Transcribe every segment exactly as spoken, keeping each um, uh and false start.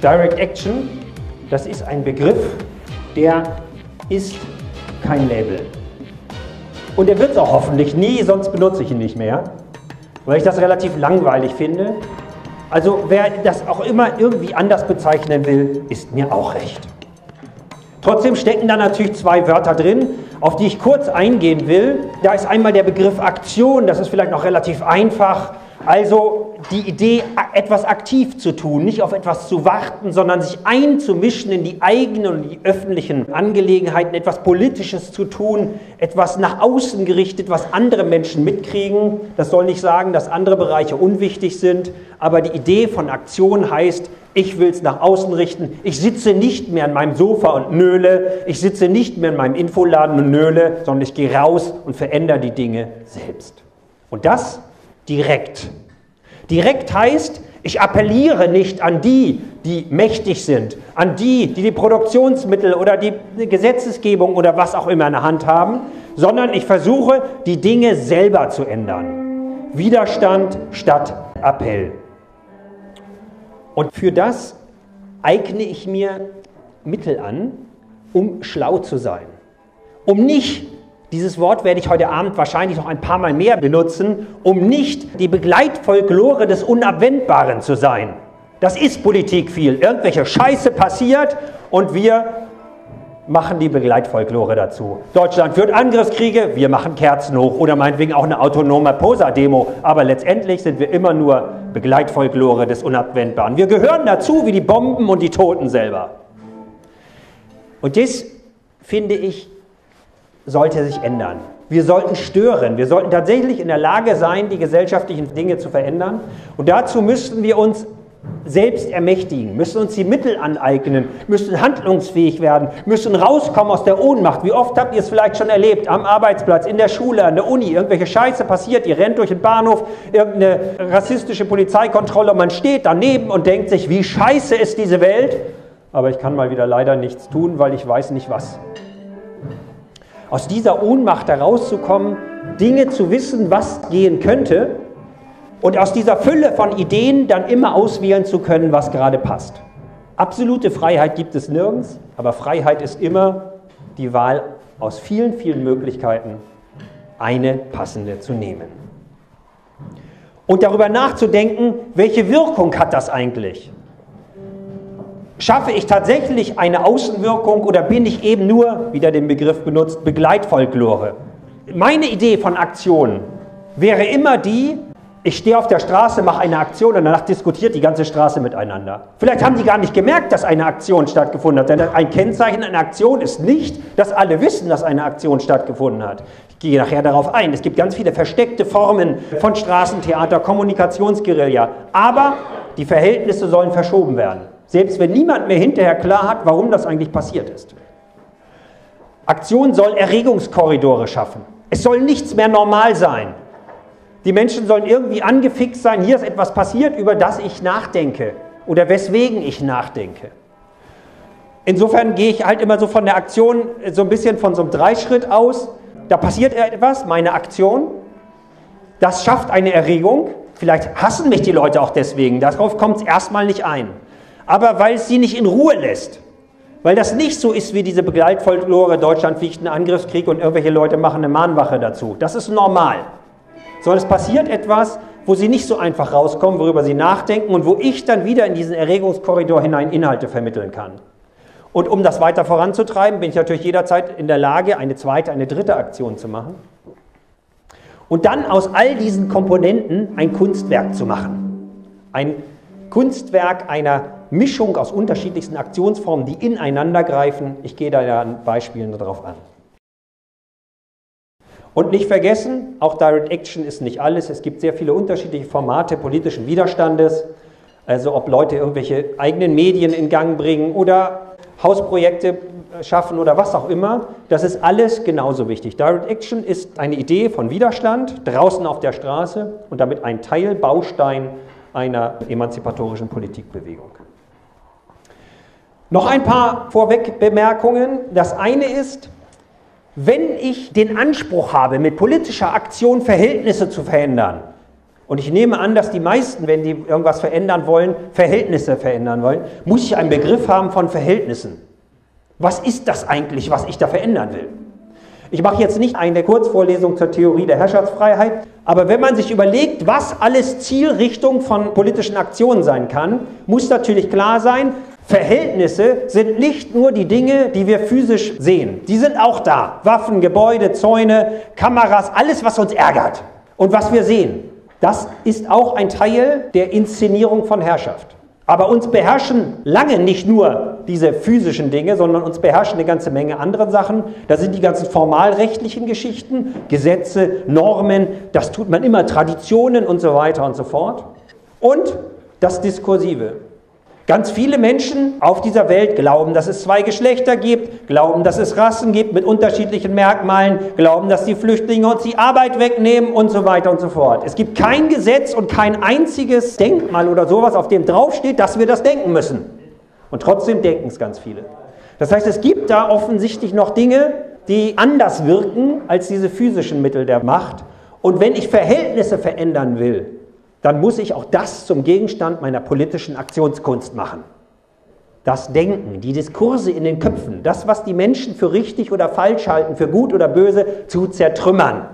Direct Action, das ist ein Begriff, der ist kein Label. Und er wird es auch hoffentlich nie, sonst benutze ich ihn nicht mehr, weil ich das relativ langweilig finde. Also wer das auch immer irgendwie anders bezeichnen will, ist mir auch recht. Trotzdem stecken da natürlich zwei Wörter drin, auf die ich kurz eingehen will. Da ist einmal der Begriff Aktion, das ist vielleicht noch relativ einfach. Also die Idee, etwas aktiv zu tun, nicht auf etwas zu warten, sondern sich einzumischen in die eigenen und die öffentlichen Angelegenheiten, etwas Politisches zu tun, etwas nach außen gerichtet, was andere Menschen mitkriegen. Das soll nicht sagen, dass andere Bereiche unwichtig sind, aber die Idee von Aktion heißt, ich will es nach außen richten, ich sitze nicht mehr an meinem Sofa und nöle, ich sitze nicht mehr in meinem Infoladen und nöle, sondern ich gehe raus und verändere die Dinge selbst. Und das direkt. Direkt heißt, ich appelliere nicht an die, die mächtig sind, an die, die die Produktionsmittel oder die Gesetzesgebung oder was auch immer in der Hand haben, sondern ich versuche, die Dinge selber zu ändern. Widerstand statt Appell. Und für das eigne ich mir Mittel an, um schlau zu sein. Um nicht, dieses Wort werde ich heute Abend wahrscheinlich noch ein paar Mal mehr benutzen, um nicht die Begleitfolklore des Unabwendbaren zu sein. Das ist Politik viel. Irgendwelche Scheiße passiert und wir machen die Begleitfolklore dazu. Deutschland führt Angriffskriege, wir machen Kerzen hoch oder meinetwegen auch eine autonome Posa-Demo. Aber letztendlich sind wir immer nur Begleitfolklore des Unabwendbaren. Wir gehören dazu wie die Bomben und die Toten selber. Und das, finde ich, sollte sich ändern. Wir sollten stören. Wir sollten tatsächlich in der Lage sein, die gesellschaftlichen Dinge zu verändern. Und dazu müssten wir uns selbst ermächtigen, müssen uns die Mittel aneignen, müssen handlungsfähig werden, müssen rauskommen aus der Ohnmacht. Wie oft habt ihr es vielleicht schon erlebt? Am Arbeitsplatz, in der Schule, an der Uni, irgendwelche Scheiße passiert, ihr rennt durch den Bahnhof, irgendeine rassistische Polizeikontrolle und man steht daneben und denkt sich, wie scheiße ist diese Welt? Aber ich kann mal wieder leider nichts tun, weil ich weiß nicht was. Aus dieser Ohnmacht herauszukommen, Dinge zu wissen, was gehen könnte, und aus dieser Fülle von Ideen dann immer auswählen zu können, was gerade passt. Absolute Freiheit gibt es nirgends, aber Freiheit ist immer die Wahl aus vielen, vielen Möglichkeiten, eine passende zu nehmen. Und darüber nachzudenken, welche Wirkung hat das eigentlich? Schaffe ich tatsächlich eine Außenwirkung oder bin ich eben nur, wieder den Begriff benutzt, Begleitfolklore? Meine Idee von Aktionen wäre immer die, ich stehe auf der Straße, mache eine Aktion und danach diskutiert die ganze Straße miteinander. Vielleicht haben die gar nicht gemerkt, dass eine Aktion stattgefunden hat. Denn ein Kennzeichen einer Aktion ist nicht, dass alle wissen, dass eine Aktion stattgefunden hat. Ich gehe nachher darauf ein. Es gibt ganz viele versteckte Formen von Straßentheater, Kommunikationsguerilla. Aber die Verhältnisse sollen verschoben werden. Selbst wenn niemand mehr hinterher klar hat, warum das eigentlich passiert ist. Aktion soll Erregungskorridore schaffen. Es soll nichts mehr normal sein. Die Menschen sollen irgendwie angefixt sein, hier ist etwas passiert, über das ich nachdenke oder weswegen ich nachdenke. Insofern gehe ich halt immer so von der Aktion so ein bisschen von so einem Dreischritt aus. Da passiert etwas, meine Aktion, das schafft eine Erregung. Vielleicht hassen mich die Leute auch deswegen, darauf kommt es erstmal nicht ein. Aber weil es sie nicht in Ruhe lässt, weil das nicht so ist wie diese Begleitfolklore, Deutschland fliegt einen Angriffskrieg und irgendwelche Leute machen eine Mahnwache dazu. Das ist normal. Sondern es passiert etwas, wo sie nicht so einfach rauskommen, worüber sie nachdenken und wo ich dann wieder in diesen Erregungskorridor hinein Inhalte vermitteln kann. Und um das weiter voranzutreiben, bin ich natürlich jederzeit in der Lage, eine zweite, eine dritte Aktion zu machen. Und dann aus all diesen Komponenten ein Kunstwerk zu machen. Ein Kunstwerk einer Mischung aus unterschiedlichsten Aktionsformen, die ineinander greifen. Ich gehe da ja an Beispielen darauf an. Und nicht vergessen, auch Direct Action ist nicht alles. Es gibt sehr viele unterschiedliche Formate politischen Widerstandes. Also ob Leute irgendwelche eigenen Medien in Gang bringen oder Hausprojekte schaffen oder was auch immer. Das ist alles genauso wichtig. Direct Action ist eine Idee von Widerstand draußen auf der Straße und damit ein Teil, Baustein einer emanzipatorischen Politikbewegung. Noch ein paar Vorwegbemerkungen. Das eine ist, wenn ich den Anspruch habe, mit politischer Aktion Verhältnisse zu verändern, und ich nehme an, dass die meisten, wenn die irgendwas verändern wollen, Verhältnisse verändern wollen, muss ich einen Begriff haben von Verhältnissen. Was ist das eigentlich, was ich da verändern will? Ich mache jetzt nicht eine Kurzvorlesung zur Theorie der Herrschaftsfreiheit, aber wenn man sich überlegt, was alles Zielrichtung von politischen Aktionen sein kann, muss natürlich klar sein, Verhältnisse sind nicht nur die Dinge, die wir physisch sehen. Die sind auch da. Waffen, Gebäude, Zäune, Kameras, alles, was uns ärgert und was wir sehen. Das ist auch ein Teil der Inszenierung von Herrschaft. Aber uns beherrschen lange nicht nur diese physischen Dinge, sondern uns beherrschen eine ganze Menge andere Sachen. Da sind die ganzen formalrechtlichen Geschichten, Gesetze, Normen, das tut man immer, Traditionen und so weiter und so fort. Und das Diskursive. Ganz viele Menschen auf dieser Welt glauben, dass es zwei Geschlechter gibt, glauben, dass es Rassen gibt mit unterschiedlichen Merkmalen, glauben, dass die Flüchtlinge uns die Arbeit wegnehmen und so weiter und so fort. Es gibt kein Gesetz und kein einziges Denkmal oder sowas, auf dem draufsteht, dass wir das denken müssen. Und trotzdem denken es ganz viele. Das heißt, es gibt da offensichtlich noch Dinge, die anders wirken als diese physischen Mittel der Macht. Und wenn ich Verhältnisse verändern will, dann muss ich auch das zum Gegenstand meiner politischen Aktionskunst machen. Das Denken, die Diskurse in den Köpfen, das, was die Menschen für richtig oder falsch halten, für gut oder böse, zu zertrümmern.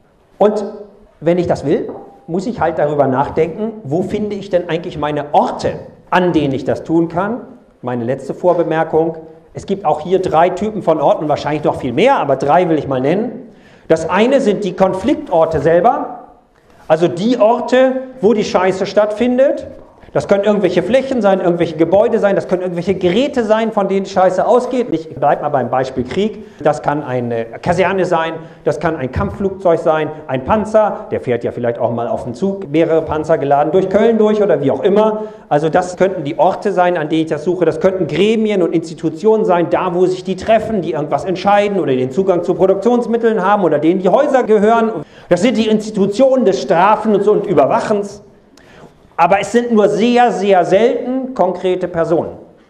Und wenn ich das will, muss ich halt darüber nachdenken, wo finde ich denn eigentlich meine Orte, an denen ich das tun kann. Meine letzte Vorbemerkung, es gibt auch hier drei Typen von Orten, wahrscheinlich noch viel mehr, aber drei will ich mal nennen. Das eine sind die Konfliktorte selber. Also die Orte, wo die Scheiße stattfindet. Das können irgendwelche Flächen sein, irgendwelche Gebäude sein, das können irgendwelche Geräte sein, von denen Scheiße ausgeht. Ich bleibe mal beim Beispiel Krieg. Das kann eine Kaserne sein, das kann ein Kampfflugzeug sein, ein Panzer, der fährt ja vielleicht auch mal auf dem Zug, mehrere Panzer geladen durch Köln durch oder wie auch immer. Also das könnten die Orte sein, an denen ich das suche. Das könnten Gremien und Institutionen sein, da wo sich die treffen, die irgendwas entscheiden oder den Zugang zu Produktionsmitteln haben oder denen die Häuser gehören. Das sind die Institutionen des Strafens und Überwachens. Aber es sind nur sehr, sehr selten konkrete Personen.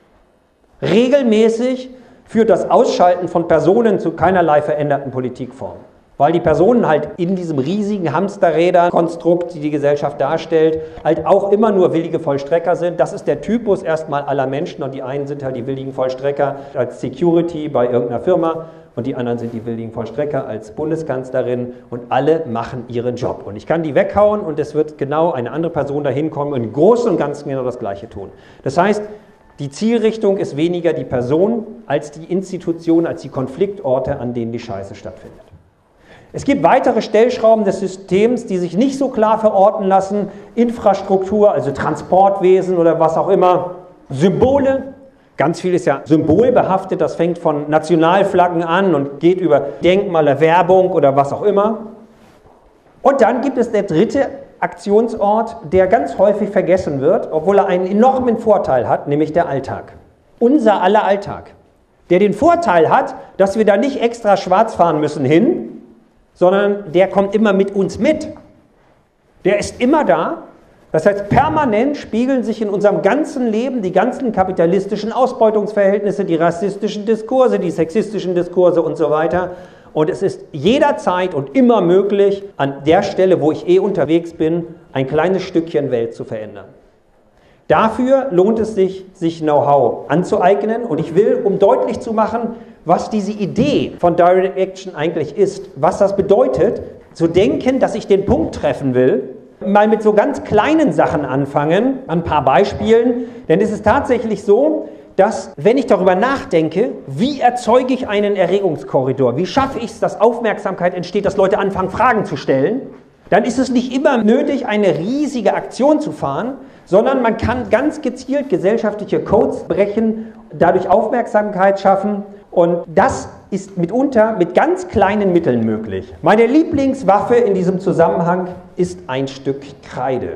Regelmäßig führt das Ausschalten von Personen zu keinerlei veränderten Politikformen. Weil die Personen halt in diesem riesigen Hamsterräder-Konstrukt, die die Gesellschaft darstellt, halt auch immer nur willige Vollstrecker sind. Das ist der Typus erstmal aller Menschen und die einen sind halt die willigen Vollstrecker als Security bei irgendeiner Firma und die anderen sind die willigen Vollstrecker als Bundeskanzlerin und alle machen ihren Job. Und ich kann die weghauen und es wird genau eine andere Person dahin kommen und im Großen und Ganzen genau das Gleiche tun. Das heißt, die Zielrichtung ist weniger die Person als die Institution, als die Konfliktorte, an denen die Scheiße stattfindet. Es gibt weitere Stellschrauben des Systems, die sich nicht so klar verorten lassen. Infrastruktur, also Transportwesen oder was auch immer. Symbole. Ganz viel ist ja symbolbehaftet, das fängt von Nationalflaggen an und geht über Denkmale, Werbung oder was auch immer. Und dann gibt es der dritte Aktionsort, der ganz häufig vergessen wird, obwohl er einen enormen Vorteil hat, nämlich der Alltag. Unser aller Alltag. Der den Vorteil hat, dass wir da nicht extra schwarz fahren müssen hin, sondern der kommt immer mit uns mit. Der ist immer da. Das heißt, permanent spiegeln sich in unserem ganzen Leben die ganzen kapitalistischen Ausbeutungsverhältnisse, die rassistischen Diskurse, die sexistischen Diskurse und so weiter. Und es ist jederzeit und immer möglich, an der Stelle, wo ich eh unterwegs bin, ein kleines Stückchen Welt zu verändern. Dafür lohnt es sich, sich Know-how anzueignen. Und ich will, um deutlich zu machen, was diese Idee von Direct Action eigentlich ist, was das bedeutet, zu denken, dass ich den Punkt treffen will, mal mit so ganz kleinen Sachen anfangen, ein paar Beispielen, denn es ist tatsächlich so, dass, wenn ich darüber nachdenke, wie erzeuge ich einen Erregungskorridor, wie schaffe ich es, dass Aufmerksamkeit entsteht, dass Leute anfangen, Fragen zu stellen, dann ist es nicht immer nötig, eine riesige Aktion zu fahren, sondern man kann ganz gezielt gesellschaftliche Codes brechen, dadurch Aufmerksamkeit schaffen und das ist mitunter mit ganz kleinen Mitteln möglich. Meine Lieblingswaffe in diesem Zusammenhang ist ein Stück Kreide.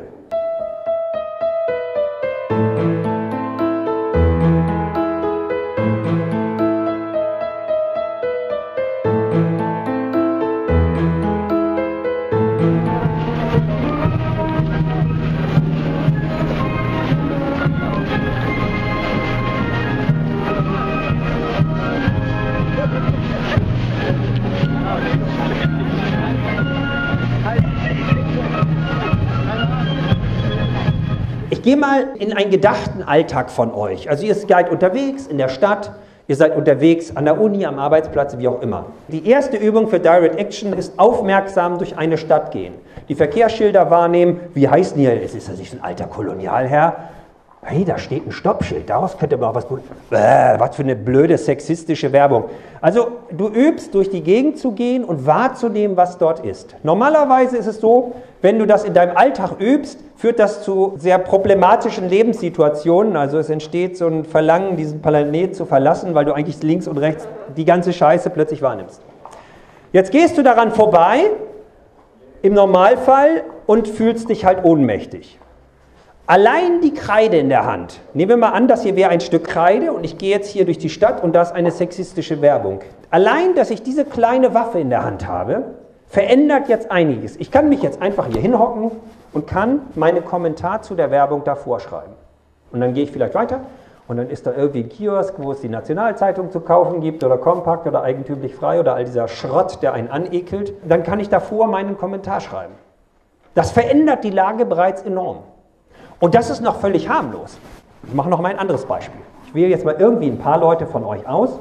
gehe mal in einen gedachten Alltag von euch. Also ihr seid unterwegs in der Stadt, ihr seid unterwegs an der Uni, am Arbeitsplatz, wie auch immer. Die erste Übung für Direct Action ist aufmerksam durch eine Stadt gehen. Die Verkehrsschilder wahrnehmen, wie heißt denn hier, es ist ja nicht so ein alter Kolonialherr. Hey, da steht ein Stoppschild, daraus könnte man auch was... Äh, was für eine blöde sexistische Werbung. Also du übst, durch die Gegend zu gehen und wahrzunehmen, was dort ist. Normalerweise ist es so, wenn du das in deinem Alltag übst, führt das zu sehr problematischen Lebenssituationen. Also es entsteht so ein Verlangen, diesen Planet zu verlassen, weil du eigentlich links und rechts die ganze Scheiße plötzlich wahrnimmst. Jetzt gehst du daran vorbei, im Normalfall, und fühlst dich halt ohnmächtig. Allein die Kreide in der Hand. Nehmen wir mal an, das hier wäre ein Stück Kreide und ich gehe jetzt hier durch die Stadt und da ist eine sexistische Werbung. Allein, dass ich diese kleine Waffe in der Hand habe, verändert jetzt einiges. Ich kann mich jetzt einfach hier hinhocken und kann meinen Kommentar zu der Werbung davor schreiben. Und dann gehe ich vielleicht weiter und dann ist da irgendwie ein Kiosk, wo es die Nationalzeitung zu kaufen gibt oder Kompakt oder eigentümlich frei oder all dieser Schrott, der einen anekelt. Dann kann ich davor meinen Kommentar schreiben. Das verändert die Lage bereits enorm. Und das ist noch völlig harmlos. Ich mache noch mal ein anderes Beispiel. Ich wähle jetzt mal irgendwie ein paar Leute von euch aus.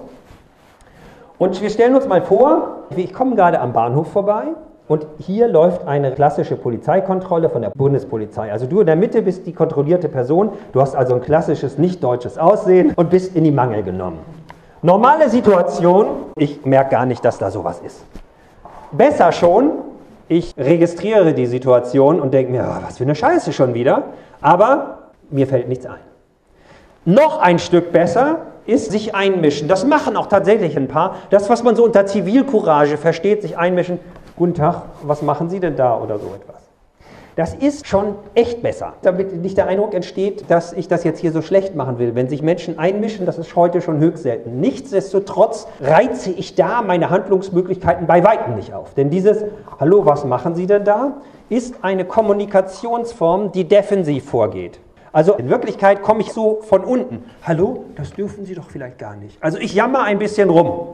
Und wir stellen uns mal vor, ich komme gerade am Bahnhof vorbei und hier läuft eine klassische Polizeikontrolle von der Bundespolizei. Also du in der Mitte bist die kontrollierte Person, du hast also ein klassisches nicht-deutsches Aussehen und bist in die Mangel genommen. Normale Situation, ich merke gar nicht, dass da sowas ist. Besser schon, ich registriere die Situation und denke mir, oh, was für eine Scheiße schon wieder, aber mir fällt nichts ein. Noch ein Stück besser ist sich einmischen. Das machen auch tatsächlich ein paar. Das, was man so unter Zivilcourage versteht, sich einmischen. Guten Tag, was machen Sie denn da oder so etwas. Das ist schon echt besser, damit nicht der Eindruck entsteht, dass ich das jetzt hier so schlecht machen will. Wenn sich Menschen einmischen, das ist heute schon höchst selten. Nichtsdestotrotz reize ich da meine Handlungsmöglichkeiten bei weitem nicht auf. Denn dieses Hallo, was machen Sie denn da, ist eine Kommunikationsform, die defensiv vorgeht. Also in Wirklichkeit komme ich so von unten. Hallo, das dürfen Sie doch vielleicht gar nicht. Also ich jammer ein bisschen rum.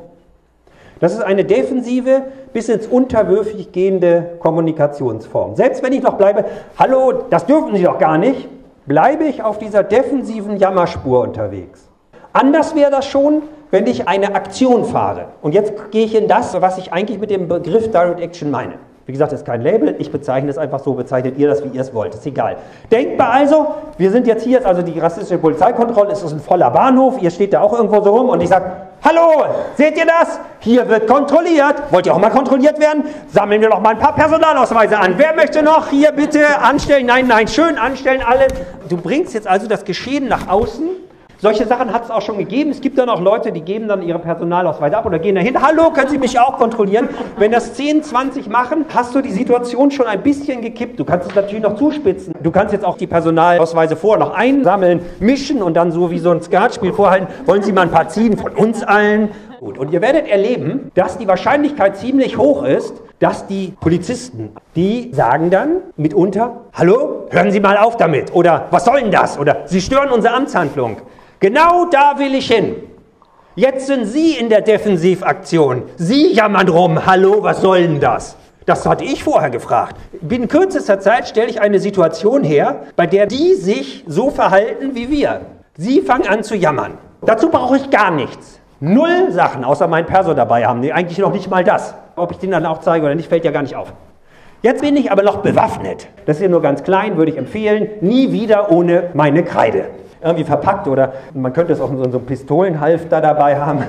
Das ist eine defensive, bis ins unterwürfig gehende Kommunikationsform. Selbst wenn ich noch bleibe, hallo, das dürfen Sie doch gar nicht, bleibe ich auf dieser defensiven Jammerspur unterwegs. Anders wäre das schon, wenn ich eine Aktion fahre. Und jetzt gehe ich in das, was ich eigentlich mit dem Begriff Direct Action meine. Wie gesagt, das ist kein Label, ich bezeichne es einfach so, bezeichnet ihr das, wie ihr es wollt, ist egal. Denkt mal also, wir sind jetzt hier, jetzt also die rassistische Polizeikontrolle, es ist ein voller Bahnhof, ihr steht da auch irgendwo so rum und ich sage, hallo, seht ihr das? Hier wird kontrolliert, wollt ihr auch mal kontrolliert werden? Sammeln wir doch mal ein paar Personalausweise an. Wer möchte noch hier bitte anstellen? Nein, nein, schön anstellen alle. Du bringst jetzt also das Geschehen nach außen. Solche Sachen hat es auch schon gegeben. Es gibt dann auch Leute, die geben dann ihre Personalausweise ab oder gehen dahin. Hallo, können Sie mich auch kontrollieren? Wenn das zehn, zwanzig machen, hast du die Situation schon ein bisschen gekippt. Du kannst es natürlich noch zuspitzen. Du kannst jetzt auch die Personalausweise vorher noch einsammeln, mischen und dann so wie so ein Skatspiel vorhalten. Wollen Sie mal ein paar ziehen von uns allen? Gut. Und ihr werdet erleben, dass die Wahrscheinlichkeit ziemlich hoch ist, dass die Polizisten, die sagen dann mitunter, hallo, hören Sie mal auf damit. Oder was soll denn das? Oder Sie stören unsere Amtshandlung. Genau da will ich hin. Jetzt sind Sie in der Defensivaktion. Sie jammern rum. Hallo, was soll denn das? Das hatte ich vorher gefragt. Binnen kürzester Zeit stelle ich eine Situation her, bei der die sich so verhalten wie wir. Sie fangen an zu jammern. Dazu brauche ich gar nichts. Null Sachen, außer mein Perso dabei haben. Nee, eigentlich noch nicht mal das. Ob ich den dann auch zeige oder nicht, fällt ja gar nicht auf. Jetzt bin ich aber noch bewaffnet. Das ist ja nur ganz klein, würde ich empfehlen. Nie wieder ohne meine Kreide. Irgendwie verpackt oder man könnte es auch in so einem Pistolenhalfter dabei haben.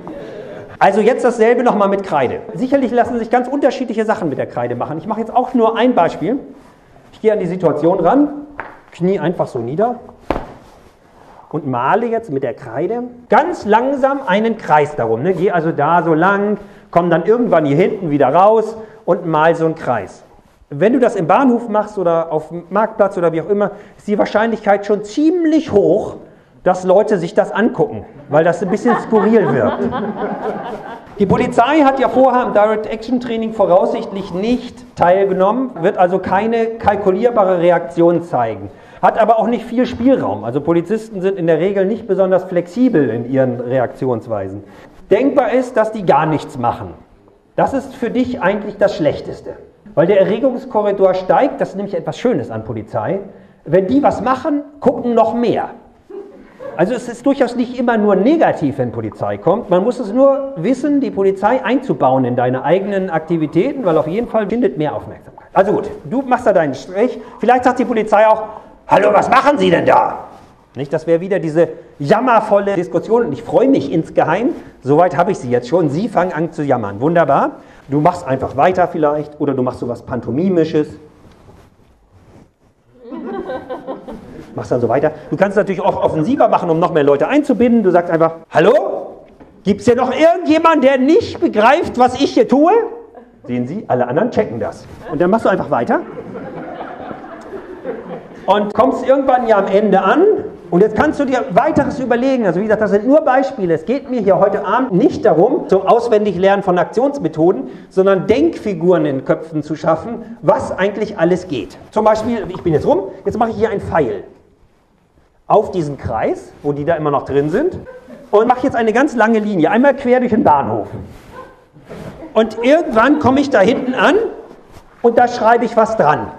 Also jetzt dasselbe nochmal mit Kreide. Sicherlich lassen sich ganz unterschiedliche Sachen mit der Kreide machen. Ich mache jetzt auch nur ein Beispiel. Ich gehe an die Situation ran, knie einfach so nieder und male jetzt mit der Kreide ganz langsam einen Kreis darum. Ne? Gehe also da so lang, komme dann irgendwann hier hinten wieder raus und mal so einen Kreis. Wenn du das im Bahnhof machst oder auf dem Marktplatz oder wie auch immer, ist die Wahrscheinlichkeit schon ziemlich hoch, dass Leute sich das angucken, weil das ein bisschen skurril wirkt. Die Polizei hat ja vorher im Direct-Action-Training voraussichtlich nicht teilgenommen, wird also keine kalkulierbare Reaktion zeigen, hat aber auch nicht viel Spielraum. Also Polizisten sind in der Regel nicht besonders flexibel in ihren Reaktionsweisen. Denkbar ist, dass die gar nichts machen. Das ist für dich eigentlich das Schlechteste. Weil der Erregungskorridor steigt, das ist nämlich etwas Schönes an Polizei. wenn die was machen, gucken noch mehr. Also es ist durchaus nicht immer nur negativ, wenn Polizei kommt. Man muss es nur wissen, die Polizei einzubauen in deine eigenen Aktivitäten, weil auf jeden Fall findet mehr Aufmerksamkeit. Also gut, du machst da deinen Strich. Vielleicht sagt die Polizei auch, hallo, was machen Sie denn da? Nicht, das wäre wieder diese jammervolle Diskussion und ich freue mich insgeheim, soweit habe ich sie jetzt schon, Sie fangen an zu jammern. Wunderbar, du machst einfach weiter vielleicht oder du machst sowas Pantomimisches. Machst dann so weiter. Du kannst es natürlich auch offensiver machen, um noch mehr Leute einzubinden. Du sagst einfach, hallo, gibt es hier noch irgendjemanden, der nicht begreift, was ich hier tue? Sehen Sie, alle anderen checken das. Und dann machst du einfach weiter. Und kommst irgendwann ja am Ende an. Und jetzt kannst du dir weiteres überlegen. Also wie gesagt, das sind nur Beispiele. Es geht mir hier heute Abend nicht darum, zum Auswendiglernen von Aktionsmethoden, sondern Denkfiguren in Köpfen zu schaffen, was eigentlich alles geht. Zum Beispiel, ich bin jetzt rum, jetzt mache ich hier einen Pfeil auf diesen Kreis, wo die da immer noch drin sind, und mache jetzt eine ganz lange Linie, einmal quer durch den Bahnhof. Und irgendwann komme ich da hinten an und da schreibe ich was dran.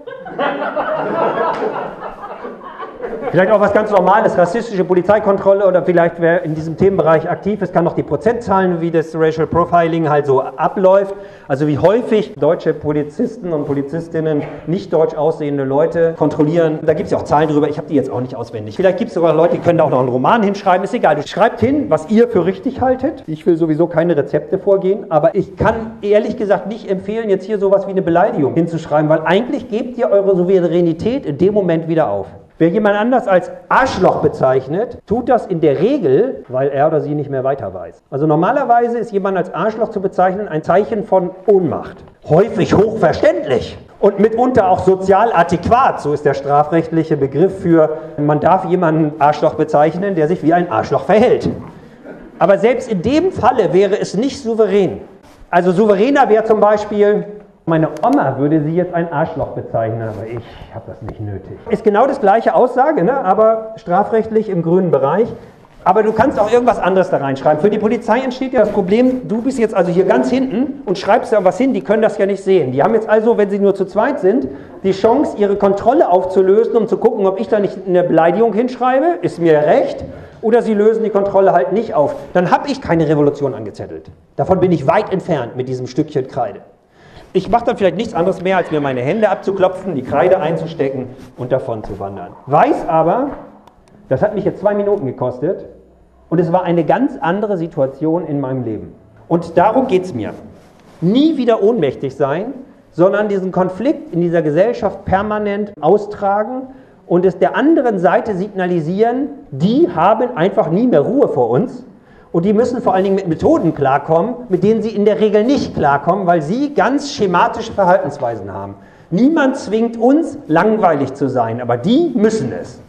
Vielleicht auch was ganz Normales, rassistische Polizeikontrolle oder vielleicht wer in diesem Themenbereich aktiv ist, kann noch die Prozentzahlen, wie das Racial Profiling halt so abläuft. Also wie häufig deutsche Polizisten und Polizistinnen nicht deutsch aussehende Leute kontrollieren. Da gibt es ja auch Zahlen drüber, ich habe die jetzt auch nicht auswendig. Vielleicht gibt es sogar Leute, die können da auch noch einen Roman hinschreiben, ist egal. Du schreibt hin, was ihr für richtig haltet. Ich will sowieso keine Rezepte vorgehen, aber ich kann ehrlich gesagt nicht empfehlen, jetzt hier sowas wie eine Beleidigung hinzuschreiben, weil eigentlich gebt ihr eure Souveränität in dem Moment wieder auf. Wer jemand anders als Arschloch bezeichnet, tut das in der Regel, weil er oder sie nicht mehr weiter weiß. Also normalerweise ist jemand als Arschloch zu bezeichnen ein Zeichen von Ohnmacht. Häufig hochverständlich und mitunter auch sozial adäquat, so ist der strafrechtliche Begriff für, man darf jemanden Arschloch bezeichnen, der sich wie ein Arschloch verhält. Aber selbst in dem Falle wäre es nicht souverän. Also souveräner wäre zum Beispiel, meine Oma würde sie jetzt ein Arschloch bezeichnen, aber ich habe das nicht nötig. Ist genau das gleiche Aussage, ne? Aber strafrechtlich im grünen Bereich. Aber du kannst auch irgendwas anderes da reinschreiben. Für die Polizei entsteht ja das Problem, du bist jetzt also hier ganz hinten und schreibst da was hin, die können das ja nicht sehen. Die haben jetzt also, wenn sie nur zu zweit sind, die Chance, ihre Kontrolle aufzulösen, um zu gucken, ob ich da nicht eine Beleidigung hinschreibe, ist mir recht, oder sie lösen die Kontrolle halt nicht auf. Dann habe ich keine Revolution angezettelt. Davon bin ich weit entfernt mit diesem Stückchen Kreide. Ich mache dann vielleicht nichts anderes mehr, als mir meine Hände abzuklopfen, die Kreide einzustecken und davon zu wandern. Weiß aber, das hat mich jetzt zwei Minuten gekostet und es war eine ganz andere Situation in meinem Leben. Und darum geht es mir. Nie wieder ohnmächtig sein, sondern diesen Konflikt in dieser Gesellschaft permanent austragen und es der anderen Seite signalisieren, die haben einfach nie mehr Ruhe vor uns. Und die müssen vor allen Dingen mit Methoden klarkommen, mit denen sie in der Regel nicht klarkommen, weil sie ganz schematische Verhaltensweisen haben. Niemand zwingt uns, langweilig zu sein, aber die müssen es.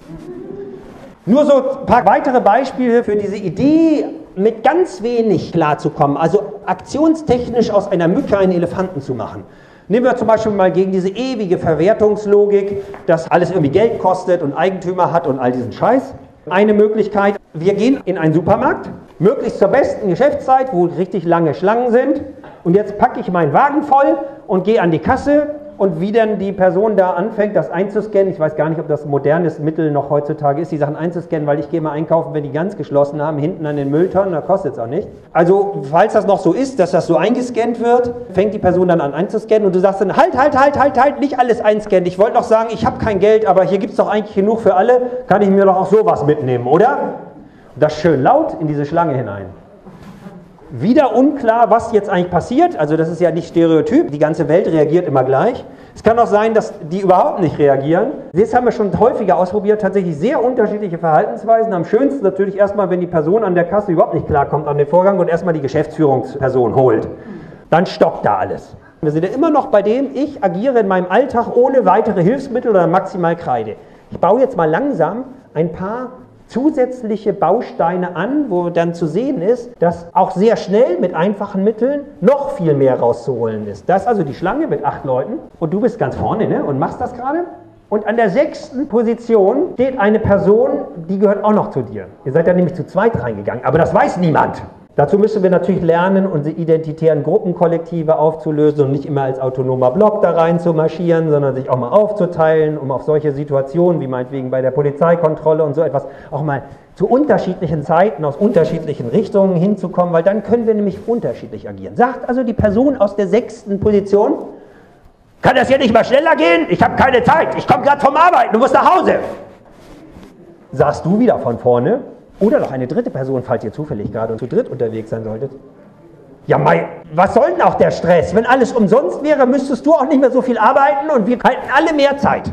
Nur so ein paar weitere Beispiele für diese Idee, mit ganz wenig klarzukommen, also aktionstechnisch aus einer Mücke einen Elefanten zu machen. Nehmen wir zum Beispiel mal gegen diese ewige Verwertungslogik, dass alles irgendwie Geld kostet und Eigentümer hat und all diesen Scheiß. Eine Möglichkeit, wir gehen in einen Supermarkt, möglichst zur besten Geschäftszeit, wo richtig lange Schlangen sind. Und jetzt packe ich meinen Wagen voll und gehe an die Kasse. Und wie dann die Person da anfängt, das einzuscannen, ich weiß gar nicht, ob das ein modernes Mittel noch heutzutage ist, die Sachen einzuscannen, weil ich gehe mal einkaufen, wenn die ganz geschlossen haben, hinten an den Mülltonnen, da kostet es auch nicht. Also, falls das noch so ist, dass das so eingescannt wird, fängt die Person dann an einzuscannen und du sagst dann, halt, halt, halt, halt, halt, nicht alles einscannen. Ich wollte noch sagen, ich habe kein Geld, aber hier gibt es doch eigentlich genug für alle, kann ich mir doch auch sowas mitnehmen, oder? Und das schön laut in diese Schlange hinein. Wieder unklar, was jetzt eigentlich passiert, also das ist ja nicht Stereotyp, die ganze Welt reagiert immer gleich. Es kann auch sein, dass die überhaupt nicht reagieren. Das haben wir schon häufiger ausprobiert, tatsächlich sehr unterschiedliche Verhaltensweisen. Am schönsten natürlich erstmal, wenn die Person an der Kasse überhaupt nicht klarkommt an den Vorgang und erstmal die Geschäftsführungsperson holt. Dann stockt da alles. Wir sind ja immer noch bei dem, ich agiere in meinem Alltag ohne weitere Hilfsmittel oder maximal Kreide. Ich baue jetzt mal langsam ein paar zusätzliche Bausteine an, wo dann zu sehen ist, dass auch sehr schnell mit einfachen Mitteln noch viel mehr rauszuholen ist. Da ist also die Schlange mit acht Leuten und du bist ganz vorne, ne, und machst das gerade. Und an der sechsten Position steht eine Person, die gehört auch noch zu dir. Ihr seid da nämlich zu zweit reingegangen, aber das weiß niemand. Dazu müssen wir natürlich lernen, unsere identitären Gruppenkollektive aufzulösen und nicht immer als autonomer Block da rein zu marschieren, sondern sich auch mal aufzuteilen, um auf solche Situationen, wie meinetwegen bei der Polizeikontrolle und so etwas, auch mal zu unterschiedlichen Zeiten, aus unterschiedlichen Richtungen hinzukommen, weil dann können wir nämlich unterschiedlich agieren. Sagt also die Person aus der sechsten Position, kann das hier nicht mal schneller gehen? Ich habe keine Zeit, ich komme gerade vom Arbeiten, du musst nach Hause. Sagst du wieder von vorne, oder noch eine dritte Person, falls ihr zufällig gerade zu dritt unterwegs sein solltet. Ja, Mai, was soll denn auch der Stress? Wenn alles umsonst wäre, müsstest du auch nicht mehr so viel arbeiten und wir halten alle mehr Zeit.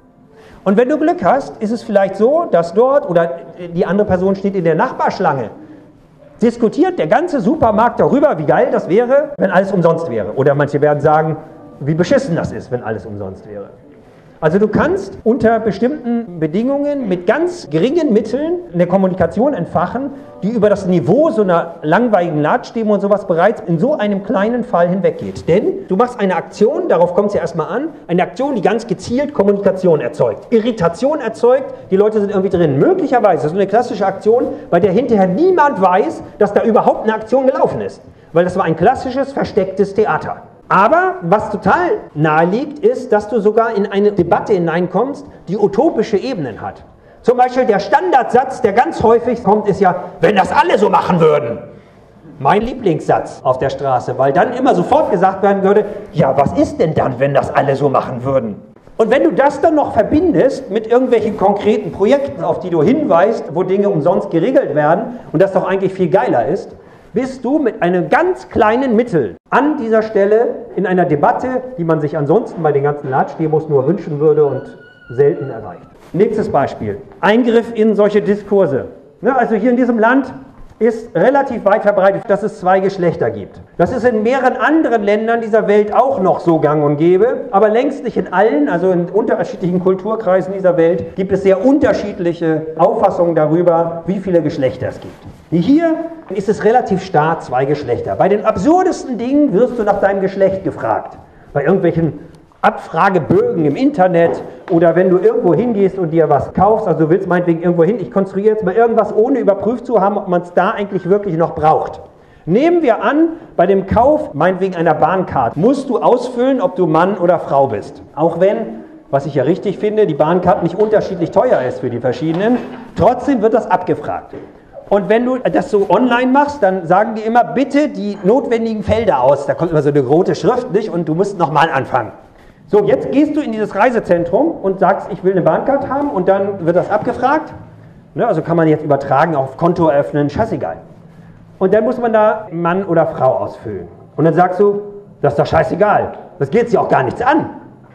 Und wenn du Glück hast, ist es vielleicht so, dass dort, oder die andere Person steht in der Nachbarschlange, diskutiert der ganze Supermarkt darüber, wie geil das wäre, wenn alles umsonst wäre. Oder manche werden sagen, wie beschissen das ist, wenn alles umsonst wäre. Also du kannst unter bestimmten Bedingungen mit ganz geringen Mitteln eine Kommunikation entfachen, die über das Niveau so einer langweiligen Latschdemo und sowas bereits in so einem kleinen Fall hinweggeht. Denn du machst eine Aktion, darauf kommt es ja erstmal an, eine Aktion, die ganz gezielt Kommunikation erzeugt, Irritation erzeugt, die Leute sind irgendwie drin. Möglicherweise so eine klassische Aktion, bei der hinterher niemand weiß, dass da überhaupt eine Aktion gelaufen ist. Weil das war ein klassisches, verstecktes Theater. Aber was total nahe liegt, ist, dass du sogar in eine Debatte hineinkommst, die utopische Ebenen hat. Zum Beispiel der Standardsatz, der ganz häufig kommt, ist ja, wenn das alle so machen würden. Mein Lieblingssatz auf der Straße, weil dann immer sofort gesagt werden würde, ja, was ist denn dann, wenn das alle so machen würden? Und wenn du das dann noch verbindest mit irgendwelchen konkreten Projekten, auf die du hinweist, wo Dinge umsonst geregelt werden und das doch eigentlich viel geiler ist, bist du mit einem ganz kleinen Mittel an dieser Stelle in einer Debatte, die man sich ansonsten bei den ganzen Latschdemos nur wünschen würde und selten erreicht. Nächstes Beispiel. Eingriff in solche Diskurse. Ja, also hier in diesem Land ist relativ weit verbreitet, dass es zwei Geschlechter gibt. Das ist in mehreren anderen Ländern dieser Welt auch noch so gang und gäbe, aber längst nicht in allen, also in unterschiedlichen Kulturkreisen dieser Welt, gibt es sehr unterschiedliche Auffassungen darüber, wie viele Geschlechter es gibt. Hier ist es relativ starr, zwei Geschlechter. Bei den absurdesten Dingen wirst du nach deinem Geschlecht gefragt. Bei irgendwelchen Abfragebögen im Internet oder wenn du irgendwo hingehst und dir was kaufst, also du willst meinetwegen irgendwo hin, ich konstruiere jetzt mal irgendwas, ohne überprüft zu haben, ob man es da eigentlich wirklich noch braucht. Nehmen wir an, bei dem Kauf, meinetwegen einer Bahnkarte, musst du ausfüllen, ob du Mann oder Frau bist. Auch wenn, was ich ja richtig finde, die Bahnkarte nicht unterschiedlich teuer ist für die verschiedenen, trotzdem wird das abgefragt. Und wenn du das so online machst, dann sagen die immer, bitte die notwendigen Felder aus. Da kommt immer so eine rote Schrift, nicht? Und du musst nochmal anfangen. So, jetzt gehst du in dieses Reisezentrum und sagst, ich will eine Bahncard haben und dann wird das abgefragt. Ne, also kann man jetzt übertragen, auf Konto eröffnen, scheißegal. Und dann muss man da Mann oder Frau ausfüllen. Und dann sagst du, das ist doch scheißegal, das geht sich auch gar nichts an.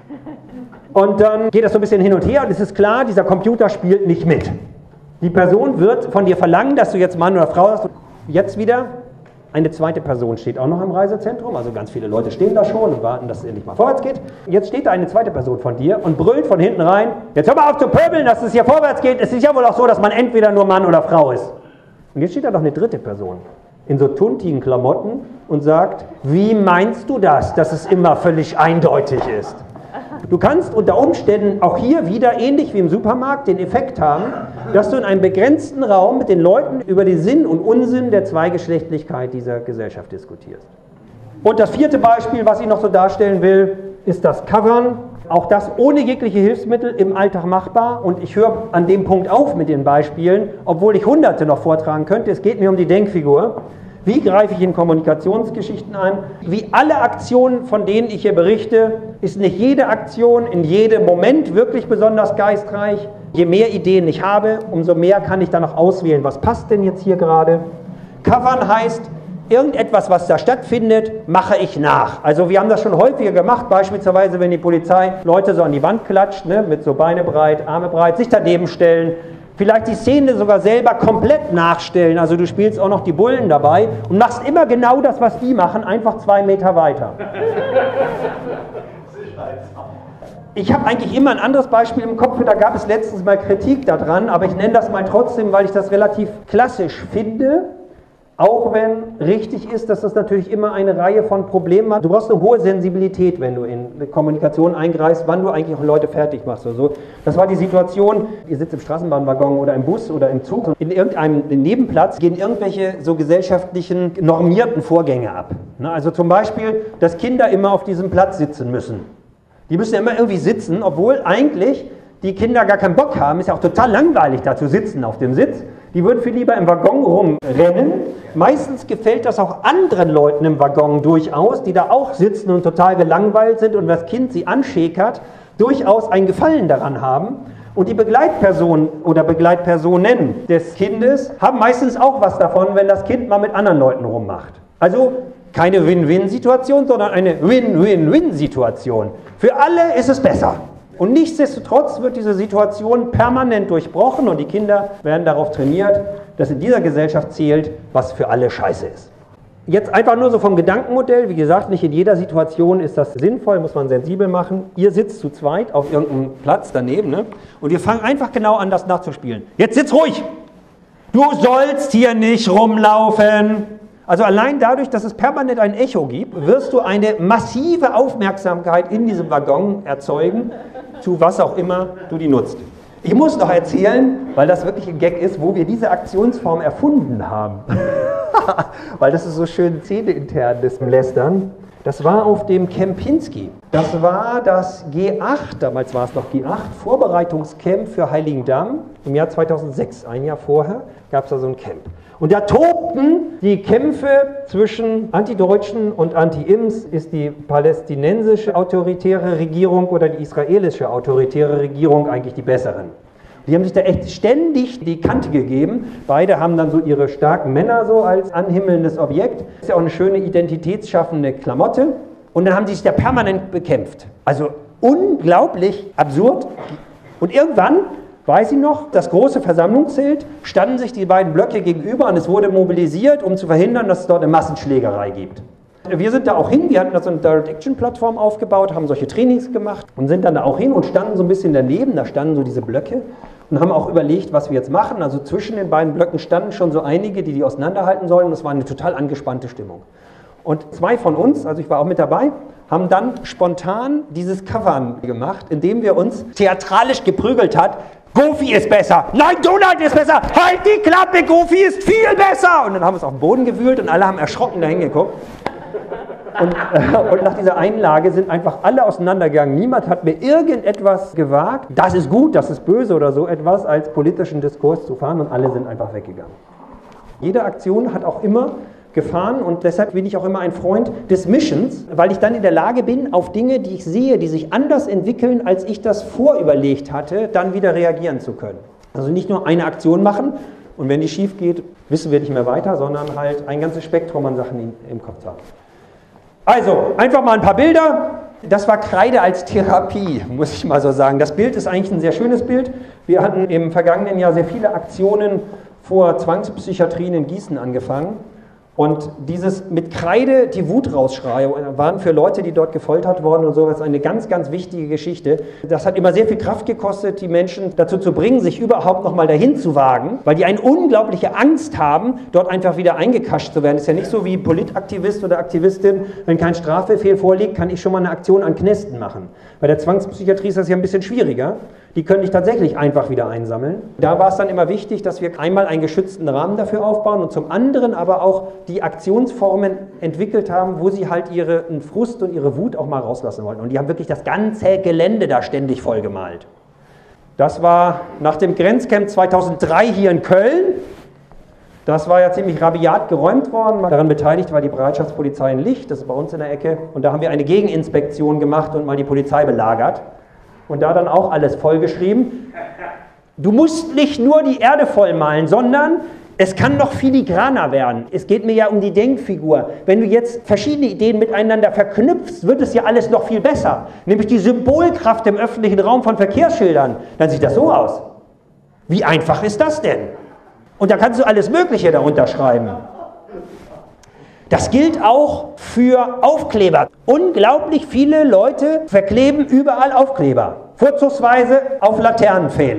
Und dann geht das so ein bisschen hin und her und es ist klar, dieser Computer spielt nicht mit. Die Person wird von dir verlangen, dass du jetzt Mann oder Frau hast. Jetzt wieder, eine zweite Person steht auch noch im Reisezentrum, also ganz viele Leute stehen da schon und warten, dass es endlich mal vorwärts geht. Jetzt steht da eine zweite Person von dir und brüllt von hinten rein, jetzt hör mal auf zu pöbeln, dass es hier vorwärts geht. Es ist ja wohl auch so, dass man entweder nur Mann oder Frau ist. Und jetzt steht da noch eine dritte Person in so tuntigen Klamotten und sagt, wie meinst du das, dass es immer völlig eindeutig ist? Du kannst unter Umständen auch hier wieder, ähnlich wie im Supermarkt, den Effekt haben, dass du in einem begrenzten Raum mit den Leuten über den Sinn und Unsinn der Zweigeschlechtlichkeit dieser Gesellschaft diskutierst. Und das vierte Beispiel, was ich noch so darstellen will, ist das Covern. Auch das ohne jegliche Hilfsmittel im Alltag machbar. Und ich höre an dem Punkt auf mit den Beispielen, obwohl ich hunderte noch vortragen könnte. Es geht mir um die Denkfigur. Wie greife ich in Kommunikationsgeschichten ein? Wie alle Aktionen, von denen ich hier berichte, ist nicht jede Aktion in jedem Moment wirklich besonders geistreich. Je mehr Ideen ich habe, umso mehr kann ich dann noch auswählen, was passt denn jetzt hier gerade. Covern heißt, irgendetwas, was da stattfindet, mache ich nach. Also wir haben das schon häufiger gemacht, beispielsweise wenn die Polizei Leute so an die Wand klatscht, ne, mit so Beine breit, Arme breit, sich daneben stellen, vielleicht die Szene sogar selber komplett nachstellen, also du spielst auch noch die Bullen dabei und machst immer genau das, was die machen, einfach zwei Meter weiter. Ich habe eigentlich immer ein anderes Beispiel im Kopf, da gab es letztens mal Kritik daran, aber ich nenne das mal trotzdem, weil ich das relativ klassisch finde. Auch wenn richtig ist, dass das natürlich immer eine Reihe von Problemen hat. Du brauchst eine hohe Sensibilität, wenn du in eine Kommunikation eingreifst, wann du eigentlich auch Leute fertig machst oder so. Das war die Situation, ihr sitzt im Straßenbahnwaggon oder im Bus oder im Zug. In irgendeinem Nebenplatz gehen irgendwelche so gesellschaftlichen normierten Vorgänge ab. Also zum Beispiel, dass Kinder immer auf diesem Platz sitzen müssen. Die müssen ja immer irgendwie sitzen, obwohl eigentlich die Kinder gar keinen Bock haben. Ist ja auch total langweilig, da zu sitzen auf dem Sitz. Die würden viel lieber im Waggon rumrennen. Meistens gefällt das auch anderen Leuten im Waggon durchaus, die da auch sitzen und total gelangweilt sind und das Kind sie anschäkert, durchaus einen Gefallen daran haben. Und die Begleitpersonen oder Begleitpersonen des Kindes haben meistens auch was davon, wenn das Kind mal mit anderen Leuten rummacht. Also keine Win-Win-Situation, sondern eine Win-Win-Win-Situation. Für alle ist es besser. Und nichtsdestotrotz wird diese Situation permanent durchbrochen und die Kinder werden darauf trainiert, dass in dieser Gesellschaft zählt, was für alle scheiße ist. Jetzt einfach nur so vom Gedankenmodell, wie gesagt, nicht in jeder Situation ist das sinnvoll, muss man sensibel machen. Ihr sitzt zu zweit auf irgendeinem Platz daneben, ne? Und wir fangen einfach genau an, das nachzuspielen. Jetzt sitz ruhig! Du sollst hier nicht rumlaufen! Also allein dadurch, dass es permanent ein Echo gibt, wirst du eine massive Aufmerksamkeit in diesem Waggon erzeugen, zu was auch immer du die nutzt. Ich muss noch erzählen, weil das wirklich ein Gag ist, wo wir diese Aktionsform erfunden haben. Weil das ist so schön szeneintern, das Lästern. Das war auf dem Kempinski. Das war das G acht, damals war es noch G acht, Vorbereitungscamp für Heiligendamm. Im Jahr zweitausendsechs, ein Jahr vorher, gab es da so ein Camp. Und da tobten die Kämpfe zwischen Antideutschen und Anti-Ims. Ist die palästinensische autoritäre Regierung oder die israelische autoritäre Regierung eigentlich die besseren? Die haben sich da echt ständig die Kante gegeben. Beide haben dann so ihre starken Männer so als anhimmelndes Objekt. Ist ja auch eine schöne identitätsschaffende Klamotte. Und dann haben sie sich da permanent bekämpft. Also unglaublich absurd. Und irgendwann, weiß ich noch, das große Versammlungszelt, standen sich die beiden Blöcke gegenüber und es wurde mobilisiert, um zu verhindern, dass es dort eine Massenschlägerei gibt. Wir sind da auch hin, wir hatten da so eine Direct-Action-Plattform aufgebaut, haben solche Trainings gemacht und sind dann da auch hin und standen so ein bisschen daneben, da standen so diese Blöcke und haben auch überlegt, was wir jetzt machen. Also zwischen den beiden Blöcken standen schon so einige, die die auseinanderhalten sollen und es war eine total angespannte Stimmung. Und zwei von uns, also ich war auch mit dabei, haben dann spontan dieses Covern gemacht, indem wir uns theatralisch geprügelt hat. Goofy ist besser! Nein, Donald ist besser! Halt die Klappe, Goofy ist viel besser! Und dann haben wir es auf den Boden gewühlt und alle haben erschrocken dahin geguckt. Und, äh, und nach dieser Einlage sind einfach alle auseinandergegangen. Niemand hat mir irgendetwas gewagt, das ist gut, das ist böse oder so etwas, als politischen Diskurs zu fahren und alle sind einfach weggegangen. Jede Aktion hat auch immer Gefahren und deshalb bin ich auch immer ein Freund des Mischens, weil ich dann in der Lage bin, auf Dinge, die ich sehe, die sich anders entwickeln, als ich das vorüberlegt hatte, dann wieder reagieren zu können. Also nicht nur eine Aktion machen und wenn die schief geht, wissen wir nicht mehr weiter, sondern halt ein ganzes Spektrum an Sachen im Kopf haben. Also, einfach mal ein paar Bilder. Das war Kreide als Therapie, muss ich mal so sagen. Das Bild ist eigentlich ein sehr schönes Bild. Wir hatten im vergangenen Jahr sehr viele Aktionen vor Zwangspsychiatrien in Gießen angefangen. Und dieses mit Kreide die Wut rausschreien waren für Leute, die dort gefoltert wurden und sowas eine ganz, ganz wichtige Geschichte. Das hat immer sehr viel Kraft gekostet, die Menschen dazu zu bringen, sich überhaupt noch mal dahin zu wagen, weil die eine unglaubliche Angst haben, dort einfach wieder eingekascht zu werden. Das ist ja nicht so wie Politaktivist oder Aktivistin, wenn kein Strafbefehl vorliegt, kann ich schon mal eine Aktion an Knästen machen. Bei der Zwangspsychiatrie ist das ja ein bisschen schwieriger. Die können dich tatsächlich einfach wieder einsammeln. Da war es dann immer wichtig, dass wir einmal einen geschützten Rahmen dafür aufbauen und zum anderen aber auch die Aktionsformen entwickelt haben, wo sie halt ihren Frust und ihre Wut auch mal rauslassen wollten. Und die haben wirklich das ganze Gelände da ständig vollgemalt. Das war nach dem Grenzcamp zweitausenddrei hier in Köln. Das war ja ziemlich rabiat geräumt worden. Daran beteiligt war die Bereitschaftspolizei in Licht, das ist bei uns in der Ecke. Und da haben wir eine Gegeninspektion gemacht und mal die Polizei belagert. Und da dann auch alles vollgeschrieben. Du musst nicht nur die Erde vollmalen, sondern es kann noch filigraner werden. Es geht mir ja um die Denkfigur. Wenn du jetzt verschiedene Ideen miteinander verknüpfst, wird es ja alles noch viel besser. Nämlich die Symbolkraft im öffentlichen Raum von Verkehrsschildern. Dann sieht das so aus. Wie einfach ist das denn? Und da kannst du alles Mögliche darunter schreiben. Das gilt auch für Aufkleber. Unglaublich viele Leute verkleben überall Aufkleber. Vorzugsweise auf Laternenpfähle.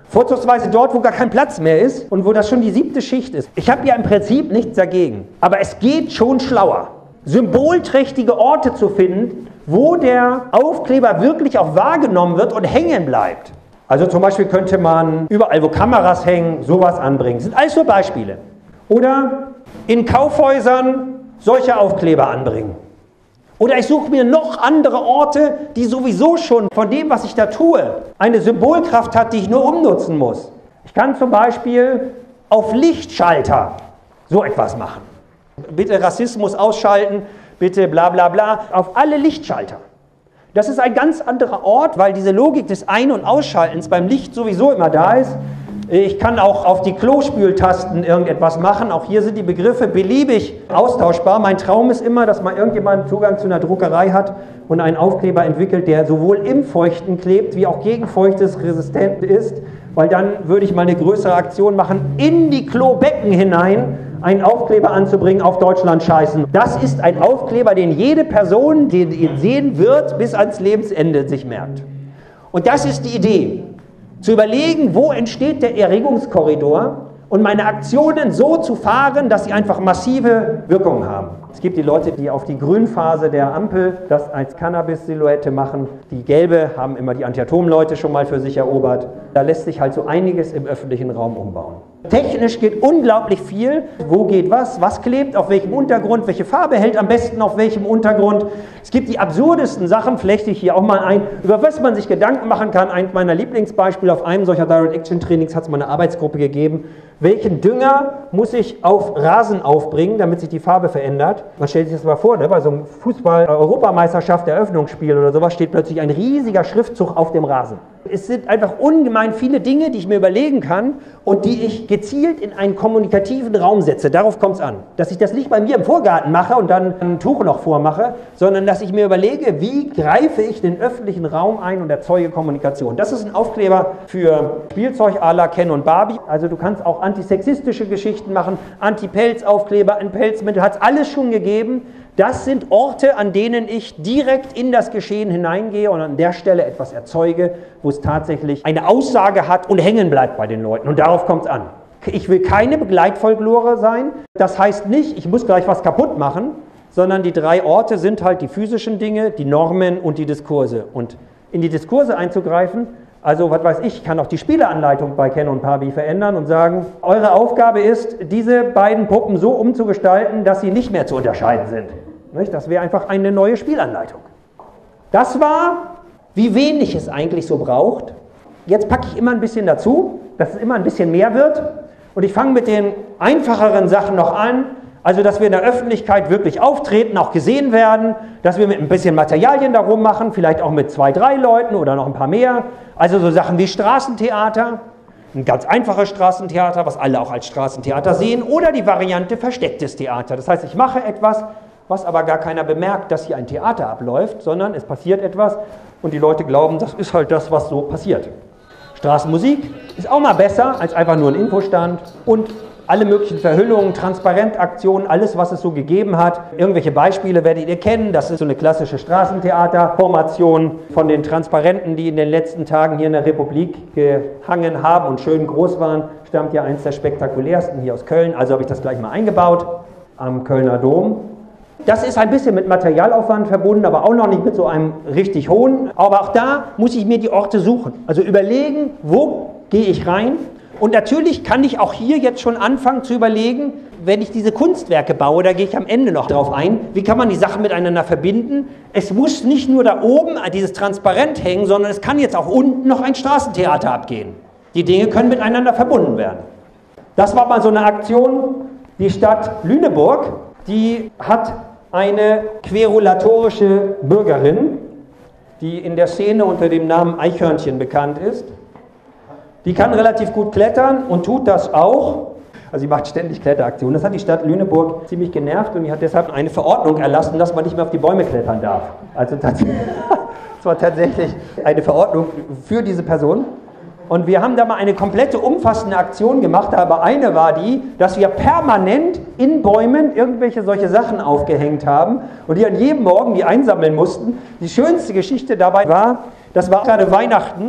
Vorzugsweise dort, wo gar kein Platz mehr ist und wo das schon die siebte Schicht ist. Ich habe ja im Prinzip nichts dagegen. Aber es geht schon schlauer, symbolträchtige Orte zu finden, wo der Aufkleber wirklich auch wahrgenommen wird und hängen bleibt. Also zum Beispiel könnte man überall, wo Kameras hängen, sowas anbringen. Das sind alles nur Beispiele. Oder in Kaufhäusern solche Aufkleber anbringen. Oder ich suche mir noch andere Orte, die sowieso schon von dem, was ich da tue, eine Symbolkraft hat, die ich nur umnutzen muss. Ich kann zum Beispiel auf Lichtschalter so etwas machen. Bitte Rassismus ausschalten, bitte bla bla bla, auf alle Lichtschalter. Das ist ein ganz anderer Ort, weil diese Logik des Ein- und Ausschaltens beim Licht sowieso immer da ist. Ich kann auch auf die Klospültasten irgendetwas machen. Auch hier sind die Begriffe beliebig austauschbar. Mein Traum ist immer, dass mal irgendjemand Zugang zu einer Druckerei hat und einen Aufkleber entwickelt, der sowohl im Feuchten klebt, wie auch gegen Feuchtes resistent ist. Weil dann würde ich mal eine größere Aktion machen, in die Klobecken hinein einen Aufkleber anzubringen, auf Deutschland scheißen. Das ist ein Aufkleber, den jede Person, die ihn sehen wird, bis ans Lebensende sich merkt. Und das ist die Idee. Zu überlegen, wo entsteht der Erregungskorridor und meine Aktionen so zu fahren, dass sie einfach massive Wirkungen haben. Es gibt die Leute, die auf die Grünphase der Ampel das als Cannabis-Silhouette machen. Die gelbe haben immer die Anti-Atom-Leute schon mal für sich erobert. Da lässt sich halt so einiges im öffentlichen Raum umbauen. Technisch geht unglaublich viel. Wo geht was? Was klebt auf welchem Untergrund? Welche Farbe hält am besten auf welchem Untergrund? Es gibt die absurdesten Sachen, flechte ich hier auch mal ein, über was man sich Gedanken machen kann. Eines meiner Lieblingsbeispiele auf einem solcher Direct-Action-Trainings hat es mal eine Arbeitsgruppe gegeben. Welchen Dünger muss ich auf Rasen aufbringen, damit sich die Farbe verändert? Man stellt sich das mal vor, ne? Bei so einem Fußball-Europameisterschaft, Eröffnungsspiel oder sowas steht plötzlich ein riesiger Schriftzug auf dem Rasen. Es sind einfach ungemein viele Dinge, die ich mir überlegen kann und die ich gezielt in einen kommunikativen Raum setze. Darauf kommt es an. Dass ich das nicht bei mir im Vorgarten mache und dann ein Tuch noch vormache, sondern dass ich mir überlege, wie greife ich den öffentlichen Raum ein und erzeuge Kommunikation. Das ist ein Aufkleber für Spielzeug à la Ken und Barbie. Also du kannst auch antisexistische Geschichten machen, Anti-Pelz-Aufkleber, ein Pelzmittel, hat es alles schon gegeben. Das sind Orte, an denen ich direkt in das Geschehen hineingehe und an der Stelle etwas erzeuge, wo es tatsächlich eine Aussage hat und hängen bleibt bei den Leuten. Und darauf kommt es an. Ich will keine Begleitfolklore sein. Das heißt nicht, ich muss gleich was kaputt machen, sondern die drei Orte sind halt die physischen Dinge, die Normen und die Diskurse. Und in die Diskurse einzugreifen, also was weiß ich, kann auch die Spieleanleitung bei Ken und Barbie verändern und sagen, eure Aufgabe ist, diese beiden Puppen so umzugestalten, dass sie nicht mehr zu unterscheiden sind. Das wäre einfach eine neue Spielanleitung. Das war, wie wenig es eigentlich so braucht. Jetzt packe ich immer ein bisschen dazu, dass es immer ein bisschen mehr wird. Und ich fange mit den einfacheren Sachen noch an. Also, dass wir in der Öffentlichkeit wirklich auftreten, auch gesehen werden, dass wir mit ein bisschen Materialien darum machen, vielleicht auch mit zwei, drei Leuten oder noch ein paar mehr. Also so Sachen wie Straßentheater, ein ganz einfaches Straßentheater, was alle auch als Straßentheater sehen, oder die Variante verstecktes Theater. Das heißt, ich mache etwas, was aber gar keiner bemerkt, dass hier ein Theater abläuft, sondern es passiert etwas und die Leute glauben, das ist halt das, was so passiert. Straßenmusik ist auch mal besser als einfach nur ein Infostand und alle möglichen Verhüllungen, Transparentaktionen, alles, was es so gegeben hat. Irgendwelche Beispiele werdet ihr kennen. Das ist so eine klassische Straßentheaterformation von den Transparenten, die in den letzten Tagen hier in der Republik gehangen haben und schön groß waren. Stammt ja eins der spektakulärsten hier aus Köln. Also habe ich das gleich mal eingebaut am Kölner Dom. Das ist ein bisschen mit Materialaufwand verbunden, aber auch noch nicht mit so einem richtig hohen. Aber auch da muss ich mir die Orte suchen. Also überlegen, wo gehe ich rein? Und natürlich kann ich auch hier jetzt schon anfangen zu überlegen, wenn ich diese Kunstwerke baue, da gehe ich am Ende noch drauf ein, wie kann man die Sachen miteinander verbinden? Es muss nicht nur da oben dieses Transparent hängen, sondern es kann jetzt auch unten noch ein Straßentheater abgehen. Die Dinge können miteinander verbunden werden. Das war mal so eine Aktion. Die Stadt Lüneburg, die hat eine querulatorische Bürgerin, die in der Szene unter dem Namen Eichhörnchen bekannt ist. Die kann relativ gut klettern und tut das auch. Also sie macht ständig Kletteraktionen. Das hat die Stadt Lüneburg ziemlich genervt und die hat deshalb eine Verordnung erlassen, dass man nicht mehr auf die Bäume klettern darf. Also das war tatsächlich eine Verordnung für diese Person. Und wir haben da mal eine komplette umfassende Aktion gemacht, aber eine war die, dass wir permanent in Bäumen irgendwelche solche Sachen aufgehängt haben und die an jedem Morgen die einsammeln mussten. Die schönste Geschichte dabei war, das war gerade Weihnachten,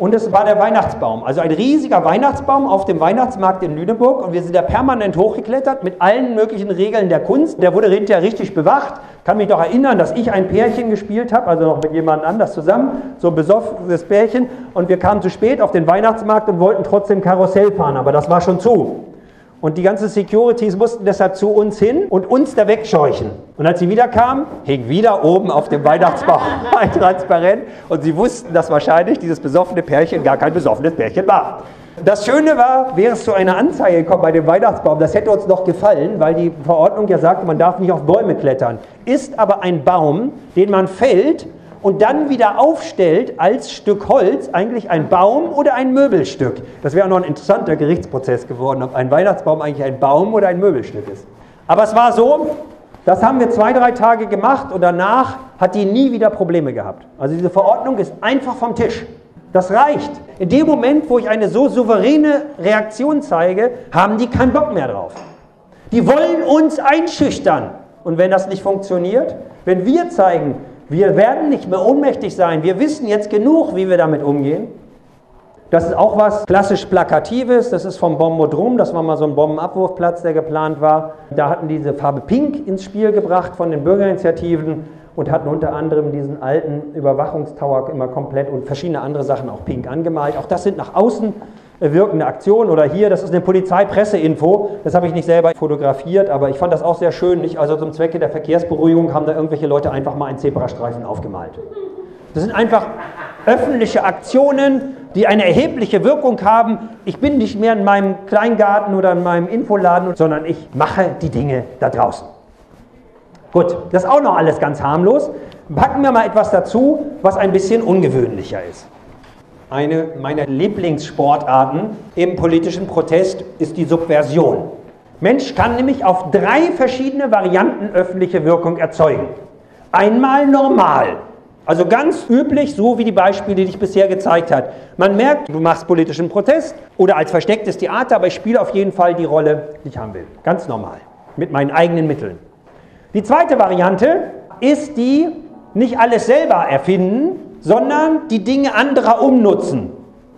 Und es war der Weihnachtsbaum, also ein riesiger Weihnachtsbaum auf dem Weihnachtsmarkt in Lüneburg. Und wir sind da permanent hochgeklettert mit allen möglichen Regeln der Kunst. Der wurde hinterher richtig bewacht. Ich kann mich doch erinnern, dass ich ein Pärchen gespielt habe, also noch mit jemand anders zusammen, so ein besoffenes Pärchen. Und wir kamen zu spät auf den Weihnachtsmarkt und wollten trotzdem Karussell fahren, aber das war schon zu. Und die ganzen Securities mussten deshalb zu uns hin und uns da wegscheuchen. Und als sie wieder kamen, hing wieder oben auf dem Weihnachtsbaum ein Transparent. Und sie wussten, dass wahrscheinlich dieses besoffene Pärchen gar kein besoffenes Pärchen war. Das Schöne war, wäre es zu einer Anzeige gekommen bei dem Weihnachtsbaum, das hätte uns noch gefallen, weil die Verordnung ja sagt, man darf nicht auf Bäume klettern. Ist aber ein Baum, den man fällt und dann wieder aufstellt als Stück Holz, eigentlich ein Baum oder ein Möbelstück. Das wäre noch ein interessanter Gerichtsprozess geworden, ob ein Weihnachtsbaum eigentlich ein Baum oder ein Möbelstück ist. Aber es war so, das haben wir zwei, drei Tage gemacht und danach hat die nie wieder Probleme gehabt. Also diese Verordnung ist einfach vom Tisch. Das reicht. In dem Moment, wo ich eine so souveräne Reaktion zeige, haben die keinen Bock mehr drauf. Die wollen uns einschüchtern. Und wenn das nicht funktioniert, wenn wir zeigen, wir werden nicht mehr ohnmächtig sein, wir wissen jetzt genug, wie wir damit umgehen. Das ist auch was klassisch Plakatives, das ist vom Bombodrom, das war mal so ein Bombenabwurfplatz, der geplant war. Da hatten diese Farbe Pink ins Spiel gebracht von den Bürgerinitiativen und hatten unter anderem diesen alten Überwachungstower immer komplett und verschiedene andere Sachen auch pink angemalt. Auch das sind nach außen wirkende Aktionen. Oder hier, das ist eine Polizeipresseinfo, das habe ich nicht selber fotografiert, aber ich fand das auch sehr schön. Nicht? Also zum Zwecke der Verkehrsberuhigung haben da irgendwelche Leute einfach mal einen Zebrastreifen aufgemalt. Das sind einfach öffentliche Aktionen, die eine erhebliche Wirkung haben. Ich bin nicht mehr in meinem Kleingarten oder in meinem Infoladen, sondern ich mache die Dinge da draußen. Gut, das ist auch noch alles ganz harmlos. Packen wir mal etwas dazu, was ein bisschen ungewöhnlicher ist. Eine meiner Lieblingssportarten im politischen Protest ist die Subversion. Mensch kann nämlich auf drei verschiedene Varianten öffentliche Wirkung erzeugen. Einmal normal, also ganz üblich, so wie die Beispiele, die ich bisher gezeigt habe. Man merkt, du machst politischen Protest oder als verstecktes Theater, aber ich spiele auf jeden Fall die Rolle, die ich haben will. Ganz normal, mit meinen eigenen Mitteln. Die zweite Variante ist die, nicht alles selber erfinden, sondern die Dinge anderer umnutzen.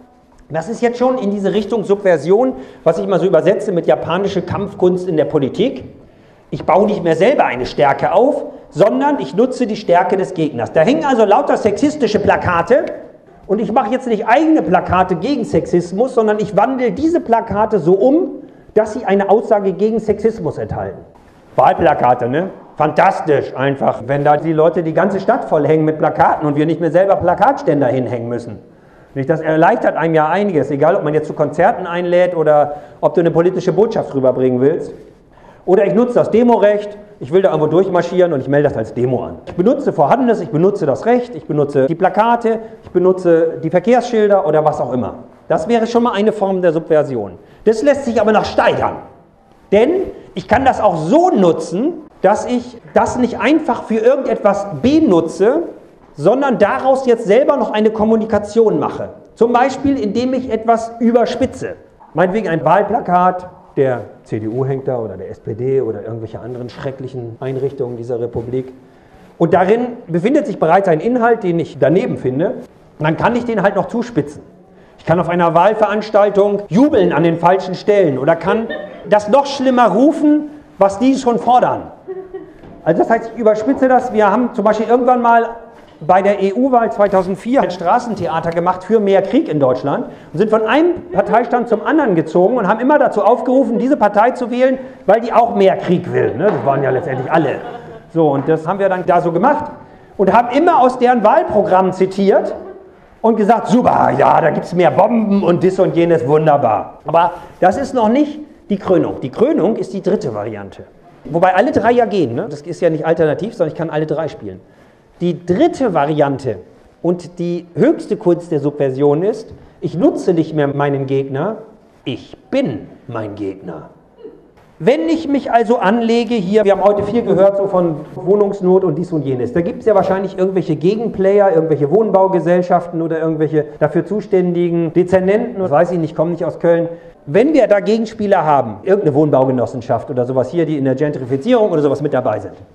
Das ist jetzt schon in diese Richtung Subversion, was ich mal so übersetze mit japanische Kampfkunst in der Politik. Ich baue nicht mehr selber eine Stärke auf, sondern ich nutze die Stärke des Gegners. Da hängen also lauter sexistische Plakate und ich mache jetzt nicht eigene Plakate gegen Sexismus, sondern ich wandle diese Plakate so um, dass sie eine Aussage gegen Sexismus enthalten. Wahlplakate, ne? Fantastisch einfach, wenn da die Leute die ganze Stadt vollhängen mit Plakaten und wir nicht mehr selber Plakatständer hinhängen müssen. Nicht, das erleichtert einem ja einiges, egal ob man jetzt zu Konzerten einlädt oder ob du eine politische Botschaft rüberbringen willst. Oder ich nutze das Demorecht, ich will da irgendwo durchmarschieren und ich melde das als Demo an. Ich benutze Vorhandenes, ich benutze das Recht, ich benutze die Plakate, ich benutze die Verkehrsschilder oder was auch immer. Das wäre schon mal eine Form der Subversion. Das lässt sich aber noch steigern. Denn ich kann das auch so nutzen, dass ich das nicht einfach für irgendetwas benutze, sondern daraus jetzt selber noch eine Kommunikation mache. Zum Beispiel, indem ich etwas überspitze. Meinetwegen ein Wahlplakat der C D U hängt da oder der S P D oder irgendwelche anderen schrecklichen Einrichtungen dieser Republik. Und darin befindet sich bereits ein Inhalt, den ich daneben finde. Und dann kann ich den halt noch zuspitzen. Ich kann auf einer Wahlveranstaltung jubeln an den falschen Stellen oder kann das noch schlimmer rufen, was die schon fordern. Also das heißt, ich überspitze das. Wir haben zum Beispiel irgendwann mal bei der E U-Wahl zweitausendvier ein Straßentheater gemacht für mehr Krieg in Deutschland und sind von einem Parteistand zum anderen gezogen und haben immer dazu aufgerufen, diese Partei zu wählen, weil die auch mehr Krieg will. Ne? Das waren ja letztendlich alle. So, und das haben wir dann da so gemacht und haben immer aus deren Wahlprogrammen zitiert und gesagt, super, ja, da gibt es mehr Bomben und dies und jenes, wunderbar. Aber das ist noch nicht die Krönung. Die Krönung ist die dritte Variante. Wobei alle drei ja gehen, ne? Das ist ja nicht alternativ, sondern ich kann alle drei spielen. Die dritte Variante und die höchste Kunst der Subversion ist, ich nutze nicht mehr meinen Gegner, ich bin mein Gegner. Wenn ich mich also anlege, hier, wir haben heute viel gehört so von Wohnungsnot und dies und jenes, da gibt es ja wahrscheinlich irgendwelche Gegenplayer, irgendwelche Wohnbaugesellschaften oder irgendwelche dafür zuständigen Dezernenten, das weiß ich nicht, ich komme nicht aus Köln. Wenn wir da Gegenspieler haben, irgendeine Wohnbaugenossenschaft oder sowas hier, die in der Gentrifizierung oder sowas mit dabei sind,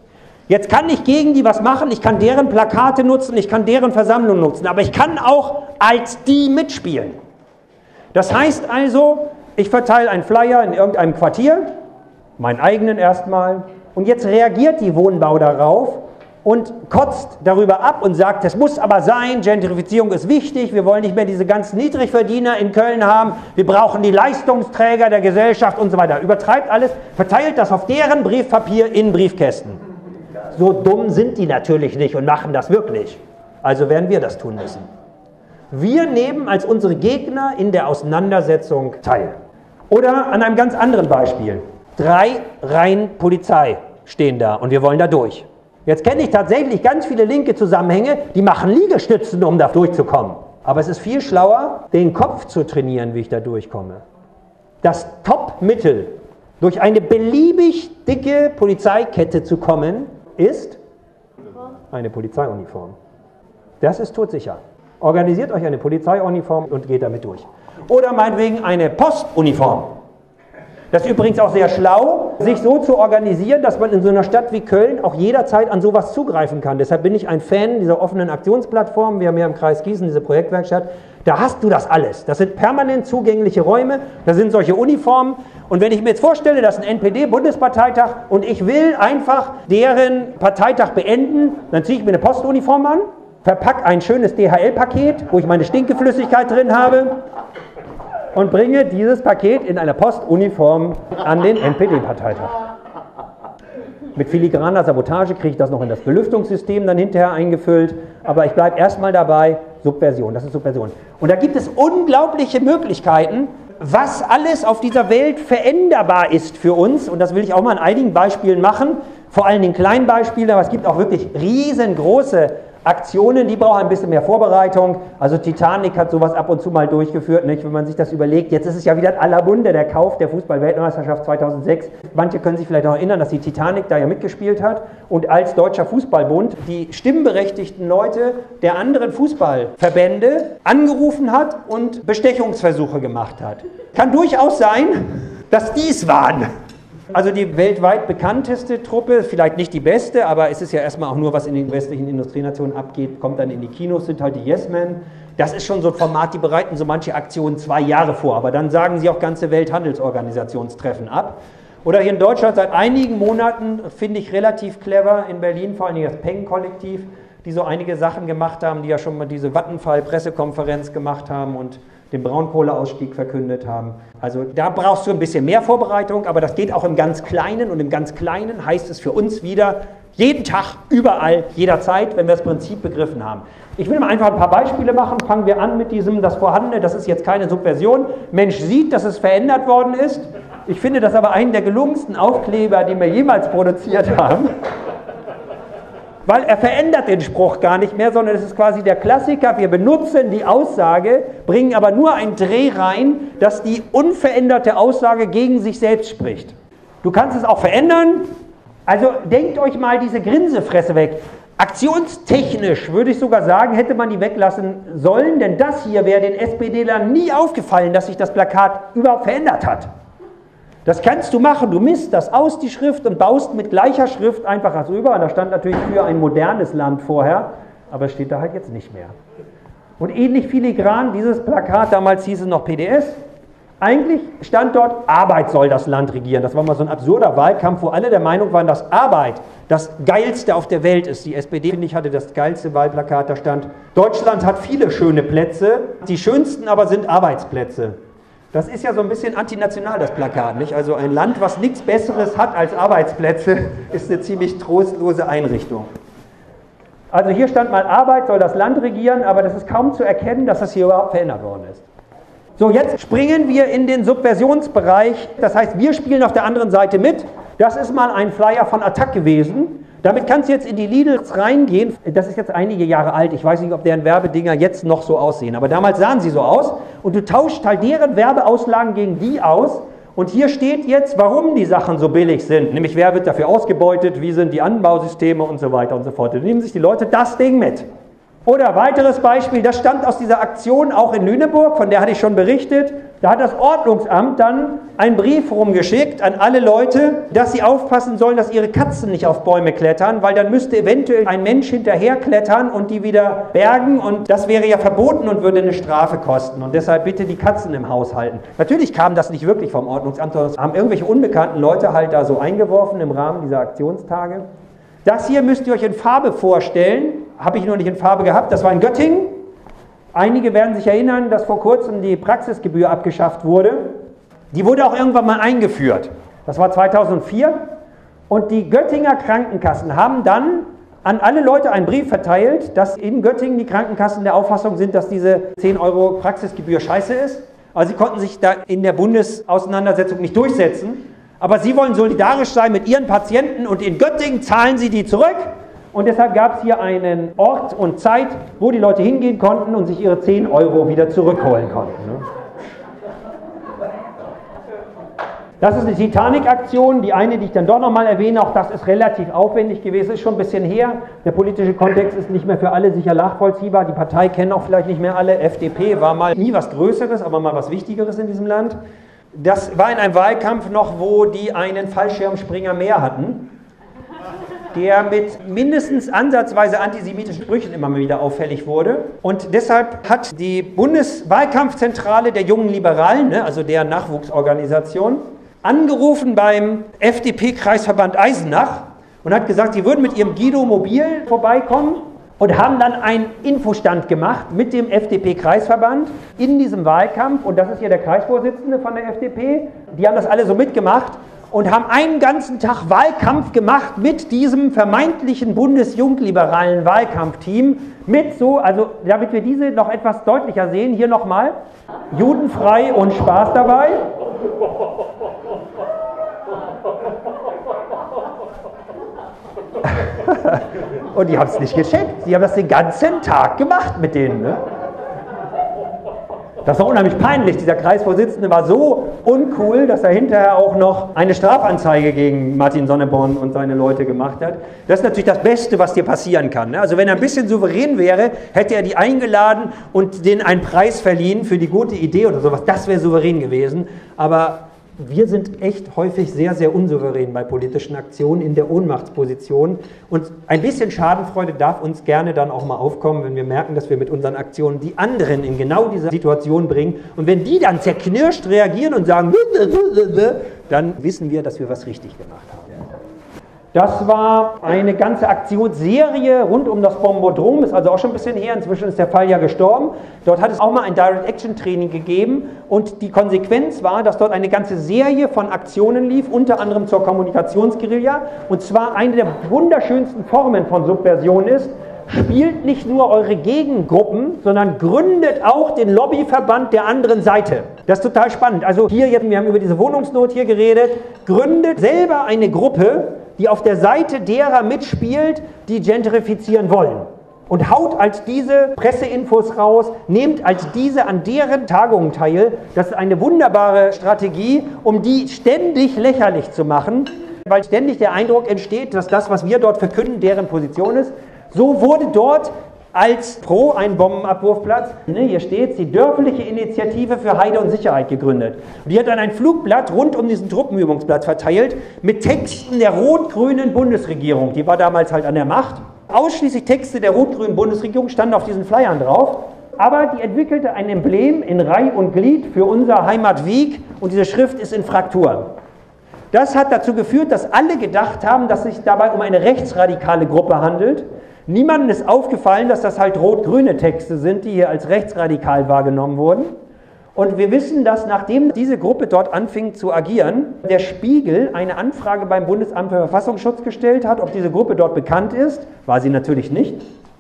Jetzt kann ich gegen die was machen, ich kann deren Plakate nutzen, ich kann deren Versammlung nutzen, aber ich kann auch als die mitspielen. Das heißt also, ich verteile einen Flyer in irgendeinem Quartier, meinen eigenen erstmal, und jetzt reagiert die Wohnbau darauf und kotzt darüber ab und sagt, das muss aber sein, Gentrifizierung ist wichtig, wir wollen nicht mehr diese ganzen Niedrigverdiener in Köln haben, wir brauchen die Leistungsträger der Gesellschaft und so weiter. Übertreibt alles, verteilt das auf deren Briefpapier in Briefkästen. So dumm sind die natürlich nicht und machen das wirklich. Also werden wir das tun müssen. Wir nehmen als unsere Gegner in der Auseinandersetzung teil. Oder an einem ganz anderen Beispiel. Drei Reihen Polizei stehen da und wir wollen da durch. Jetzt kenne ich tatsächlich ganz viele linke Zusammenhänge, die machen Liegestützen, um da durchzukommen. Aber es ist viel schlauer, den Kopf zu trainieren, wie ich da durchkomme. Das Top-Mittel, durch eine beliebig dicke Polizeikette zu kommen, ist eine Polizeiuniform. Das ist todsicher. Organisiert euch eine Polizeiuniform und geht damit durch. Oder meinetwegen eine Postuniform. Das ist übrigens auch sehr schlau, sich so zu organisieren, dass man in so einer Stadt wie Köln auch jederzeit an sowas zugreifen kann. Deshalb bin ich ein Fan dieser offenen Aktionsplattform. Wir haben hier im Kreis Gießen diese Projektwerkstatt. Da hast du das alles. Das sind permanent zugängliche Räume, da sind solche Uniformen. Und wenn ich mir jetzt vorstelle, das ist ein N P D-Bundesparteitag und ich will einfach deren Parteitag beenden, dann ziehe ich mir eine Postuniform an, verpacke ein schönes D H L-Paket, wo ich meine Stinkeflüssigkeit drin habe und bringe dieses Paket in einer Postuniform an den N P D-Parteitag. Mit filigraner Sabotage kriege ich das noch in das Belüftungssystem dann hinterher eingefüllt, aber ich bleibe erstmal dabei, Subversion, das ist Subversion. Und da gibt es unglaubliche Möglichkeiten, was alles auf dieser Welt veränderbar ist für uns, und das will ich auch mal an einigen Beispielen machen, vor allem den kleinen Beispielen, aber es gibt auch wirklich riesengroße Aktionen, die brauchen ein bisschen mehr Vorbereitung. Also Titanic hat sowas ab und zu mal durchgeführt, nicht? Wenn man sich das überlegt. Jetzt ist es ja wieder in aller Munde, der Kauf der Fußball-Weltmeisterschaft zweitausendsechs. Manche können sich vielleicht noch erinnern, dass die Titanic da ja mitgespielt hat und als Deutscher Fußballbund die stimmberechtigten Leute der anderen Fußballverbände angerufen hat und Bestechungsversuche gemacht hat. Kann durchaus sein, dass die es waren. Also die weltweit bekannteste Truppe, vielleicht nicht die beste, aber es ist ja erstmal auch nur, was in den westlichen Industrienationen abgeht, kommt dann in die Kinos, sind halt die Yes Men. Das ist schon so ein Format, die bereiten so manche Aktionen zwei Jahre vor, aber dann sagen sie auch ganze Welthandelsorganisationstreffen ab. Oder hier in Deutschland seit einigen Monaten, finde ich relativ clever, in Berlin vor allem das Peng-Kollektiv, die so einige Sachen gemacht haben, die ja schon mal diese Vattenfall-Pressekonferenz gemacht haben und den Braunkohleausstieg verkündet haben. Also da brauchst du ein bisschen mehr Vorbereitung, aber das geht auch im ganz Kleinen, und im ganz Kleinen heißt es für uns wieder, jeden Tag, überall, jederzeit, wenn wir das Prinzip begriffen haben. Ich will mal einfach ein paar Beispiele machen. Fangen wir an mit diesem, das Vorhandene, das ist jetzt keine Subversion. Mensch sieht, dass es verändert worden ist. Ich finde das aber einen der gelungensten Aufkleber, die wir jemals produziert haben. Weil er verändert den Spruch gar nicht mehr, sondern es ist quasi der Klassiker, wir benutzen die Aussage, bringen aber nur einen Dreh rein, dass die unveränderte Aussage gegen sich selbst spricht. Du kannst es auch verändern, also denkt euch mal diese Grinsefresse weg. Aktionstechnisch würde ich sogar sagen, hätte man die weglassen sollen, denn das hier wäre den S P D-Lern nie aufgefallen, dass sich das Plakat überhaupt verändert hat. Das kannst du machen, du misst das aus, die Schrift, und baust mit gleicher Schrift einfach was rüber. Und da stand natürlich für ein modernes Land vorher, aber es steht da halt jetzt nicht mehr. Und ähnlich filigran, dieses Plakat, damals hieß es noch P D S, eigentlich stand dort, Arbeit soll das Land regieren. Das war mal so ein absurder Wahlkampf, wo alle der Meinung waren, dass Arbeit das Geilste auf der Welt ist. Die S P D, finde ich, hatte das geilste Wahlplakat, da stand, Deutschland hat viele schöne Plätze, die schönsten aber sind Arbeitsplätze. Das ist ja so ein bisschen antinational, das Plakat, nicht? Also ein Land, was nichts Besseres hat als Arbeitsplätze, ist eine ziemlich trostlose Einrichtung. Also hier stand mal, Arbeit soll das Land regieren, aber das ist kaum zu erkennen, dass das hier überhaupt verändert worden ist. So, jetzt springen wir in den Subversionsbereich, das heißt, wir spielen auf der anderen Seite mit. Das ist mal ein Flyer von Attac gewesen. Damit kannst du jetzt in die Lidls reingehen. Das ist jetzt einige Jahre alt. Ich weiß nicht, ob deren Werbedinger jetzt noch so aussehen. Aber damals sahen sie so aus. Und du tauscht halt deren Werbeauslagen gegen die aus. Und hier steht jetzt, warum die Sachen so billig sind. Nämlich, wer wird dafür ausgebeutet, wie sind die Anbausysteme und so weiter und so fort. Da nehmen sich die Leute das Ding mit. Oder weiteres Beispiel, das stammt aus dieser Aktion auch in Lüneburg, von der hatte ich schon berichtet. Da hat das Ordnungsamt dann einen Brief rumgeschickt an alle Leute, dass sie aufpassen sollen, dass ihre Katzen nicht auf Bäume klettern, weil dann müsste eventuell ein Mensch hinterher klettern und die wieder bergen und das wäre ja verboten und würde eine Strafe kosten und deshalb bitte die Katzen im Haus halten. Natürlich kam das nicht wirklich vom Ordnungsamt, sondern das haben irgendwelche unbekannten Leute halt da so eingeworfen im Rahmen dieser Aktionstage. Das hier müsst ihr euch in Farbe vorstellen, habe ich noch nicht in Farbe gehabt, das war in Göttingen. Einige werden sich erinnern, dass vor kurzem die Praxisgebühr abgeschafft wurde. Die wurde auch irgendwann mal eingeführt. Das war zweitausendvier. Und die Göttinger Krankenkassen haben dann an alle Leute einen Brief verteilt, dass in Göttingen die Krankenkassen der Auffassung sind, dass diese zehn Euro Praxisgebühr scheiße ist. Also sie konnten sich da in der Bundesauseinandersetzung nicht durchsetzen. Aber sie wollen solidarisch sein mit ihren Patienten und in Göttingen zahlen sie die zurück. Und deshalb gab es hier einen Ort und Zeit, wo die Leute hingehen konnten und sich ihre zehn Euro wieder zurückholen konnten. Das ist eine Titanic-Aktion, die eine, die ich dann doch nochmal erwähne, auch das ist relativ aufwendig gewesen, ist schon ein bisschen her. Der politische Kontext ist nicht mehr für alle sicher nachvollziehbar, die Partei kennen auch vielleicht nicht mehr alle. F D P war mal nie was Größeres, aber mal was Wichtigeres in diesem Land. Das war in einem Wahlkampf noch, wo die einen Fallschirmspringer mehr hatten, der mit mindestens ansatzweise antisemitischen Sprüchen immer mal wieder auffällig wurde. Und deshalb hat die Bundeswahlkampfzentrale der Jungen Liberalen, ne, also deren Nachwuchsorganisation, angerufen beim F D P-Kreisverband Eisenach und hat gesagt, sie würden mit ihrem Guido Mobil vorbeikommen und haben dann einen Infostand gemacht mit dem F D P-Kreisverband in diesem Wahlkampf. Und das ist hier der Kreisvorsitzende von der F D P. Die haben das alle so mitgemacht und haben einen ganzen Tag Wahlkampf gemacht mit diesem vermeintlichen bundesjungliberalen Wahlkampfteam. Mit so, also damit wir diese noch etwas deutlicher sehen, hier nochmal, judenfrei und Spaß dabei. Und die haben es nicht gecheckt. Sie haben das den ganzen Tag gemacht mit denen. Ne? Das war unheimlich peinlich. Dieser Kreisvorsitzende war so uncool, dass er hinterher auch noch eine Strafanzeige gegen Martin Sonneborn und seine Leute gemacht hat. Das ist natürlich das Beste, was dir passieren kann. Ne? Also wenn er ein bisschen souverän wäre, hätte er die eingeladen und denen einen Preis verliehen für die gute Idee oder sowas. Das wäre souverän gewesen. Aber wir sind echt häufig sehr, sehr unsouverän bei politischen Aktionen in der Ohnmachtsposition. Und ein bisschen Schadenfreude darf uns gerne dann auch mal aufkommen, wenn wir merken, dass wir mit unseren Aktionen die anderen in genau diese Situation bringen. Und wenn die dann zerknirscht reagieren und sagen, dann wissen wir, dass wir was richtig gemacht haben. Das war eine ganze Aktionsserie rund um das Bombodrom, ist also auch schon ein bisschen her, inzwischen ist der Fall ja gestorben. Dort hat es auch mal ein Direct-Action-Training gegeben und die Konsequenz war, dass dort eine ganze Serie von Aktionen lief, unter anderem zur Kommunikationsguerilla. Und zwar eine der wunderschönsten Formen von Subversion ist, spielt nicht nur eure Gegengruppen, sondern gründet auch den Lobbyverband der anderen Seite. Das ist total spannend. Also hier, wir haben über diese Wohnungsnot hier geredet, gründet selber eine Gruppe, die auf der Seite derer mitspielt, die gentrifizieren wollen. Und haut als diese Presseinfos raus, nehmt als diese an deren Tagungen teil. Das ist eine wunderbare Strategie, um die ständig lächerlich zu machen, weil ständig der Eindruck entsteht, dass das, was wir dort verkünden, deren Position ist. So wurde dort als Pro ein Bombenabwurfplatz, ne, hier steht es, die dörfliche Initiative für Heide und Sicherheit gegründet. Und die hat dann ein Flugblatt rund um diesen Truppenübungsplatz verteilt mit Texten der rot-grünen Bundesregierung. Die war damals halt an der Macht. Ausschließlich Texte der rot-grünen Bundesregierung standen auf diesen Flyern drauf. Aber die entwickelte ein Emblem in Reih und Glied für unser Heimatweg und diese Schrift ist in Fraktur. Das hat dazu geführt, dass alle gedacht haben, dass sich dabei um eine rechtsradikale Gruppe handelt. Niemandem ist aufgefallen, dass das halt rot-grüne Texte sind, die hier als rechtsradikal wahrgenommen wurden. Und wir wissen, dass nachdem diese Gruppe dort anfing zu agieren, der Spiegel eine Anfrage beim Bundesamt für Verfassungsschutz gestellt hat, ob diese Gruppe dort bekannt ist. War sie natürlich nicht.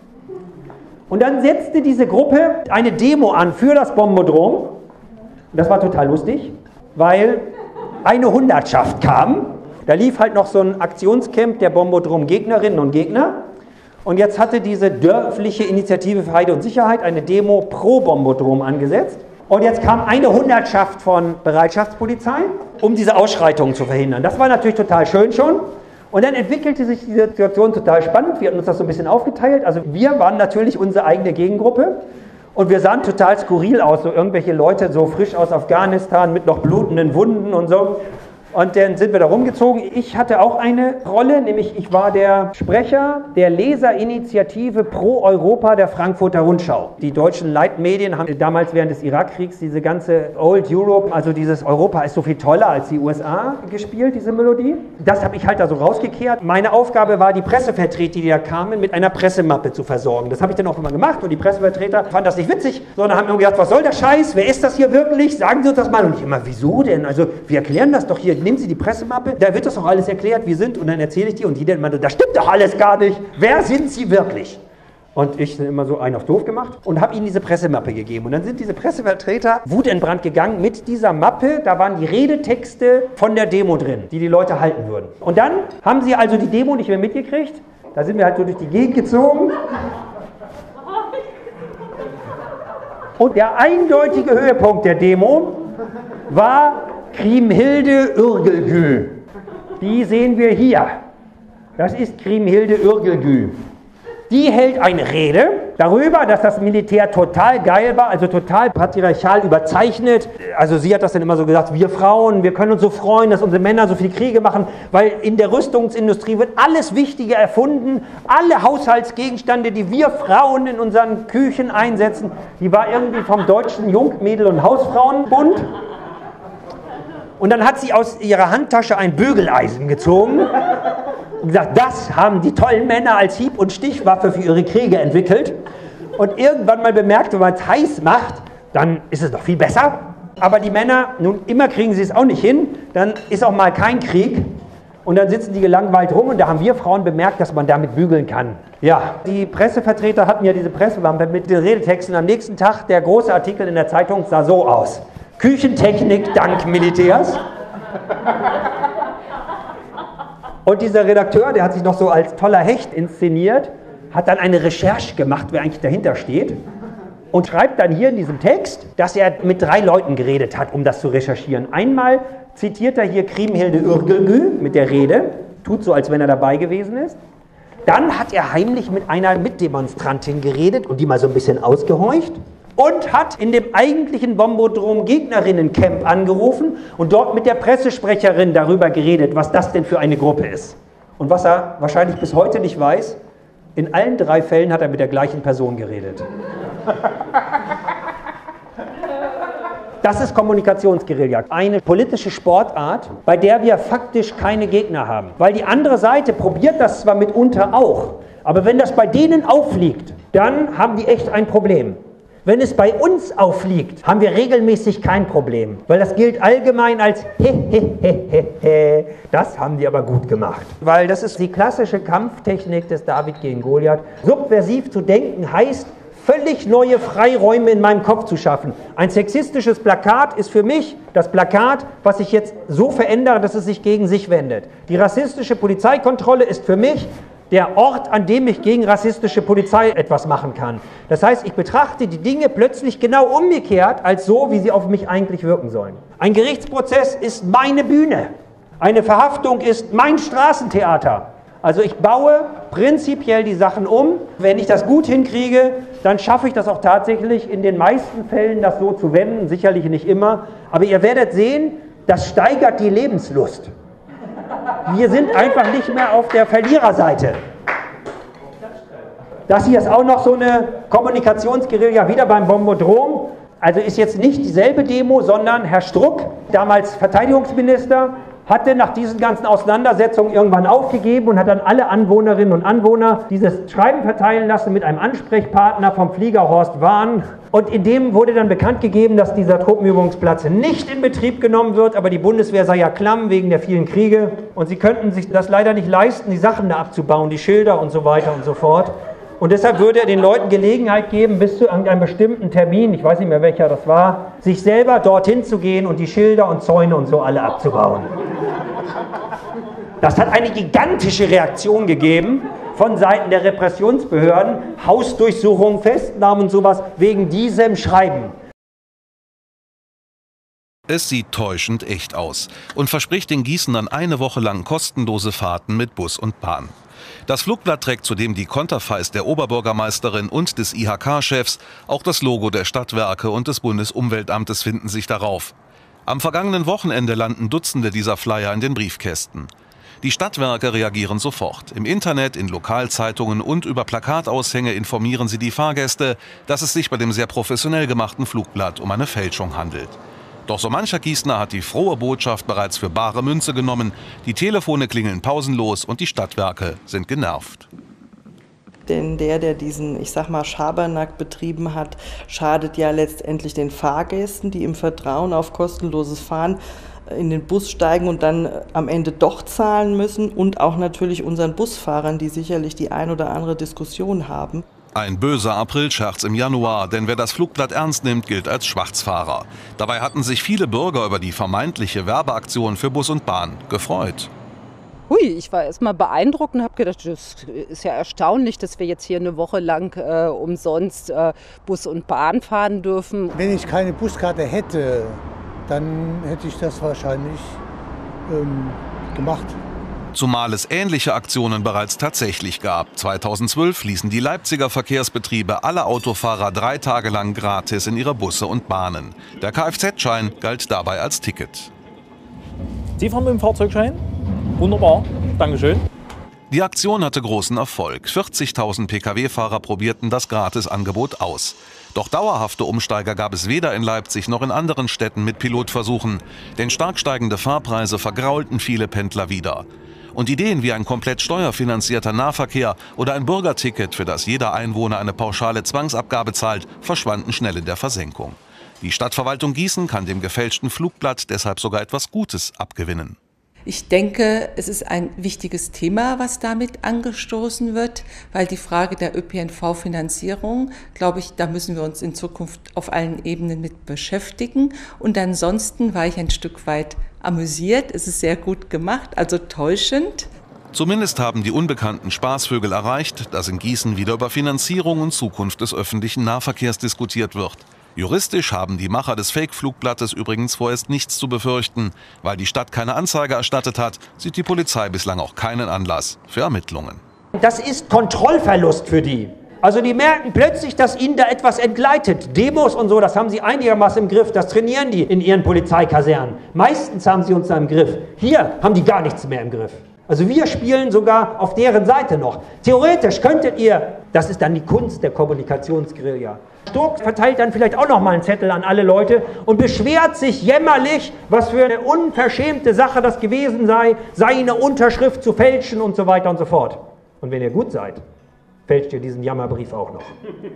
Und dann setzte diese Gruppe eine Demo an für das Bombodrom. Und das war total lustig, weil eine Hundertschaft kam. Da lief halt noch so ein Aktionscamp der Bombodrom-Gegnerinnen und Gegner. Und jetzt hatte diese dörfliche Initiative für Heide und Sicherheit eine Demo pro Bombodrom angesetzt. Und jetzt kam eine Hundertschaft von Bereitschaftspolizei, um diese Ausschreitungen zu verhindern. Das war natürlich total schön schon. Und dann entwickelte sich die Situation total spannend. Wir hatten uns das so ein bisschen aufgeteilt. Also wir waren natürlich unsere eigene Gegengruppe. Und wir sahen total skurril aus, so irgendwelche Leute so frisch aus Afghanistan mit noch blutenden Wunden und so. Und dann sind wir da rumgezogen. Ich hatte auch eine Rolle, nämlich ich war der Sprecher der Leserinitiative Pro Europa der Frankfurter Rundschau. Die deutschen Leitmedien haben damals während des Irakkriegs diese ganze Old Europe, also dieses Europa ist so viel toller als die U S A gespielt, diese Melodie. Das habe ich halt da so rausgekehrt. Meine Aufgabe war, die Pressevertreter, die da kamen, mit einer Pressemappe zu versorgen. Das habe ich dann auch immer gemacht und die Pressevertreter fanden das nicht witzig, sondern haben immer gedacht, was soll der Scheiß? Wer ist das hier wirklich? Sagen Sie uns das mal. Und ich immer, wieso denn? Also wir erklären das doch hier. Nehmen Sie die Pressemappe, da wird das doch alles erklärt, wir sind, und dann erzähle ich dir, und die dann immer, das stimmt doch alles gar nicht. Wer sind Sie wirklich? Und ich immer so einen auf doof gemacht und habe ihnen diese Pressemappe gegeben. Und dann sind diese Pressevertreter wutentbrannt gegangen mit dieser Mappe. Da waren die Redetexte von der Demo drin, die die Leute halten würden. Und dann haben sie also die Demo nicht mehr mitgekriegt. Da sind wir halt so durch die Gegend gezogen. Und der eindeutige Höhepunkt der Demo war Kriemhilde Ürgelgü. Die sehen wir hier. Das ist Kriemhilde Ürgelgü. Die hält eine Rede darüber, dass das Militär total geil war, also total patriarchal überzeichnet. Also sie hat das dann immer so gesagt, wir Frauen, wir können uns so freuen, dass unsere Männer so viele Kriege machen, weil in der Rüstungsindustrie wird alles Wichtige erfunden. Alle Haushaltsgegenstände, die wir Frauen in unseren Küchen einsetzen, die war irgendwie vom Deutschen Jung-, Mädel- und Hausfrauenbund. Und dann hat sie aus ihrer Handtasche ein Bügeleisen gezogen und gesagt, das haben die tollen Männer als Hieb- und Stichwaffe für ihre Kriege entwickelt. Und irgendwann mal bemerkt, wenn man es heiß macht, dann ist es doch viel besser. Aber die Männer, nun immer kriegen sie es auch nicht hin, dann ist auch mal kein Krieg. Und dann sitzen die gelangweilt rum und da haben wir Frauen bemerkt, dass man damit bügeln kann. Ja, die Pressevertreter hatten ja diese Pressemappe mit den Redetexten. Am nächsten Tag, der große Artikel in der Zeitung sah so aus. Küchentechnik dank Militärs. Und dieser Redakteur, der hat sich noch so als toller Hecht inszeniert, hat dann eine Recherche gemacht, wer eigentlich dahinter steht. Und schreibt dann hier in diesem Text, dass er mit drei Leuten geredet hat, um das zu recherchieren. Einmal zitiert er hier Kriemhilde Ürgelgü mit der Rede, tut so, als wenn er dabei gewesen ist. Dann hat er heimlich mit einer Mitdemonstrantin geredet und die mal so ein bisschen ausgehorcht. Und hat in dem eigentlichen Bombodrom-Gegnerinnen-Camp angerufen und dort mit der Pressesprecherin darüber geredet, was das denn für eine Gruppe ist. Und was er wahrscheinlich bis heute nicht weiß, in allen drei Fällen hat er mit der gleichen Person geredet. Das ist Kommunikationsguerilla, eine politische Sportart, bei der wir faktisch keine Gegner haben. Weil die andere Seite probiert das zwar mitunter auch, aber wenn das bei denen auffliegt, dann haben die echt ein Problem. Wenn es bei uns auffliegt, haben wir regelmäßig kein Problem, weil das gilt allgemein als he, he, he, he, he. Das haben die aber gut gemacht. Weil das ist die klassische Kampftechnik des David gegen Goliath. Subversiv zu denken heißt, völlig neue Freiräume in meinem Kopf zu schaffen. Ein sexistisches Plakat ist für mich das Plakat, was ich jetzt so verändere, dass es sich gegen sich wendet. Die rassistische Polizeikontrolle ist für mich der Ort, an dem ich gegen rassistische Polizei etwas machen kann. Das heißt, ich betrachte die Dinge plötzlich genau umgekehrt, als so, wie sie auf mich eigentlich wirken sollen. Ein Gerichtsprozess ist meine Bühne. Eine Verhaftung ist mein Straßentheater. Also ich baue prinzipiell die Sachen um. Wenn ich das gut hinkriege, dann schaffe ich das auch tatsächlich in den meisten Fällen, das so zu wenden. Sicherlich nicht immer. Aber ihr werdet sehen, das steigert die Lebenslust. Wir sind einfach nicht mehr auf der Verliererseite. Das hier ist auch noch so eine Kommunikationsguerilla, wieder beim Bombodrom. Also ist jetzt nicht dieselbe Demo, sondern Herr Struck, damals Verteidigungsminister, hatte nach diesen ganzen Auseinandersetzungen irgendwann aufgegeben und hat dann alle Anwohnerinnen und Anwohner dieses Schreiben verteilen lassen mit einem Ansprechpartner vom Flieger Horst Wahn. Und in dem wurde dann bekannt gegeben, dass dieser Truppenübungsplatz nicht in Betrieb genommen wird, aber die Bundeswehr sei ja klamm wegen der vielen Kriege und sie könnten sich das leider nicht leisten, die Sachen da abzubauen, die Schilder und so weiter und so fort. Und deshalb würde er den Leuten Gelegenheit geben, bis zu irgendeinem bestimmten Termin, ich weiß nicht mehr welcher das war, sich selber dorthin zu gehen und die Schilder und Zäune und so alle abzubauen. Das hat eine gigantische Reaktion gegeben von Seiten der Repressionsbehörden, Hausdurchsuchungen, Festnahmen und sowas, wegen diesem Schreiben. Es sieht täuschend echt aus und verspricht den Gießenern eine Woche lang kostenlose Fahrten mit Bus und Bahn. Das Flugblatt trägt zudem die Konterfeis der Oberbürgermeisterin und des I H K-Chefs. Auch das Logo der Stadtwerke und des Bundesumweltamtes finden sich darauf. Am vergangenen Wochenende landen Dutzende dieser Flyer in den Briefkästen. Die Stadtwerke reagieren sofort. Im Internet, in Lokalzeitungen und über Plakataushänge informieren sie die Fahrgäste, dass es sich bei dem sehr professionell gemachten Flugblatt um eine Fälschung handelt. Doch so mancher Gießener hat die frohe Botschaft bereits für bare Münze genommen. Die Telefone klingeln pausenlos und die Stadtwerke sind genervt. Denn der, der diesen, ich sag mal, Schabernack betrieben hat, schadet ja letztendlich den Fahrgästen, die im Vertrauen auf kostenloses Fahren in den Bus steigen und dann am Ende doch zahlen müssen, und auch natürlich unseren Busfahrern, die sicherlich die ein oder andere Diskussion haben. Ein böser Aprilscherz im Januar, denn wer das Flugblatt ernst nimmt, gilt als Schwarzfahrer. Dabei hatten sich viele Bürger über die vermeintliche Werbeaktion für Bus und Bahn gefreut. Hui, ich war erst mal beeindruckt und habe gedacht, das ist ja erstaunlich, dass wir jetzt hier eine Woche lang äh, umsonst äh, Bus und Bahn fahren dürfen. Wenn ich keine Buskarte hätte, dann hätte ich das wahrscheinlich ähm, gemacht. Zumal es ähnliche Aktionen bereits tatsächlich gab. zweitausendzwölf ließen die Leipziger Verkehrsbetriebe alle Autofahrer drei Tage lang gratis in ihre Busse und Bahnen. Der Kfz-Schein galt dabei als Ticket. Sie fahren mit dem Fahrzeugschein? Wunderbar, Dankeschön. Die Aktion hatte großen Erfolg. vierzigtausend Pkw-Fahrer probierten das Gratisangebot aus. Doch dauerhafte Umsteiger gab es weder in Leipzig noch in anderen Städten mit Pilotversuchen. Denn stark steigende Fahrpreise vergraulten viele Pendler wieder. Und Ideen wie ein komplett steuerfinanzierter Nahverkehr oder ein Bürgerticket, für das jeder Einwohner eine pauschale Zwangsabgabe zahlt, verschwanden schnell in der Versenkung. Die Stadtverwaltung Gießen kann dem gefälschten Flugblatt deshalb sogar etwas Gutes abgewinnen. Ich denke, es ist ein wichtiges Thema, was damit angestoßen wird, weil die Frage der Ö P N V-Finanzierung, glaube ich, da müssen wir uns in Zukunft auf allen Ebenen mit beschäftigen. Und ansonsten war ich ein Stück weit amüsiert. Es ist sehr gut gemacht, also täuschend. Zumindest haben die unbekannten Spaßvögel erreicht, dass in Gießen wieder über Finanzierung und Zukunft des öffentlichen Nahverkehrs diskutiert wird. Juristisch haben die Macher des Fake-Flugblattes übrigens vorerst nichts zu befürchten. Weil die Stadt keine Anzeige erstattet hat, sieht die Polizei bislang auch keinen Anlass für Ermittlungen. Das ist Kontrollverlust für die. Also die merken plötzlich, dass ihnen da etwas entgleitet. Demos und so, das haben sie einigermaßen im Griff. Das trainieren die in ihren Polizeikasernen. Meistens haben sie uns da im Griff. Hier haben die gar nichts mehr im Griff. Also wir spielen sogar auf deren Seite noch. Theoretisch könntet ihr, das ist dann die Kunst der Kommunikationsguerilla. Sturk verteilt dann vielleicht auch noch mal einen Zettel an alle Leute und beschwert sich jämmerlich, was für eine unverschämte Sache das gewesen sei, sei eine Unterschrift zu fälschen und so weiter und so fort. Und wenn ihr gut seid, fälscht ihr diesen Jammerbrief auch noch.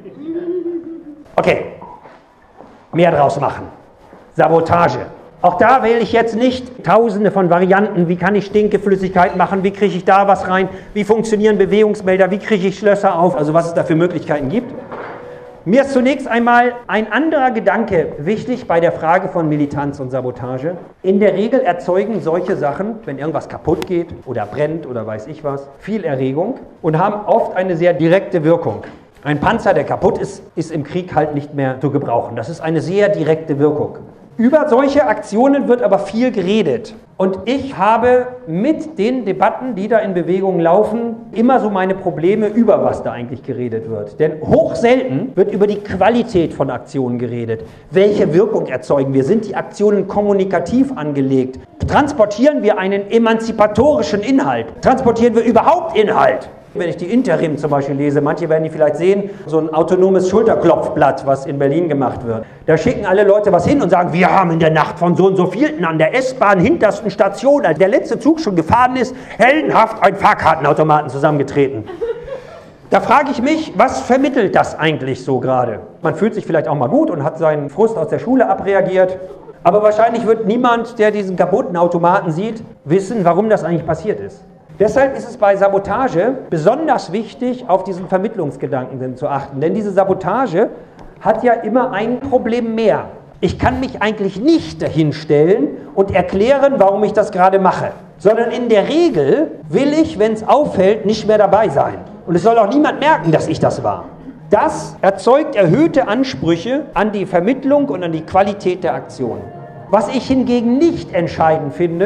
Okay, mehr draus machen. Sabotage. Auch da wähle ich jetzt nicht tausende von Varianten. Wie kann ich Stinkeflüssigkeit machen? Wie kriege ich da was rein? Wie funktionieren Bewegungsmelder? Wie kriege ich Schlösser auf? Also was es da für Möglichkeiten gibt. Mir ist zunächst einmal ein anderer Gedanke wichtig bei der Frage von Militanz und Sabotage. In der Regel erzeugen solche Sachen, wenn irgendwas kaputt geht oder brennt oder weiß ich was, viel Erregung und haben oft eine sehr direkte Wirkung. Ein Panzer, der kaputt ist, ist im Krieg halt nicht mehr zu gebrauchen. Das ist eine sehr direkte Wirkung. Über solche Aktionen wird aber viel geredet. Und ich habe mit den Debatten, die da in Bewegung laufen, immer so meine Probleme, über was da eigentlich geredet wird. Denn hochselten wird über die Qualität von Aktionen geredet. Welche Wirkung erzeugen wir? Sind die Aktionen kommunikativ angelegt? Transportieren wir einen emanzipatorischen Inhalt? Transportieren wir überhaupt Inhalt? Wenn ich die Interim zum Beispiel lese, manche werden die vielleicht sehen, so ein autonomes Schulterklopfblatt, was in Berlin gemacht wird. Da schicken alle Leute was hin und sagen, wir haben in der Nacht von so und so vielten an der S-Bahn hintersten Station, als der letzte Zug schon gefahren ist, heldenhaft ein Fahrkartenautomaten zusammengetreten. Da frage ich mich, was vermittelt das eigentlich so gerade? Man fühlt sich vielleicht auch mal gut und hat seinen Frust aus der Schule abreagiert. Aber wahrscheinlich wird niemand, der diesen kaputten Automaten sieht, wissen, warum das eigentlich passiert ist. Deshalb ist es bei Sabotage besonders wichtig, auf diesen Vermittlungsgedanken zu achten. Denn diese Sabotage hat ja immer ein Problem mehr. Ich kann mich eigentlich nicht dahinstellen und erklären, warum ich das gerade mache. Sondern in der Regel will ich, wenn es auffällt, nicht mehr dabei sein. Und es soll auch niemand merken, dass ich das war. Das erzeugt erhöhte Ansprüche an die Vermittlung und an die Qualität der Aktion. Was ich hingegen nicht entscheidend finde,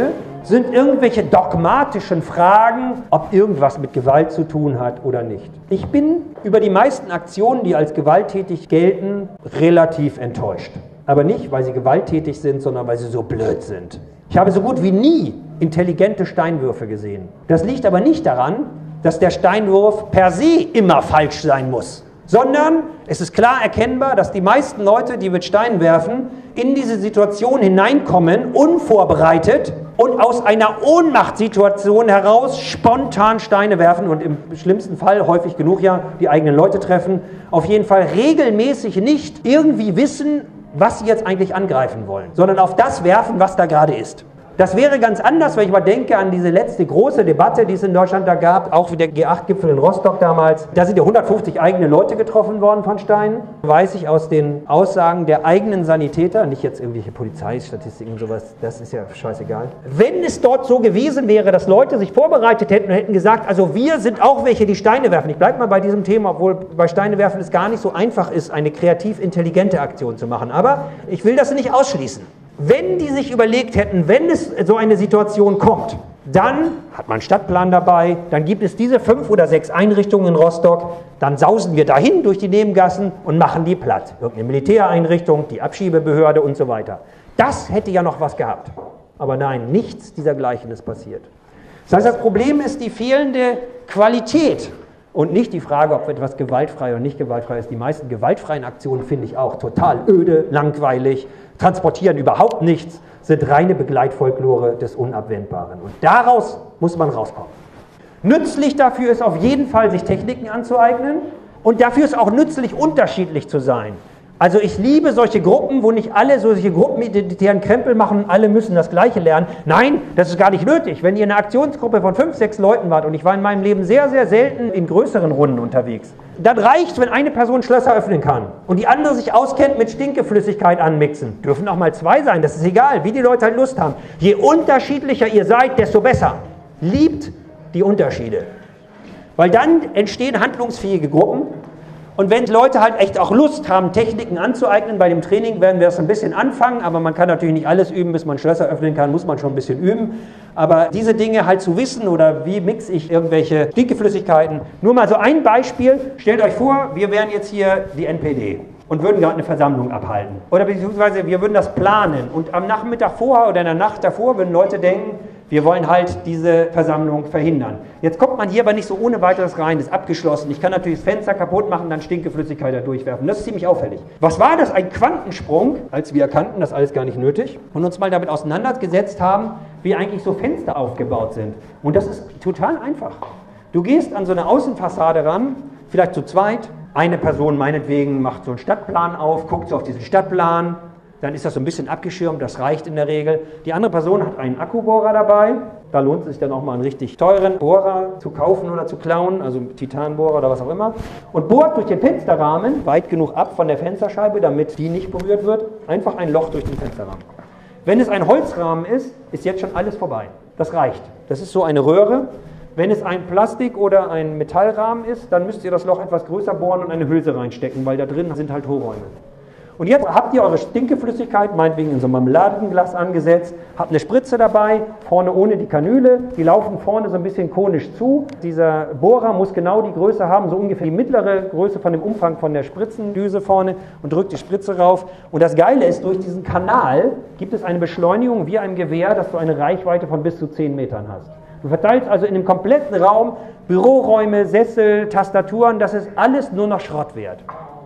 sind irgendwelche dogmatischen Fragen, ob irgendwas mit Gewalt zu tun hat oder nicht. Ich bin über die meisten Aktionen, die als gewalttätig gelten, relativ enttäuscht. Aber nicht, weil sie gewalttätig sind, sondern weil sie so blöd sind. Ich habe so gut wie nie intelligente Steinwürfe gesehen. Das liegt aber nicht daran, dass der Steinwurf per se immer falsch sein muss, sondern es ist klar erkennbar, dass die meisten Leute, die mit Steinen werfen, in diese Situation hineinkommen, unvorbereitet und aus einer Ohnmachtssituation heraus spontan Steine werfen und im schlimmsten Fall, häufig genug ja, die eigenen Leute treffen, auf jeden Fall regelmäßig nicht irgendwie wissen, was sie jetzt eigentlich angreifen wollen, sondern auf das werfen, was da gerade ist. Das wäre ganz anders, wenn ich mal denke an diese letzte große Debatte, die es in Deutschland da gab, auch wie der G acht Gipfel in Rostock damals. Da sind ja hundertfünfzig eigene Leute getroffen worden von Steinen. Weiß ich aus den Aussagen der eigenen Sanitäter, nicht jetzt irgendwelche Polizeistatistiken und sowas, das ist ja scheißegal. Wenn es dort so gewesen wäre, dass Leute sich vorbereitet hätten und hätten gesagt, also wir sind auch welche, die Steine werfen. Ich bleibe mal bei diesem Thema, obwohl bei Steine werfen es gar nicht so einfach ist, eine kreativ intelligente Aktion zu machen. Aber ich will das nicht ausschließen. Wenn die sich überlegt hätten, wenn es so eine Situation kommt, dann hat man einen Stadtplan dabei, dann gibt es diese fünf oder sechs Einrichtungen in Rostock, dann sausen wir dahin durch die Nebengassen und machen die platt. Irgendeine Militäreinrichtung, die Abschiebebehörde und so weiter. Das hätte ja noch was gehabt. Aber nein, nichts dieser Gleichen ist passiert. Das heißt, das Problem ist die fehlende Qualität und nicht die Frage, ob etwas gewaltfrei oder nicht gewaltfrei ist. Die meisten gewaltfreien Aktionen finde ich auch total öde, langweilig, transportieren überhaupt nichts, sind reine Begleitfolklore des Unabwendbaren. Und daraus muss man rauskommen. Nützlich dafür ist auf jeden Fall, sich Techniken anzueignen und dafür ist auch nützlich, unterschiedlich zu sein. Also ich liebe solche Gruppen, wo nicht alle solche gruppenidentitären Krempel machen und alle müssen das Gleiche lernen. Nein, das ist gar nicht nötig. Wenn ihr eine Aktionsgruppe von fünf, sechs Leuten wart, und ich war in meinem Leben sehr, sehr selten in größeren Runden unterwegs, dann reicht, wenn eine Person Schlösser öffnen kann und die andere sich auskennt mit Stinkeflüssigkeit anmixen. Dürfen auch mal zwei sein, das ist egal, wie die Leute halt Lust haben. Je unterschiedlicher ihr seid, desto besser. Liebt die Unterschiede. Weil dann entstehen handlungsfähige Gruppen. Und wenn Leute halt echt auch Lust haben, Techniken anzueignen, bei dem Training werden wir das ein bisschen anfangen, aber man kann natürlich nicht alles üben, bis man Schlösser öffnen kann, muss man schon ein bisschen üben. Aber diese Dinge halt zu wissen oder wie mixe ich irgendwelche Stinkeflüssigkeiten. Nur mal so ein Beispiel, stellt euch vor, wir wären jetzt hier die N P D und würden gerade eine Versammlung abhalten. Oder beziehungsweise wir würden das planen und am Nachmittag vorher oder in der Nacht davor würden Leute denken, wir wollen halt diese Versammlung verhindern. Jetzt kommt man hier aber nicht so ohne weiteres rein, ist abgeschlossen. Ich kann natürlich das Fenster kaputt machen, dann Stinkeflüssigkeit da durchwerfen. Das ist ziemlich auffällig. Was war das? Ein Quantensprung, als wir erkannten, das alles gar nicht nötig und uns mal damit auseinandergesetzt haben, wie eigentlich so Fenster aufgebaut sind. Und das ist total einfach. Du gehst an so eine Außenfassade ran, vielleicht zu zweit. Eine Person meinetwegen macht so einen Stadtplan auf, guckt so auf diesen Stadtplan. Dann ist das so ein bisschen abgeschirmt, das reicht in der Regel. Die andere Person hat einen Akkubohrer dabei. Da lohnt es sich dann auch mal einen richtig teuren Bohrer zu kaufen oder zu klauen, also Titanbohrer oder was auch immer. Und bohrt durch den Fensterrahmen weit genug ab von der Fensterscheibe, damit die nicht berührt wird, einfach ein Loch durch den Fensterrahmen. Wenn es ein Holzrahmen ist, ist jetzt schon alles vorbei. Das reicht. Das ist so eine Röhre. Wenn es ein Plastik- oder ein Metallrahmen ist, dann müsst ihr das Loch etwas größer bohren und eine Hülse reinstecken, weil da drin sind halt Hohlräume. Und jetzt habt ihr eure Stinkeflüssigkeit, meinetwegen in so einem Marmeladenglas angesetzt, habt eine Spritze dabei, vorne ohne die Kanüle, die laufen vorne so ein bisschen konisch zu. Dieser Bohrer muss genau die Größe haben, so ungefähr die mittlere Größe von dem Umfang von der Spritzendüse vorne und drückt die Spritze rauf. Und das Geile ist, durch diesen Kanal gibt es eine Beschleunigung wie ein Gewehr, dass du eine Reichweite von bis zu zehn Metern hast. Du verteilst also in dem kompletten Raum Büroräume, Sessel, Tastaturen, das ist alles nur noch Schrott wert.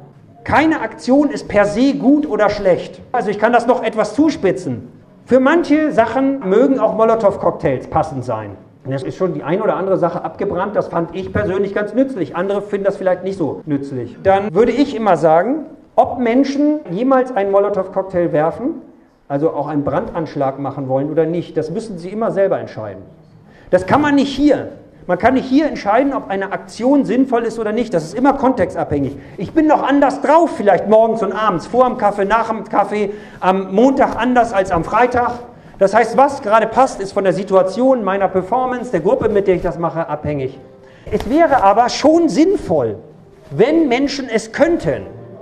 Keine Aktion ist per se gut oder schlecht. Also ich kann das noch etwas zuspitzen. Für manche Sachen mögen auch Molotow-Cocktails passend sein. Es ist schon die ein oder andere Sache abgebrannt, das fand ich persönlich ganz nützlich. Andere finden das vielleicht nicht so nützlich. Dann würde ich immer sagen, ob Menschen jemals einen Molotow-Cocktail werfen, also auch einen Brandanschlag machen wollen oder nicht, das müssen sie immer selber entscheiden. Das kann man nicht hier. Man kann nicht hier entscheiden, ob eine Aktion sinnvoll ist oder nicht. Das ist immer kontextabhängig. Ich bin noch anders drauf, vielleicht morgens und abends, vor dem Kaffee, nach dem Kaffee, am Montag anders als am Freitag. Das heißt, was gerade passt, ist von der Situation, meiner Performance, der Gruppe, mit der ich das mache, abhängig. Es wäre aber schon sinnvoll, wenn Menschen es könnten,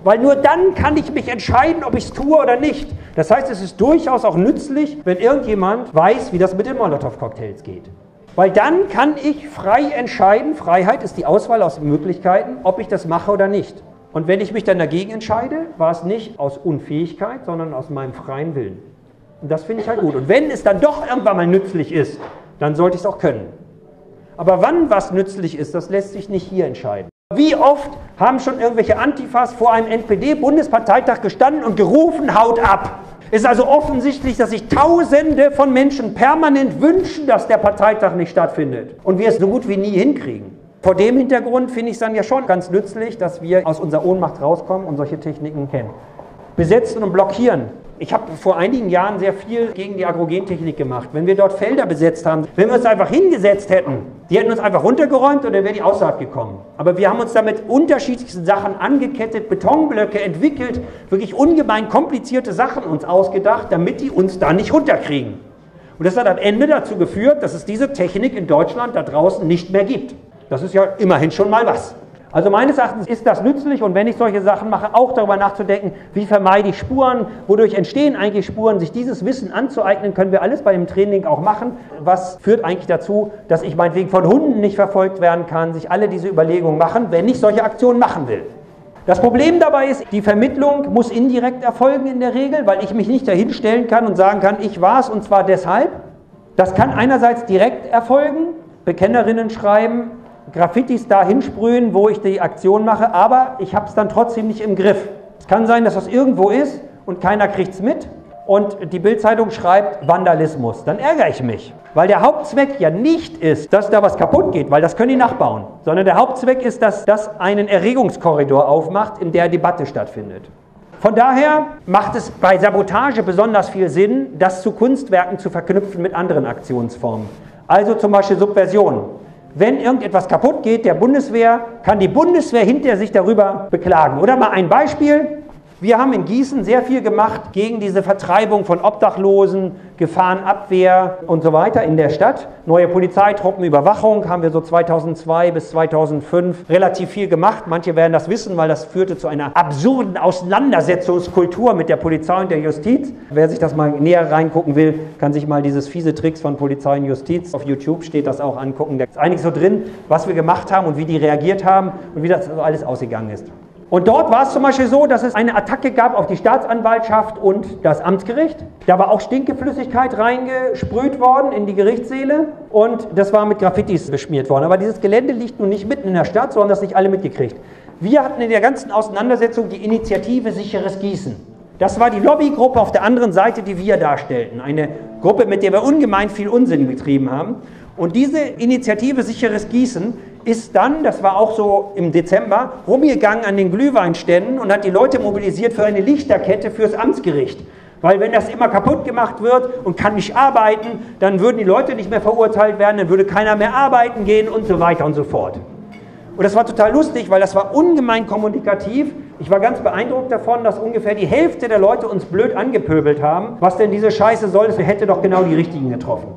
Weil nur dann kann ich mich entscheiden, ob ich es tue oder nicht. Das heißt, es ist durchaus auch nützlich, wenn irgendjemand weiß, wie das mit den Molotow-Cocktails geht. Weil dann kann ich frei entscheiden, Freiheit ist die Auswahl aus Möglichkeiten, ob ich das mache oder nicht. Und wenn ich mich dann dagegen entscheide, war es nicht aus Unfähigkeit, sondern aus meinem freien Willen. Und das finde ich halt gut. Und wenn es dann doch irgendwann mal nützlich ist, dann sollte ich es auch können. Aber wann was nützlich ist, das lässt sich nicht hier entscheiden. Wie oft haben schon irgendwelche Antifas vor einem N P D-Bundesparteitag gestanden und gerufen, haut ab? Es ist also offensichtlich, dass sich Tausende von Menschen permanent wünschen, dass der Parteitag nicht stattfindet. Und wir es so gut wie nie hinkriegen. Vor dem Hintergrund finde ich es dann ja schon ganz nützlich, dass wir aus unserer Ohnmacht rauskommen und solche Techniken kennen. Besetzen und blockieren. Ich habe vor einigen Jahren sehr viel gegen die Agrogentechnik gemacht. Wenn wir dort Felder besetzt haben, wenn wir uns einfach hingesetzt hätten, die hätten uns einfach runtergeräumt und dann wäre die Aussaat gekommen. Aber wir haben uns damit unterschiedlichsten Sachen angekettet, Betonblöcke entwickelt, wirklich ungemein komplizierte Sachen uns ausgedacht, damit die uns da nicht runterkriegen. Und das hat am Ende dazu geführt, dass es diese Technik in Deutschland da draußen nicht mehr gibt. Das ist ja immerhin schon mal was. Also meines Erachtens ist das nützlich und wenn ich solche Sachen mache, auch darüber nachzudenken, wie vermeide ich Spuren, wodurch entstehen eigentlich Spuren, sich dieses Wissen anzueignen, können wir alles bei dem Training auch machen. Was führt eigentlich dazu, dass ich meinetwegen von Hunden nicht verfolgt werden kann, sich alle diese Überlegungen machen, wenn ich solche Aktionen machen will. Das Problem dabei ist, die Vermittlung muss indirekt erfolgen in der Regel, weil ich mich nicht dahin stellen kann und sagen kann, ich war es und zwar deshalb. Das kann einerseits direkt erfolgen, Bekennerinnen schreiben, Graffitis da hinsprühen, wo ich die Aktion mache, aber ich habe es dann trotzdem nicht im Griff. Es kann sein, dass das irgendwo ist und keiner kriegt es mit und die Bild-Zeitung schreibt Vandalismus. Dann ärgere ich mich, weil der Hauptzweck ja nicht ist, dass da was kaputt geht, weil das können die nachbauen, sondern der Hauptzweck ist, dass das einen Erregungskorridor aufmacht, in der Debatte stattfindet. Von daher macht es bei Sabotage besonders viel Sinn, das zu Kunstwerken zu verknüpfen mit anderen Aktionsformen. Also zum Beispiel Subversion. Wenn irgendetwas kaputt geht, der Bundeswehr, kann die Bundeswehr hinterher sich darüber beklagen. Oder mal ein Beispiel. Wir haben in Gießen sehr viel gemacht gegen diese Vertreibung von Obdachlosen, Gefahrenabwehr und so weiter in der Stadt. Neue Polizeitruppen, Überwachung haben wir so zweitausendzwei bis zweitausendfünf relativ viel gemacht. Manche werden das wissen, weil das führte zu einer absurden Auseinandersetzungskultur mit der Polizei und der Justiz. Wer sich das mal näher reingucken will, kann sich mal dieses fiese Tricks von Polizei und Justiz, auf YouTube steht das auch, angucken. Da ist einiges so drin, was wir gemacht haben und wie die reagiert haben und wie das alles ausgegangen ist. Und dort war es zum Beispiel so, dass es eine Attacke gab auf die Staatsanwaltschaft und das Amtsgericht. Da war auch Stinkeflüssigkeit reingesprüht worden in die Gerichtssäle und das war mit Graffitis beschmiert worden. Aber dieses Gelände liegt nun nicht mitten in der Stadt, so haben das nicht alle mitgekriegt. Wir hatten in der ganzen Auseinandersetzung die Initiative Sicheres Gießen. Das war die Lobbygruppe auf der anderen Seite, die wir darstellten. Eine Gruppe, mit der wir ungemein viel Unsinn betrieben haben. Und diese Initiative Sicheres Gießen ist dann, das war auch so im Dezember, rumgegangen an den Glühweinständen und hat die Leute mobilisiert für eine Lichterkette fürs Amtsgericht. Weil wenn das immer kaputt gemacht wird und kann nicht arbeiten, dann würden die Leute nicht mehr verurteilt werden, dann würde keiner mehr arbeiten gehen und so weiter und so fort. Und das war total lustig, weil das war ungemein kommunikativ. Ich war ganz beeindruckt davon, dass ungefähr die Hälfte der Leute uns blöd angepöbelt haben. Was denn diese Scheiße soll, das hätte doch genau die Richtigen getroffen.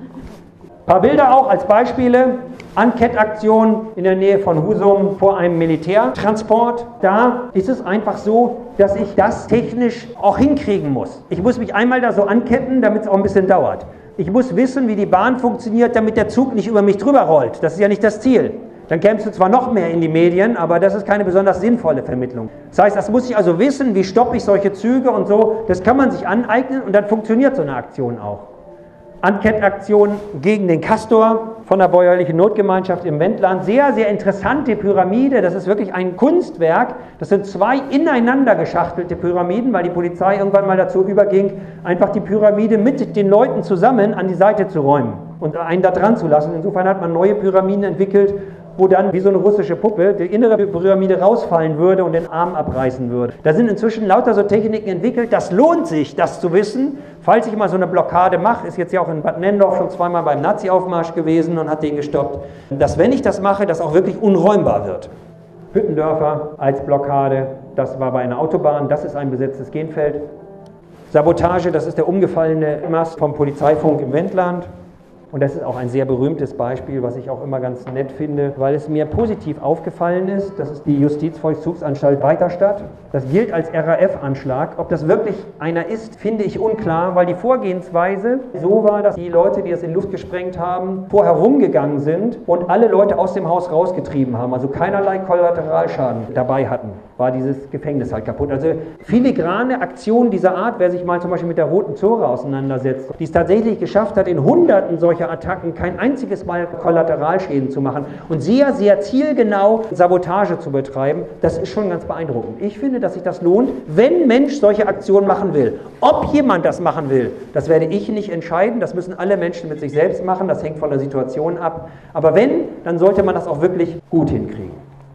Ein paar Bilder auch als Beispiele. Ankettaktion in der Nähe von Husum vor einem Militärtransport. Da ist es einfach so, dass ich das technisch auch hinkriegen muss. Ich muss mich einmal da so anketten, damit es auch ein bisschen dauert. Ich muss wissen, wie die Bahn funktioniert, damit der Zug nicht über mich drüber rollt. Das ist ja nicht das Ziel. Dann kämst du zwar noch mehr in die Medien, aber das ist keine besonders sinnvolle Vermittlung. Das heißt, das muss ich also wissen, wie stoppe ich solche Züge und so. Das kann man sich aneignen und dann funktioniert so eine Aktion auch. Ankettaktion gegen den Castor von der bäuerlichen Notgemeinschaft im Wendland. Sehr, sehr interessante Pyramide. Das ist wirklich ein Kunstwerk. Das sind zwei ineinander geschachtelte Pyramiden, weil die Polizei irgendwann mal dazu überging, einfach die Pyramide mit den Leuten zusammen an die Seite zu räumen und einen da dran zu lassen. Insofern hat man neue Pyramiden entwickelt, wo dann wie so eine russische Puppe die innere Pyramide rausfallen würde und den Arm abreißen würde. Da sind inzwischen lauter so Techniken entwickelt. Das lohnt sich, das zu wissen. Falls ich mal so eine Blockade mache, ist jetzt ja auch in Bad Nennendorf schon zweimal beim Nazi-Aufmarsch gewesen und hat den gestoppt, dass wenn ich das mache, das auch wirklich unräumbar wird. Hüttendörfer als Blockade, das war bei einer Autobahn, das ist ein besetztes Genfeld. Sabotage, das ist der umgefallene Mast vom Polizeifunk im Wendland. Und das ist auch ein sehr berühmtes Beispiel, was ich auch immer ganz nett finde, weil es mir positiv aufgefallen ist. Das ist die Justizvollzugsanstalt Weiterstadt. Das gilt als R A F-Anschlag. Ob das wirklich einer ist, finde ich unklar, weil die Vorgehensweise so war, dass die Leute, die das in Luft gesprengt haben, vorher rumgegangen sind und alle Leute aus dem Haus rausgetrieben haben, also keinerlei Kollateralschaden dabei hatten, war dieses Gefängnis halt kaputt. Also filigrane Aktionen dieser Art, wer sich mal zum Beispiel mit der Roten Zora auseinandersetzt, die es tatsächlich geschafft hat, in Hunderten solcher Attacken kein einziges Mal Kollateralschäden zu machen und sehr, sehr zielgenau Sabotage zu betreiben, das ist schon ganz beeindruckend. Ich finde, dass sich das lohnt, wenn Mensch solche Aktionen machen will. Ob jemand das machen will, das werde ich nicht entscheiden, das müssen alle Menschen mit sich selbst machen, das hängt von der Situation ab. Aber wenn, dann sollte man das auch wirklich gut hinkriegen.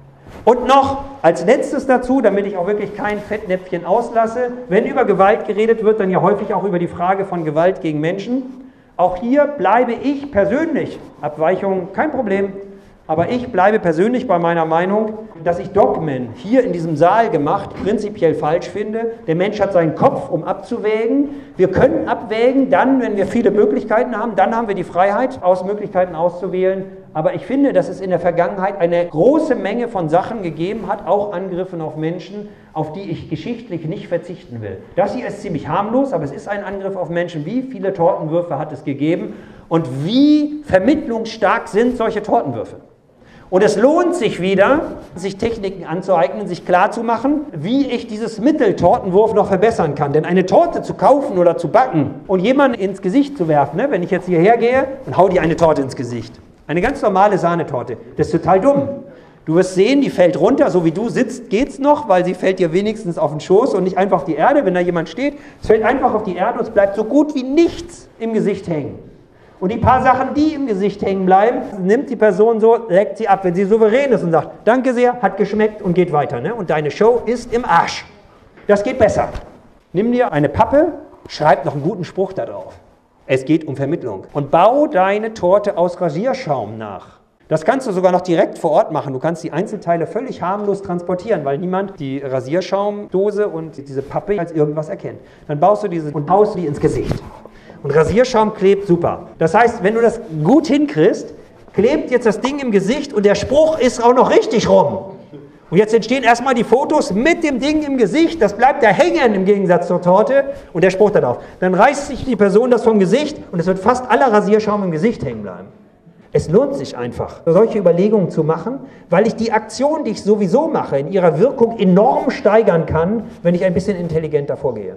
Und noch als letztes dazu, damit ich auch wirklich kein Fettnäpfchen auslasse, wenn über Gewalt geredet wird, dann ja häufig auch über die Frage von Gewalt gegen Menschen. Auch hier bleibe ich persönlich, Abweichungen kein Problem, aber ich bleibe persönlich bei meiner Meinung, dass ich Dogmen hier in diesem Saal gemacht prinzipiell falsch finde. Der Mensch hat seinen Kopf, um abzuwägen. Wir können abwägen, dann, wenn wir viele Möglichkeiten haben, dann haben wir die Freiheit, aus Möglichkeiten auszuwählen. Aber ich finde, dass es in der Vergangenheit eine große Menge von Sachen gegeben hat, auch Angriffen auf Menschen, auf die ich geschichtlich nicht verzichten will. Das hier ist ziemlich harmlos, aber es ist ein Angriff auf Menschen. Wie viele Tortenwürfe hat es gegeben und wie vermittlungsstark sind solche Tortenwürfe? Und es lohnt sich wieder, sich Techniken anzueignen, sich klarzumachen, wie ich dieses Mittel Tortenwurf noch verbessern kann. Denn eine Torte zu kaufen oder zu backen und jemanden ins Gesicht zu werfen, ne? Wenn ich jetzt hierher gehe und hau dir eine Torte ins Gesicht, eine ganz normale Sahnetorte, das ist total dumm. Du wirst sehen, die fällt runter, so wie du sitzt, geht's noch, weil sie fällt dir wenigstens auf den Schoß und nicht einfach auf die Erde, wenn da jemand steht. Es fällt einfach auf die Erde und es bleibt so gut wie nichts im Gesicht hängen. Und die paar Sachen, die im Gesicht hängen bleiben, nimmt die Person so, leckt sie ab, wenn sie souverän ist und sagt, danke sehr, hat geschmeckt und geht weiter. Ne? Und deine Show ist im Arsch. Das geht besser. Nimm dir eine Pappe, schreib noch einen guten Spruch da drauf. Es geht um Vermittlung. Und bau deine Torte aus Rasierschaum nach. Das kannst du sogar noch direkt vor Ort machen. Du kannst die Einzelteile völlig harmlos transportieren, weil niemand die Rasierschaumdose und diese Pappe als irgendwas erkennt. Dann baust du diese und haust die ins Gesicht. Und Rasierschaum klebt super. Das heißt, wenn du das gut hinkriegst, klebt jetzt das Ding im Gesicht und der Spruch ist auch noch richtig rum. Und jetzt entstehen erstmal die Fotos mit dem Ding im Gesicht, das bleibt da hängen im Gegensatz zur Torte und der Spruch darauf. Dann reißt sich die Person das vom Gesicht und es wird fast aller Rasierschaum im Gesicht hängen bleiben. Es lohnt sich einfach, solche Überlegungen zu machen, weil ich die Aktion, die ich sowieso mache, in ihrer Wirkung enorm steigern kann, wenn ich ein bisschen intelligenter vorgehe.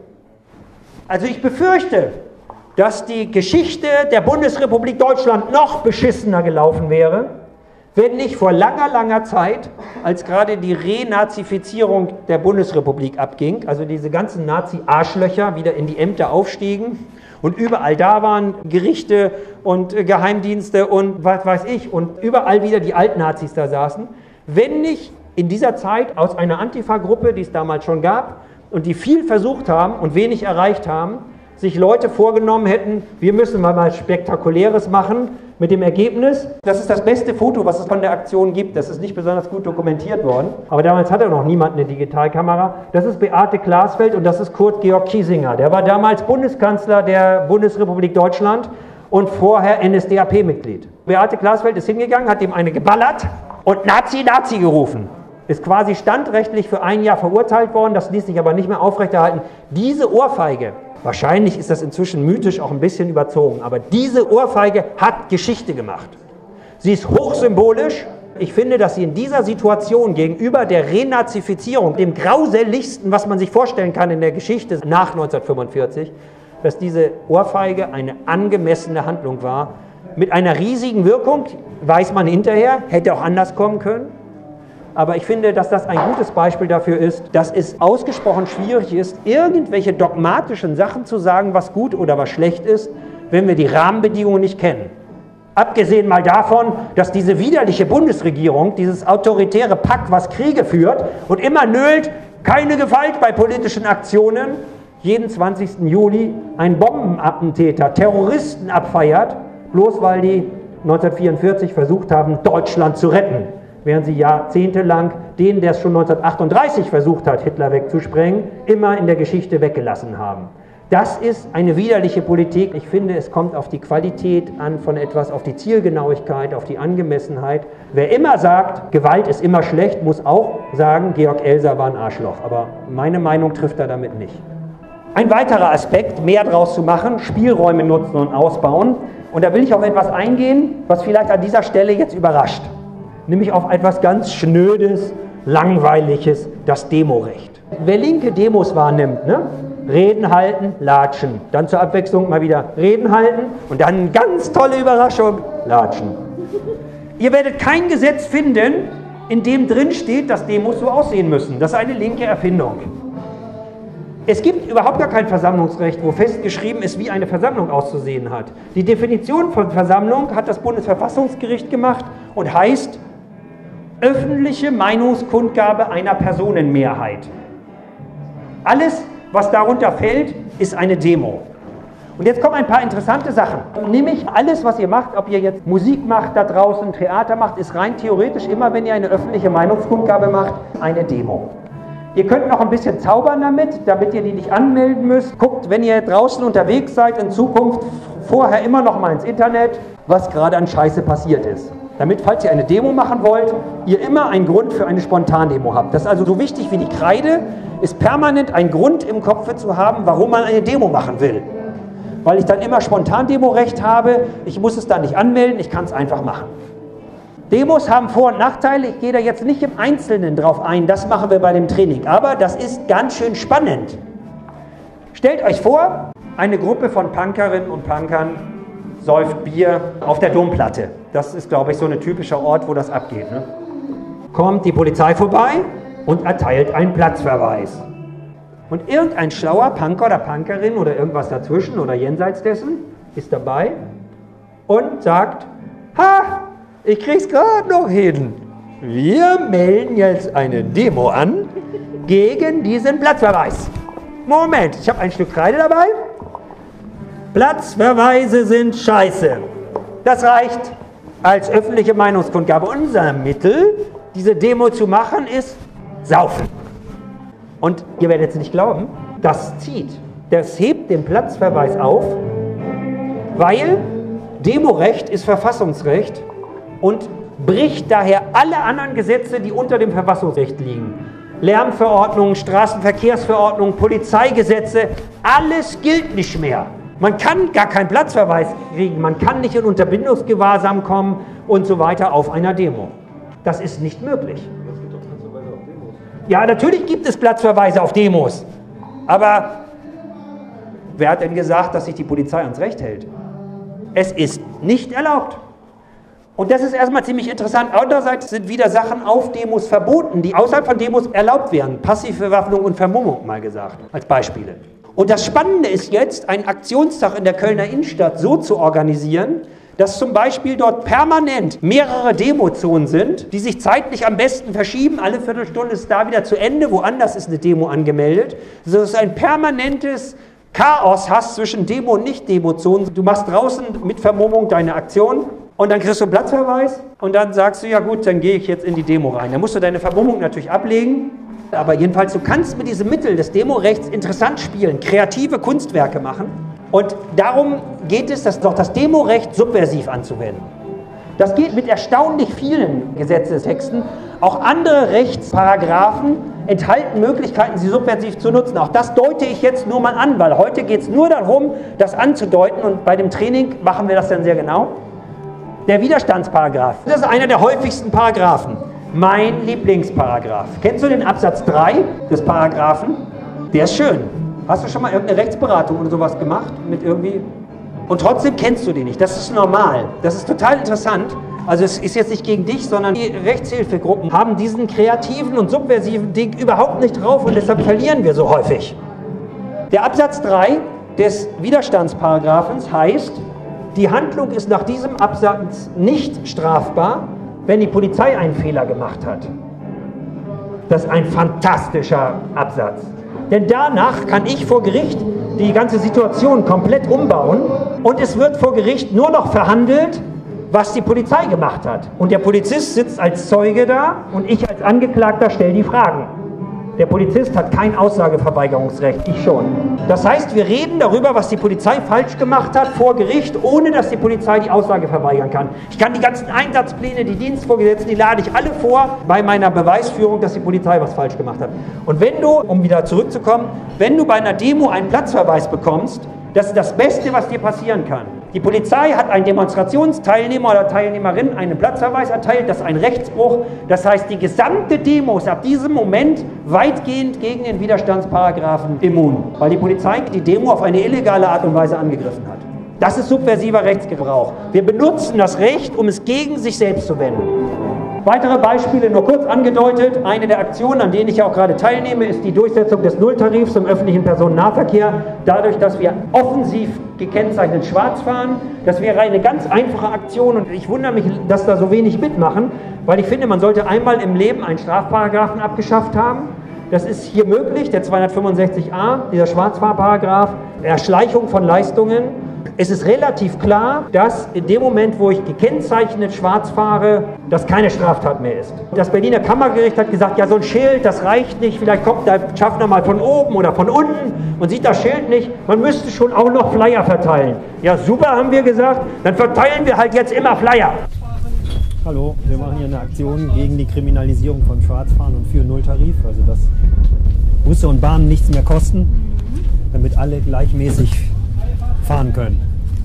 Also ich befürchte, dass die Geschichte der Bundesrepublik Deutschland noch beschissener gelaufen wäre, wenn nicht vor langer, langer Zeit, als gerade die Renazifizierung der Bundesrepublik abging, also diese ganzen Nazi-Arschlöcher wieder in die Ämter aufstiegen und überall da waren Gerichte und Geheimdienste und was weiß ich und überall wieder die Altnazis da saßen, wenn nicht in dieser Zeit aus einer Antifa-Gruppe, die es damals schon gab und die viel versucht haben und wenig erreicht haben, sich Leute vorgenommen hätten, wir müssen mal was Spektakuläres machen, mit dem Ergebnis, das ist das beste Foto, was es von der Aktion gibt, das ist nicht besonders gut dokumentiert worden, aber damals hatte noch niemand eine Digitalkamera, das ist Beate Glasfeld und das ist Kurt Georg Kiesinger, der war damals Bundeskanzler der Bundesrepublik Deutschland und vorher N S D A P-Mitglied. Beate Glasfeld ist hingegangen, hat ihm eine geballert und Nazi, Nazi gerufen. Ist quasi standrechtlich für ein Jahr verurteilt worden, das ließ sich aber nicht mehr aufrechterhalten. Diese Ohrfeige, wahrscheinlich ist das inzwischen mythisch auch ein bisschen überzogen, aber diese Ohrfeige hat Geschichte gemacht. Sie ist hochsymbolisch. Ich finde, dass sie in dieser Situation gegenüber der Renazifizierung, dem grauseligsten, was man sich vorstellen kann in der Geschichte nach neunzehnhundertfünfundvierzig, dass diese Ohrfeige eine angemessene Handlung war. Mit einer riesigen Wirkung, weiß man hinterher, hätte auch anders kommen können. Aber ich finde, dass das ein gutes Beispiel dafür ist, dass es ausgesprochen schwierig ist, irgendwelche dogmatischen Sachen zu sagen, was gut oder was schlecht ist, wenn wir die Rahmenbedingungen nicht kennen. Abgesehen mal davon, dass diese widerliche Bundesregierung, dieses autoritäre Pack, was Kriege führt und immer nölt, keine Gewalt bei politischen Aktionen, jeden zwanzigsten Juli ein Bombenattentäter, Terroristen abfeiert, bloß weil die neunzehnhundertvierundvierzig versucht haben, Deutschland zu retten. Während sie jahrzehntelang den, der es schon neunzehnhundertachtunddreißig versucht hat, Hitler wegzusprengen, immer in der Geschichte weggelassen haben. Das ist eine widerliche Politik. Ich finde, es kommt auf die Qualität an von etwas, auf die Zielgenauigkeit, auf die Angemessenheit. Wer immer sagt, Gewalt ist immer schlecht, muss auch sagen, Georg Elser war ein Arschloch. Aber meine Meinung trifft er damit nicht. Ein weiterer Aspekt, mehr draus zu machen, Spielräume nutzen und ausbauen. Und da will ich auf etwas eingehen, was vielleicht an dieser Stelle jetzt überrascht. Nämlich auf etwas ganz Schnödes, Langweiliges, das Demorecht. Wer linke Demos wahrnimmt, ne? Reden halten, latschen. Dann zur Abwechslung mal wieder Reden halten und dann ganz tolle Überraschung, latschen. Ihr werdet kein Gesetz finden, in dem drin steht, dass Demos so aussehen müssen. Das ist eine linke Erfindung. Es gibt überhaupt gar kein Versammlungsrecht, wo festgeschrieben ist, wie eine Versammlung auszusehen hat. Die Definition von Versammlung hat das Bundesverfassungsgericht gemacht und heißt öffentliche Meinungskundgabe einer Personenmehrheit. Alles, was darunter fällt, ist eine Demo. Und jetzt kommen ein paar interessante Sachen. Nämlich alles, was ihr macht, ob ihr jetzt Musik macht, da draußen Theater macht, ist rein theoretisch immer, wenn ihr eine öffentliche Meinungskundgabe macht, eine Demo. Ihr könnt noch ein bisschen zaubern damit, damit ihr die nicht anmelden müsst. Guckt, wenn ihr draußen unterwegs seid, in Zukunft vorher immer noch mal ins Internet, was gerade an Scheiße passiert ist. Damit, falls ihr eine Demo machen wollt, ihr immer einen Grund für eine Spontandemo habt. Das ist also so wichtig wie die Kreide, ist permanent ein Grund im Kopf zu haben, warum man eine Demo machen will. Weil ich dann immer Spontandemo-Recht habe, ich muss es dann nicht anmelden, ich kann es einfach machen. Demos haben Vor- und Nachteile, ich gehe da jetzt nicht im Einzelnen drauf ein, das machen wir bei dem Training, aber das ist ganz schön spannend. Stellt euch vor, eine Gruppe von Punkerinnen und Punkern säuft Bier auf der Domplatte. Das ist, glaube ich, so ein typischer Ort, wo das abgeht. Ne? Kommt die Polizei vorbei und erteilt einen Platzverweis. Und irgendein schlauer Punker oder Punkerin oder irgendwas dazwischen oder jenseits dessen ist dabei und sagt, ha, ich krieg's gerade noch hin. Wir melden jetzt eine Demo an gegen diesen Platzverweis. Moment, ich habe ein Stück Kreide dabei. Platzverweise sind scheiße. Das reicht als öffentliche Meinungskundgabe. Unser Mittel, diese Demo zu machen, ist saufen. Und ihr werdet es nicht glauben, das zieht. Das hebt den Platzverweis auf, weil Demorecht ist Verfassungsrecht und bricht daher alle anderen Gesetze, die unter dem Verfassungsrecht liegen. Lärmverordnungen, Straßenverkehrsverordnungen, Polizeigesetze, alles gilt nicht mehr. Man kann gar keinen Platzverweis kriegen, man kann nicht in Unterbindungsgewahrsam kommen und so weiter auf einer Demo. Das ist nicht möglich. Es gibt doch Platzverweise auf Demos. Ja, natürlich gibt es Platzverweise auf Demos. Aber wer hat denn gesagt, dass sich die Polizei ans Recht hält? Es ist nicht erlaubt. Und das ist erstmal ziemlich interessant. Andererseits sind wieder Sachen auf Demos verboten, die außerhalb von Demos erlaubt werden. Passivbewaffnung und Vermummung mal gesagt, als Beispiele. Und das Spannende ist jetzt, einen Aktionstag in der Kölner Innenstadt so zu organisieren, dass zum Beispiel dort permanent mehrere Demozonen sind, die sich zeitlich am besten verschieben. Alle Viertelstunde ist da wieder zu Ende, woanders ist eine Demo angemeldet. So ist ein permanentes Chaos hast zwischen Demo- und Nicht-Demo-Zonen. Du machst draußen mit Vermummung deine Aktion und dann kriegst du einen Platzverweis und dann sagst du, ja gut, dann gehe ich jetzt in die Demo rein. Dann musst du deine Vermummung natürlich ablegen, aber jedenfalls, du kannst mit diesem Mittel des Demorechts interessant spielen, kreative Kunstwerke machen und darum geht es, das, doch das Demorecht subversiv anzuwenden. Das geht mit erstaunlich vielen Gesetzestexten. Auch andere Rechtsparagraphen enthalten Möglichkeiten, sie subversiv zu nutzen. Auch das deute ich jetzt nur mal an, weil heute geht es nur darum, das anzudeuten und bei dem Training machen wir das dann sehr genau. Der Widerstandsparagraph, das ist einer der häufigsten Paragraphen. Mein Lieblingsparagraph. Kennst du den Absatz drei des Paragraphen? Der ist schön. Hast du schon mal irgendeine Rechtsberatung oder sowas gemacht? Mit irgendwie? Und trotzdem kennst du den nicht. Das ist normal. Das ist total interessant. Also es ist jetzt nicht gegen dich, sondern die Rechtshilfegruppen haben diesen kreativen und subversiven Ding überhaupt nicht drauf und deshalb verlieren wir so häufig. Der Absatz drei des Widerstandsparagraphens heißt, die Handlung ist nach diesem Absatz nicht strafbar, wenn die Polizei einen Fehler gemacht hat. Das ist ein fantastischer Absatz. Denn danach kann ich vor Gericht die ganze Situation komplett umbauen und es wird vor Gericht nur noch verhandelt, was die Polizei gemacht hat. Und der Polizist sitzt als Zeuge da und ich als Angeklagter stelle die Fragen. Der Polizist hat kein Aussageverweigerungsrecht, ich schon. Das heißt, wir reden darüber, was die Polizei falsch gemacht hat vor Gericht, ohne dass die Polizei die Aussage verweigern kann. Ich kann die ganzen Einsatzpläne, die Dienstvorgesetzten, die lade ich alle vor bei meiner Beweisführung, dass die Polizei was falsch gemacht hat. Und wenn du, um wieder zurückzukommen, wenn du bei einer Demo einen Platzverweis bekommst, das ist das Beste, was dir passieren kann. Die Polizei hat einem Demonstrationsteilnehmer oder Teilnehmerin einen Platzverweis erteilt, das ist ein Rechtsbruch. Das heißt, die gesamte Demo ist ab diesem Moment weitgehend gegen den Widerstandsparagraphen immun, weil die Polizei die Demo auf eine illegale Art und Weise angegriffen hat. Das ist subversiver Rechtsgebrauch. Wir benutzen das Recht, um es gegen sich selbst zu wenden. Weitere Beispiele, nur kurz angedeutet. Eine der Aktionen, an denen ich ja auch gerade teilnehme, ist die Durchsetzung des Nulltarifs im öffentlichen Personennahverkehr. Dadurch, dass wir offensiv gekennzeichnet schwarz fahren. Das wäre eine ganz einfache Aktion und ich wundere mich, dass da so wenig mitmachen, weil ich finde, man sollte einmal im Leben einen Strafparagraphen abgeschafft haben. Das ist hier möglich, der zweihundertfünfundsechzig a, dieser Schwarzfahrparagraph, Erschleichung von Leistungen. Es ist relativ klar, dass in dem Moment, wo ich gekennzeichnet schwarz fahre, das keine Straftat mehr ist. Das Berliner Kammergericht hat gesagt, ja, so ein Schild, das reicht nicht, vielleicht kommt der Schaffner mal von oben oder von unten und sieht das Schild nicht, man müsste schon auch noch Flyer verteilen. Ja, super, haben wir gesagt, dann verteilen wir halt jetzt immer Flyer. Hallo, wir machen hier eine Aktion gegen die Kriminalisierung von Schwarzfahren und für Nulltarif, also dass Busse und Bahnen nichts mehr kosten, damit alle gleichmäßig fahren können.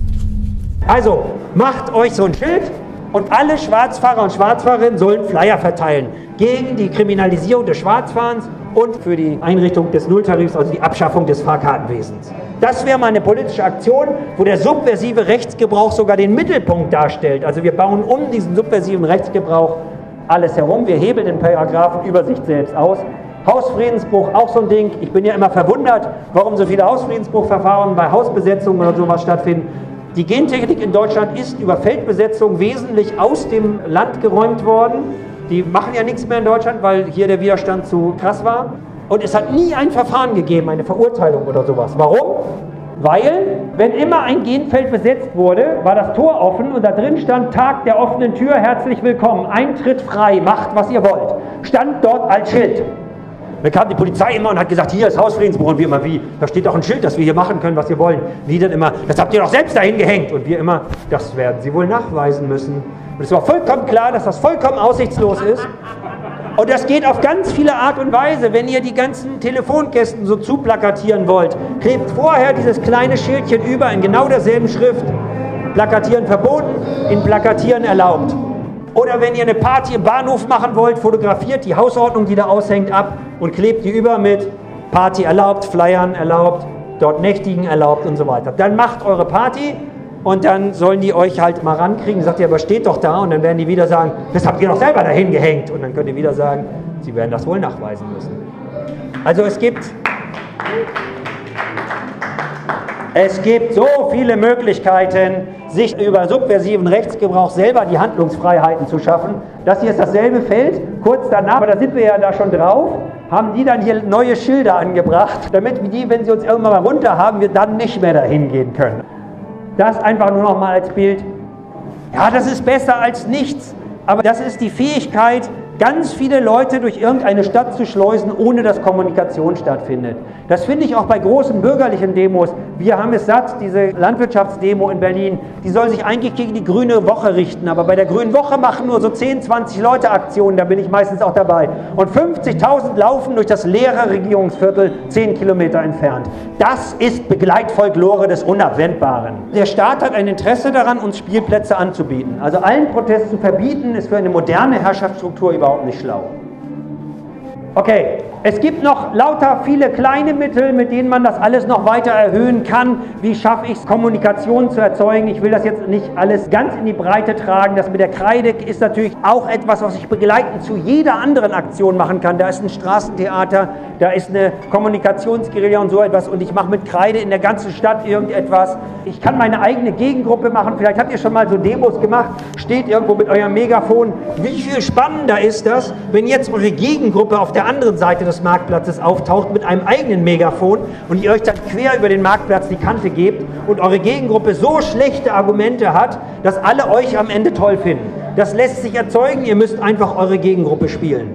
Also, macht euch so ein Schild und alle Schwarzfahrer und Schwarzfahrerinnen sollen Flyer verteilen gegen die Kriminalisierung des Schwarzfahrens und für die Einrichtung des Nulltarifs, also die Abschaffung des Fahrkartenwesens. Das wäre mal eine politische Aktion, wo der subversive Rechtsgebrauch sogar den Mittelpunkt darstellt. Also wir bauen um diesen subversiven Rechtsgebrauch alles herum, wir hebeln den Paragraphen über sich selbst aus. Hausfriedensbruch, auch so ein Ding. Ich bin ja immer verwundert, warum so viele Hausfriedensbruchverfahren bei Hausbesetzungen oder sowas stattfinden. Die Gentechnik in Deutschland ist über Feldbesetzung wesentlich aus dem Land geräumt worden. Die machen ja nichts mehr in Deutschland, weil hier der Widerstand zu krass war. Und es hat nie ein Verfahren gegeben, eine Verurteilung oder sowas. Warum? Weil, wenn immer ein Genfeld besetzt wurde, war das Tor offen und da drin stand Tag der offenen Tür, herzlich willkommen, Eintritt frei, macht was ihr wollt. Stand dort als Schild. Dann kam die Polizei immer und hat gesagt, hier ist Hausfriedensbruch. Und wir immer, wie? Da steht doch ein Schild, dass wir hier machen können, was wir wollen. Wie dann immer, das habt ihr doch selbst dahin gehängt. Und wir immer, das werden sie wohl nachweisen müssen. Und es war vollkommen klar, dass das vollkommen aussichtslos ist. Und das geht auf ganz viele Art und Weise. Wenn ihr die ganzen Telefonkästen so zuplakatieren wollt, klebt vorher dieses kleine Schildchen über in genau derselben Schrift. Plakatieren verboten, in Plakatieren erlaubt. Oder wenn ihr eine Party im Bahnhof machen wollt, fotografiert die Hausordnung, die da aushängt, ab und klebt die über mit Party erlaubt, Flyern erlaubt, dort Nächtigen erlaubt und so weiter. Dann macht eure Party und dann sollen die euch halt mal rankriegen. Sagt ihr, aber steht doch da. Und dann werden die wieder sagen, das habt ihr doch selber dahin gehängt. Und dann könnt ihr wieder sagen, sie werden das wohl nachweisen müssen. Also es gibt... Es gibt so viele Möglichkeiten, sich über subversiven Rechtsgebrauch selber die Handlungsfreiheiten zu schaffen. Das hier ist dasselbe Feld, kurz danach, aber da sind wir ja da schon drauf, haben die dann hier neue Schilder angebracht, damit die, wenn sie uns irgendwann mal runter haben, wir dann nicht mehr dahin gehen können. Das einfach nur noch mal als Bild. Ja, das ist besser als nichts, aber das ist die Fähigkeit, ganz viele Leute durch irgendeine Stadt zu schleusen, ohne dass Kommunikation stattfindet. Das finde ich auch bei großen bürgerlichen Demos. Wir haben es satt, diese Landwirtschaftsdemo in Berlin, die soll sich eigentlich gegen die Grüne Woche richten, aber bei der Grünen Woche machen nur so zehn, zwanzig Leute Aktionen, da bin ich meistens auch dabei. Und fünfzigtausend laufen durch das leere Regierungsviertel zehn Kilometer entfernt. Das ist Begleitfolklore des Unabwendbaren. Der Staat hat ein Interesse daran, uns Spielplätze anzubieten. Also allen Protest zu verbieten, ist für eine moderne Herrschaftsstruktur überhaupt nicht schlau. Okay, es gibt noch lauter viele kleine Mittel, mit denen man das alles noch weiter erhöhen kann. Wie schaffe ich es, Kommunikation zu erzeugen? Ich will das jetzt nicht alles ganz in die Breite tragen. Das mit der Kreide ist natürlich auch etwas, was ich begleitend zu jeder anderen Aktion machen kann. Da ist ein Straßentheater, da ist eine Kommunikationsguerilla und so etwas und ich mache mit Kreide in der ganzen Stadt irgendetwas. Ich kann meine eigene Gegengruppe machen. Vielleicht habt ihr schon mal so Demos gemacht, steht irgendwo mit eurem Megafon. Wie viel spannender ist das, wenn jetzt eure Gegengruppe auf der anderen Seite des Marktplatzes auftaucht mit einem eigenen Megafon und ihr euch dann quer über den Marktplatz die Kante gebt und eure Gegengruppe so schlechte Argumente hat, dass alle euch am Ende toll finden. Das lässt sich erzeugen, ihr müsst einfach eure Gegengruppe spielen.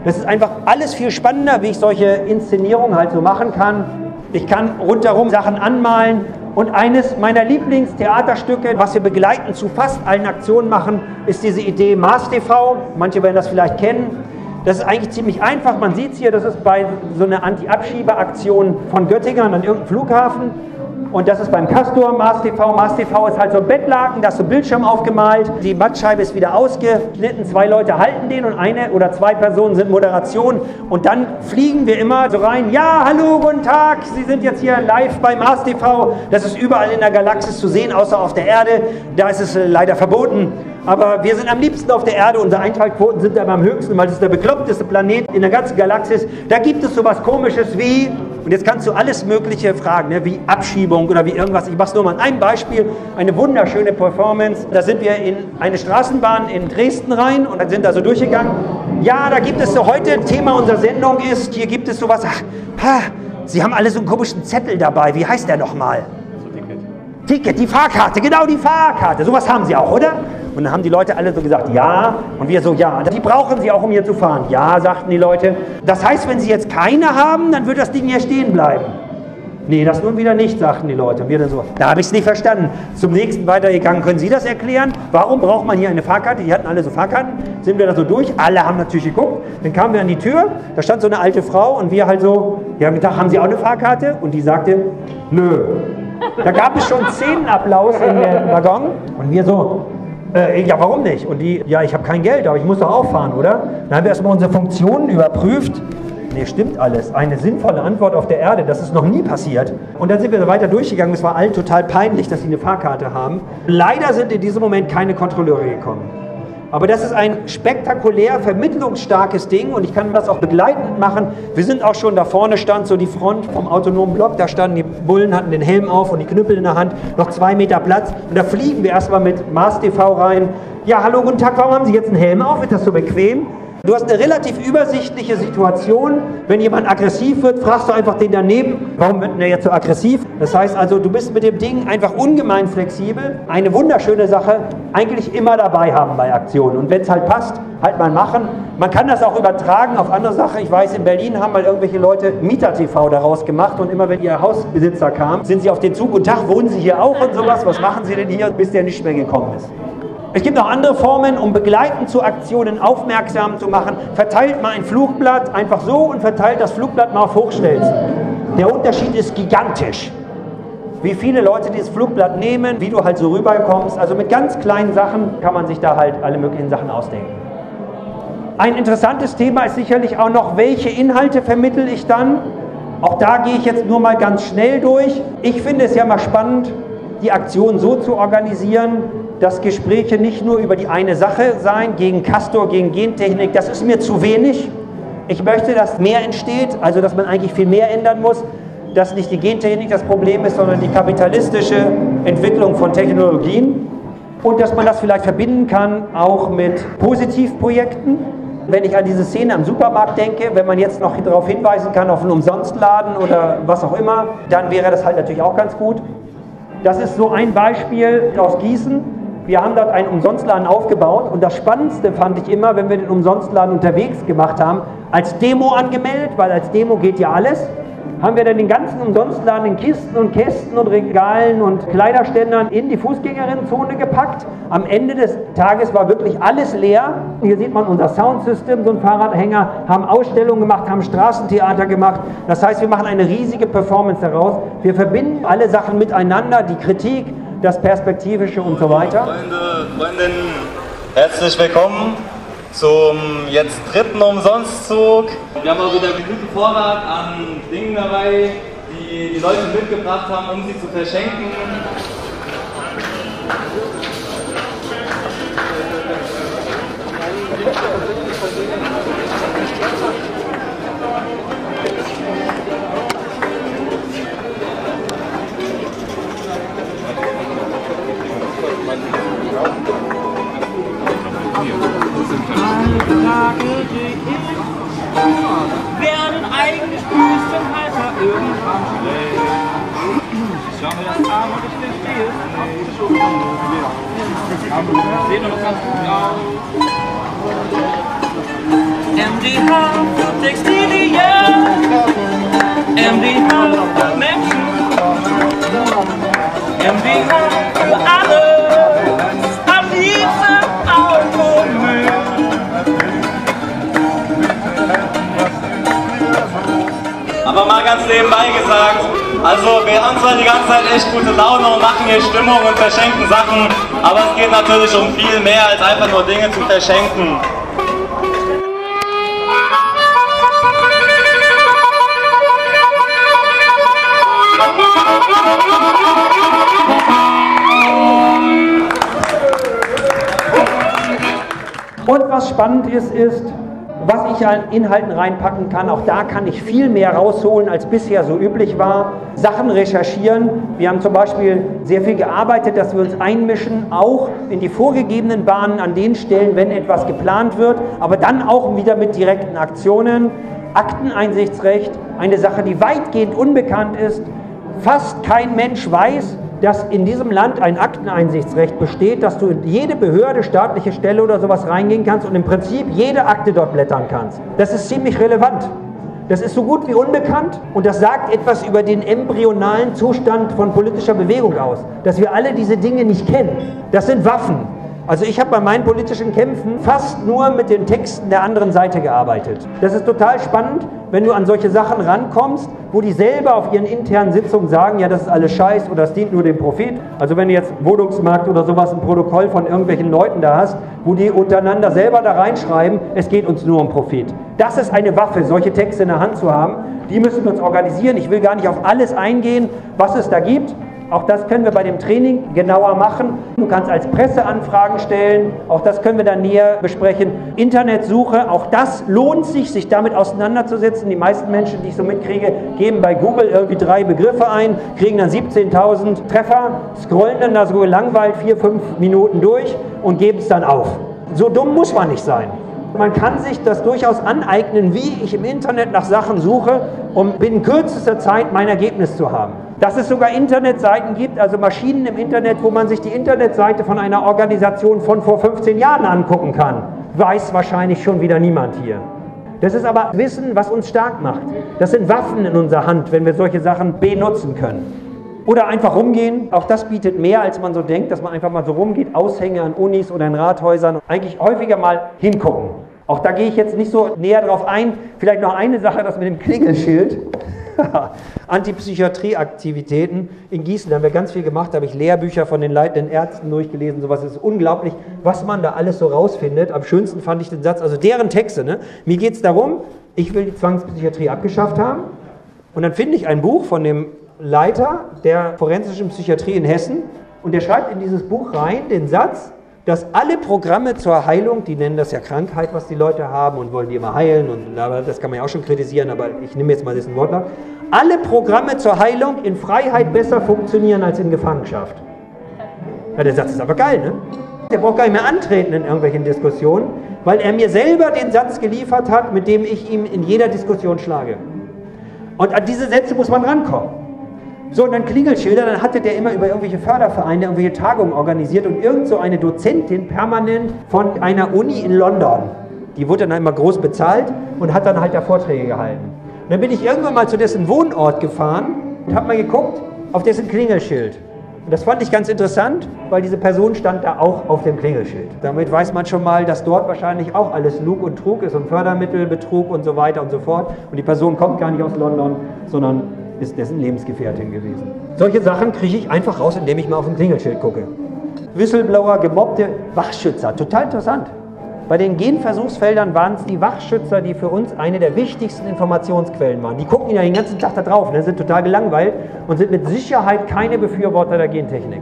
Das ist einfach alles viel spannender, wie ich solche Inszenierungen halt so machen kann. Ich kann rundherum Sachen anmalen. Und eines meiner Lieblingstheaterstücke, was wir begleitend zu fast allen Aktionen machen, ist diese Idee Mars T V. Manche werden das vielleicht kennen. Das ist eigentlich ziemlich einfach. Man sieht es hier, das ist bei so einer Anti-Abschiebeaktion von Göttingen an irgendeinem Flughafen. Und das ist beim Castor, Mars T V. Mars T V ist halt so ein Bettlaken, da ist so ein Bildschirm aufgemalt. Die Mattscheibe ist wieder ausgeschnitten, zwei Leute halten den und eine oder zwei Personen sind Moderation. Und dann fliegen wir immer so rein, ja, hallo, guten Tag, Sie sind jetzt hier live bei Mars T V. Das ist überall in der Galaxis zu sehen, außer auf der Erde. Da ist es äh, leider verboten. Aber wir sind am liebsten auf der Erde, unsere Einschaltquoten sind aber am höchsten, weil es ist der bekloppteste Planet in der ganzen Galaxis. Da gibt es sowas Komisches wie, und jetzt kannst du alles Mögliche fragen, ne, wie Abschiebung oder wie irgendwas. Ich mache es nur mal an einem Beispiel, eine wunderschöne Performance. Da sind wir in eine Straßenbahn in Dresden rein und dann sind da so durchgegangen. Ja, da gibt es so heute, Thema unserer Sendung ist, hier gibt es sowas, ach, ha, Sie haben alle so einen komischen Zettel dabei, wie heißt der nochmal? Ticket, die Fahrkarte, genau die Fahrkarte. Sowas haben Sie auch, oder? Und dann haben die Leute alle so gesagt, ja. Und wir so, ja. Die brauchen Sie auch, um hier zu fahren. Ja, sagten die Leute. Das heißt, wenn Sie jetzt keine haben, dann wird das Ding hier stehen bleiben. Nee, das nun wieder nicht, sagten die Leute. Und wir dann so, da habe ich es nicht verstanden. Zum nächsten weitergegangen, können Sie das erklären? Warum braucht man hier eine Fahrkarte? Die hatten alle so Fahrkarten. Sind wir da so durch? Alle haben natürlich geguckt. Dann kamen wir an die Tür, da stand so eine alte Frau und wir halt so, wir haben gedacht, haben Sie auch eine Fahrkarte? Und die sagte, nö. Da gab es schon Szenenapplaus in dem Waggon und wir so, äh, ja warum nicht? Und die, ja ich habe kein Geld, aber ich muss doch auch fahren, oder? Dann haben wir erstmal unsere Funktionen überprüft. Nee, stimmt alles. Eine sinnvolle Antwort auf der Erde, das ist noch nie passiert. Und dann sind wir weiter durchgegangen, es war allen total peinlich, dass sie eine Fahrkarte haben. Leider sind in diesem Moment keine Kontrolleure gekommen. Aber das ist ein spektakulär vermittlungsstarkes Ding und ich kann das auch begleitend machen. Wir sind auch schon, da vorne stand so die Front vom autonomen Block, da standen die Bullen, hatten den Helm auf und die Knüppel in der Hand, noch zwei Meter Platz und da fliegen wir erstmal mit Mars T V rein. Ja, hallo, guten Tag, warum haben Sie jetzt einen Helm auf? Ist das so bequem? Du hast eine relativ übersichtliche Situation. Wenn jemand aggressiv wird, fragst du einfach den daneben, warum wird der jetzt so aggressiv? Das heißt also, du bist mit dem Ding einfach ungemein flexibel. Eine wunderschöne Sache, eigentlich immer dabei haben bei Aktionen. Und wenn es halt passt, halt mal machen. Man kann das auch übertragen auf andere Sachen. Ich weiß, in Berlin haben mal irgendwelche Leute Mieter-T V daraus gemacht und immer wenn ihr Hausbesitzer kam, sind sie auf den Zug und Tag, wohnen Sie hier auch und sowas? Was machen Sie denn hier, bis der nicht mehr gekommen ist? Es gibt noch andere Formen, um begleitend zu Aktionen aufmerksam zu machen. Verteilt mal ein Flugblatt einfach so und verteilt das Flugblatt mal auf Hochstelzen. Der Unterschied ist gigantisch. Wie viele Leute dieses Flugblatt nehmen, wie du halt so rüberkommst. Also mit ganz kleinen Sachen kann man sich da halt alle möglichen Sachen ausdenken. Ein interessantes Thema ist sicherlich auch noch, welche Inhalte vermittle ich dann? Auch da gehe ich jetzt nur mal ganz schnell durch. Ich finde es ja mal spannend, die Aktion so zu organisieren, dass Gespräche nicht nur über die eine Sache sein, gegen Castor, gegen Gentechnik, das ist mir zu wenig. Ich möchte, dass mehr entsteht, also dass man eigentlich viel mehr ändern muss, dass nicht die Gentechnik das Problem ist, sondern die kapitalistische Entwicklung von Technologien und dass man das vielleicht verbinden kann auch mit Positivprojekten. Wenn ich an diese Szene am Supermarkt denke, wenn man jetzt noch darauf hinweisen kann, auf einen Umsonstladen oder was auch immer, dann wäre das halt natürlich auch ganz gut. Das ist so ein Beispiel aus Gießen. Wir haben dort einen Umsonstladen aufgebaut und das Spannendste fand ich immer, wenn wir den Umsonstladen unterwegs gemacht haben, als Demo angemeldet, weil als Demo geht ja alles, haben wir dann den ganzen Umsonstladen in Kisten und Kästen und Regalen und Kleiderständern in die Fußgängerinnenzone gepackt. Am Ende des Tages war wirklich alles leer. Hier sieht man unser Soundsystem, so ein Fahrradhänger, haben Ausstellungen gemacht, haben Straßentheater gemacht. Das heißt, wir machen eine riesige Performance daraus. Wir verbinden alle Sachen miteinander, die Kritik, das Perspektivische und so weiter. Freunde, Freundinnen, herzlich willkommen zum jetzt dritten Umsonstzug. Wir haben auch wieder genügend Vorrat an Dingen dabei, die die Leute mitgebracht haben, um sie zu verschenken. Werden eingespült im Alter irgendwann schlecht. Schau mir das an und ich verstehe es nicht. Sehen doch noch ganz gut aus. M D H für Textilien, M D H für Menschen, M D H für alle, am liebsten Automüll. Aber mal ganz nebenbei gesagt, also wir haben zwar die ganze Zeit echt gute Laune und machen hier Stimmung und verschenken Sachen, aber es geht natürlich um viel mehr als einfach nur Dinge zu verschenken. Und was spannend ist, ist, was ich an Inhalten reinpacken kann. Auch da kann ich viel mehr rausholen, als bisher so üblich war. Sachen recherchieren. Wir haben zum Beispiel sehr viel gearbeitet, dass wir uns einmischen, auch in die vorgegebenen Bahnen an den Stellen, wenn etwas geplant wird, aber dann auch wieder mit direkten Aktionen. Akteneinsichtsrecht, eine Sache, die weitgehend unbekannt ist. Fast kein Mensch weiß, dass in diesem Land ein Akteneinsichtsrecht besteht, dass du in jede Behörde, staatliche Stelle oder sowas reingehen kannst und im Prinzip jede Akte dort blättern kannst. Das ist ziemlich relevant. Das ist so gut wie unbekannt und das sagt etwas über den embryonalen Zustand von politischer Bewegung aus, dass wir alle diese Dinge nicht kennen. Das sind Waffen. Also ich habe bei meinen politischen Kämpfen fast nur mit den Texten der anderen Seite gearbeitet. Das ist total spannend, wenn du an solche Sachen rankommst, wo die selber auf ihren internen Sitzungen sagen, ja, das ist alles Scheiß oder das dient nur dem Profit. Also wenn du jetzt Wohnungsmarkt oder sowas, ein Protokoll von irgendwelchen Leuten da hast, wo die untereinander selber da reinschreiben, es geht uns nur um Profit. Das ist eine Waffe, solche Texte in der Hand zu haben. Die müssen wir uns organisieren. Ich will gar nicht auf alles eingehen, was es da gibt. Auch das können wir bei dem Training genauer machen. Du kannst als Presse Anfragen stellen, auch das können wir dann näher besprechen. Internetsuche, auch das lohnt sich, sich damit auseinanderzusetzen. Die meisten Menschen, die ich so mitkriege, geben bei Google irgendwie drei Begriffe ein, kriegen dann siebzehntausend Treffer, scrollen dann da so gelangweilt vier, fünf Minuten durch und geben es dann auf. So dumm muss man nicht sein. Man kann sich das durchaus aneignen, wie ich im Internet nach Sachen suche, um binnen kürzester Zeit mein Ergebnis zu haben. Dass es sogar Internetseiten gibt, also Maschinen im Internet, wo man sich die Internetseite von einer Organisation von vor fünfzehn Jahren angucken kann, weiß wahrscheinlich schon wieder niemand hier. Das ist aber Wissen, was uns stark macht. Das sind Waffen in unserer Hand, wenn wir solche Sachen benutzen können. Oder einfach rumgehen, auch das bietet mehr, als man so denkt, dass man einfach mal so rumgeht, Aushänge an Unis oder in Rathäusern und eigentlich häufiger mal hingucken. Auch da gehe ich jetzt nicht so näher drauf ein. Vielleicht noch eine Sache, das mit dem Klingelschild. Antipsychiatrieaktivitäten in Gießen, da haben wir ganz viel gemacht, da habe ich Lehrbücher von den leitenden Ärzten durchgelesen, sowas ist unglaublich, was man da alles so rausfindet. Am schönsten fand ich den Satz, also deren Texte, ne? Mir geht es darum, ich will die Zwangspsychiatrie abgeschafft haben und dann finde ich ein Buch von dem Leiter der forensischen Psychiatrie in Hessen und der schreibt in dieses Buch rein den Satz, dass alle Programme zur Heilung, die nennen das ja Krankheit, was die Leute haben und wollen die immer heilen, und das kann man ja auch schon kritisieren, aber ich nehme jetzt mal diesen Wortlaut, alle Programme zur Heilung in Freiheit besser funktionieren als in Gefangenschaft. Ja, der Satz ist aber geil, ne? Der braucht gar nicht mehr antreten in irgendwelchen Diskussionen, weil er mir selber den Satz geliefert hat, mit dem ich ihm in jeder Diskussion schlage. Und an diese Sätze muss man rankommen. So, und dann Klingelschilder, dann hatte der immer über irgendwelche Fördervereine, irgendwelche Tagungen organisiert und irgend so eine Dozentin permanent von einer Uni in London, die wurde dann immer groß bezahlt und hat dann halt da Vorträge gehalten. Und dann bin ich irgendwann mal zu dessen Wohnort gefahren und habe mal geguckt auf dessen Klingelschild. Und das fand ich ganz interessant, weil diese Person stand da auch auf dem Klingelschild. Damit weiß man schon mal, dass dort wahrscheinlich auch alles Lug und Trug ist und Fördermittelbetrug und so weiter und so fort. Und die Person kommt gar nicht aus London, sondern ist dessen Lebensgefährtin gewesen. Solche Sachen kriege ich einfach raus, indem ich mal auf ein Klingelschild gucke. Whistleblower, gemobbte Wachschützer, total interessant. Bei den Genversuchsfeldern waren es die Wachschützer, die für uns eine der wichtigsten Informationsquellen waren. Die gucken ja den ganzen Tag da drauf, ne, sind total gelangweilt und sind mit Sicherheit keine Befürworter der Gentechnik.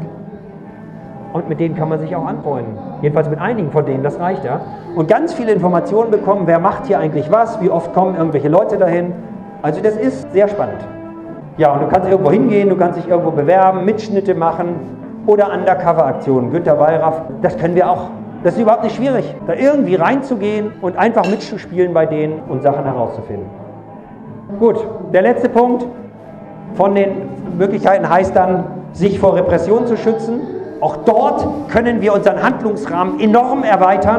Und mit denen kann man sich auch anfreunden. Jedenfalls mit einigen von denen, das reicht ja. Und ganz viele Informationen bekommen, wer macht hier eigentlich was, wie oft kommen irgendwelche Leute dahin. Also das ist sehr spannend. Ja, und du kannst irgendwo hingehen, du kannst dich irgendwo bewerben, Mitschnitte machen oder Undercover-Aktionen. Günter Wallraff, das können wir auch. Das ist überhaupt nicht schwierig, da irgendwie reinzugehen und einfach mitzuspielen bei denen und Sachen herauszufinden. Gut, der letzte Punkt von den Möglichkeiten heißt dann, sich vor Repression zu schützen. Auch dort können wir unseren Handlungsrahmen enorm erweitern.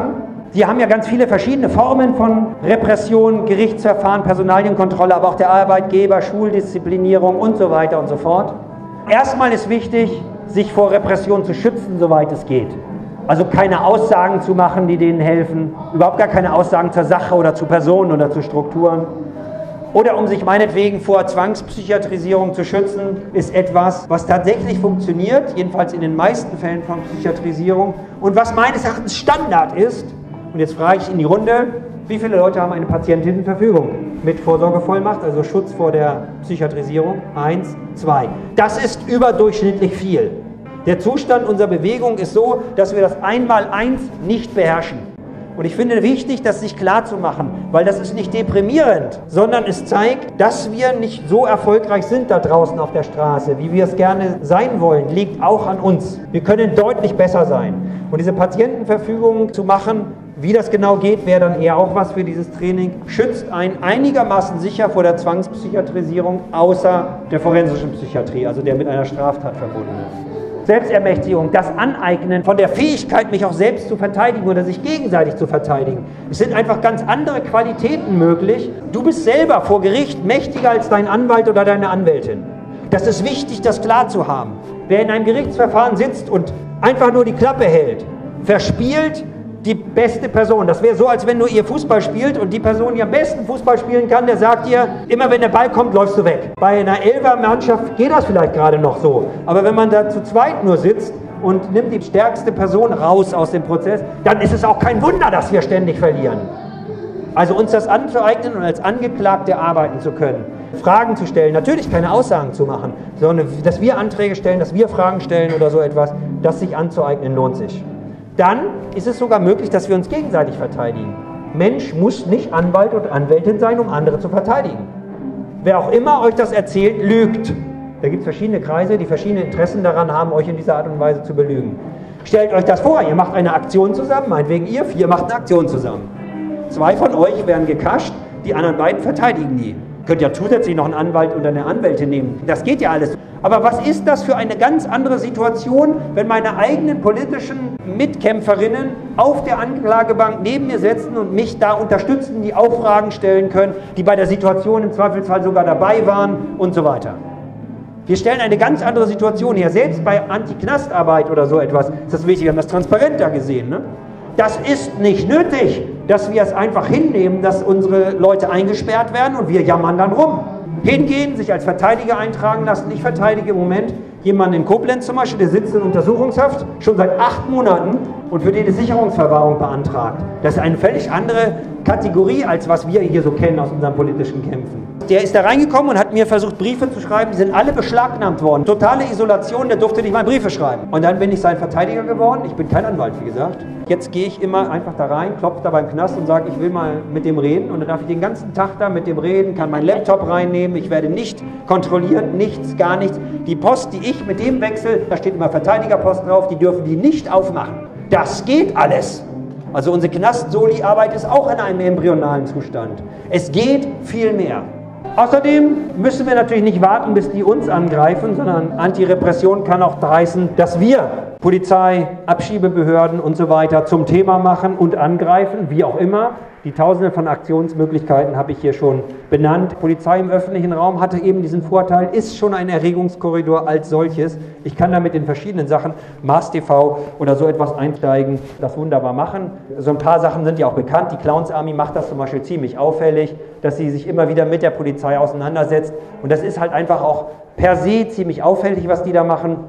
Sie haben ja ganz viele verschiedene Formen von Repression, Gerichtsverfahren, Personalienkontrolle, aber auch der Arbeitgeber, Schuldisziplinierung und so weiter und so fort. Erstmal ist wichtig, sich vor Repression zu schützen, soweit es geht. Also keine Aussagen zu machen, die denen helfen, überhaupt gar keine Aussagen zur Sache oder zu Personen oder zu Strukturen. Oder um sich meinetwegen vor Zwangspsychiatrisierung zu schützen, ist etwas, was tatsächlich funktioniert, jedenfalls in den meisten Fällen von Psychiatrisierung und was meines Erachtens Standard ist. Und jetzt frage ich in die Runde, wie viele Leute haben eine Patientenverfügung mit Vorsorgevollmacht, also Schutz vor der Psychiatrisierung? Eins, zwei. Das ist überdurchschnittlich viel. Der Zustand unserer Bewegung ist so, dass wir das Einmaleins nicht beherrschen. Und ich finde wichtig, das sich klar zu machen, weil das ist nicht deprimierend, sondern es zeigt, dass wir nicht so erfolgreich sind da draußen auf der Straße, wie wir es gerne sein wollen, liegt auch an uns. Wir können deutlich besser sein. Und diese Patientenverfügung zu machen, wie das genau geht, wäre dann eher auch was für dieses Training, schützt einen einigermaßen sicher vor der Zwangspsychiatrisierung, außer der forensischen Psychiatrie, also der mit einer Straftat verbunden ist. Selbstermächtigung, das Aneignen von der Fähigkeit, mich auch selbst zu verteidigen oder sich gegenseitig zu verteidigen. Es sind einfach ganz andere Qualitäten möglich. Du bist selber vor Gericht mächtiger als dein Anwalt oder deine Anwältin. Das ist wichtig, das klar zu haben. Wer in einem Gerichtsverfahren sitzt und einfach nur die Klappe hält, verspielt die beste Person. Das wäre so, als wenn nur ihr Fußball spielt und die Person, die am besten Fußball spielen kann, der sagt ihr, immer wenn der Ball kommt, läufst du weg. Bei einer Elfer-Mannschaft geht das vielleicht gerade noch so. Aber wenn man da zu zweit nur sitzt und nimmt die stärkste Person raus aus dem Prozess, dann ist es auch kein Wunder, dass wir ständig verlieren. Also uns das anzueignen und als Angeklagte arbeiten zu können, Fragen zu stellen, natürlich keine Aussagen zu machen, sondern dass wir Anträge stellen, dass wir Fragen stellen oder so etwas, das sich anzueignen lohnt sich. Dann ist es sogar möglich, dass wir uns gegenseitig verteidigen. Mensch muss nicht Anwalt und Anwältin sein, um andere zu verteidigen. Wer auch immer euch das erzählt, lügt. Da gibt es verschiedene Kreise, die verschiedene Interessen daran haben, euch in dieser Art und Weise zu belügen. Stellt euch das vor, ihr macht eine Aktion zusammen, meinetwegen ihr vier macht eine Aktion zusammen. Zwei von euch werden gekascht, die anderen beiden verteidigen die. Ihr könnt ja zusätzlich noch einen Anwalt oder eine Anwältin nehmen. Das geht ja alles. Aber was ist das für eine ganz andere Situation, wenn meine eigenen politischen Mitkämpferinnen auf der Anklagebank neben mir sitzen und mich da unterstützen, die auch Fragen stellen können, die bei der Situation im Zweifelsfall sogar dabei waren und so weiter. Wir stellen eine ganz andere Situation her. Selbst bei Anti-Knastarbeit oder so etwas ist das wichtig. Wir haben das transparenter gesehen. Ne? Das ist nicht nötig, dass wir es einfach hinnehmen, dass unsere Leute eingesperrt werden und wir jammern dann rum. Hingehen, sich als Verteidiger eintragen lassen. Ich verteidige im Moment jemanden in Koblenz zum Beispiel, der sitzt in Untersuchungshaft, schon seit acht Monaten und für den ist Sicherungsverwahrung beantragt. Das ist eine völlig andere Kategorie, als was wir hier so kennen aus unseren politischen Kämpfen. Der ist da reingekommen und hat mir versucht, Briefe zu schreiben, die sind alle beschlagnahmt worden. Totale Isolation, der durfte nicht mal Briefe schreiben. Und dann bin ich sein Verteidiger geworden. Ich bin kein Anwalt, wie gesagt. Jetzt gehe ich immer einfach da rein, klopfe da beim Knast und sage, ich will mal mit dem reden. Und dann darf ich den ganzen Tag da mit dem reden, kann meinen Laptop reinnehmen. Ich werde nicht kontrolliert, nichts, gar nichts. Die Post, die ich mit dem wechsle, da steht immer Verteidigerpost drauf, die dürfen die nicht aufmachen. Das geht alles. Also unsere Knast-Soli-Arbeit ist auch in einem embryonalen Zustand. Es geht viel mehr. Außerdem müssen wir natürlich nicht warten, bis die uns angreifen, sondern Antirepression kann auch heißen, dass wir Polizei, Abschiebebehörden und so weiter zum Thema machen und angreifen, wie auch immer. Die Tausende von Aktionsmöglichkeiten habe ich hier schon benannt. Polizei im öffentlichen Raum hatte eben diesen Vorteil, ist schon ein Erregungskorridor als solches. Ich kann damit in verschiedenen Sachen, Mars T V oder so etwas einsteigen, das wunderbar machen. So ein paar Sachen sind ja auch bekannt. Die Clowns Army macht das zum Beispiel ziemlich auffällig, dass sie sich immer wieder mit der Polizei auseinandersetzt. Und das ist halt einfach auch per se ziemlich auffällig, was die da machen,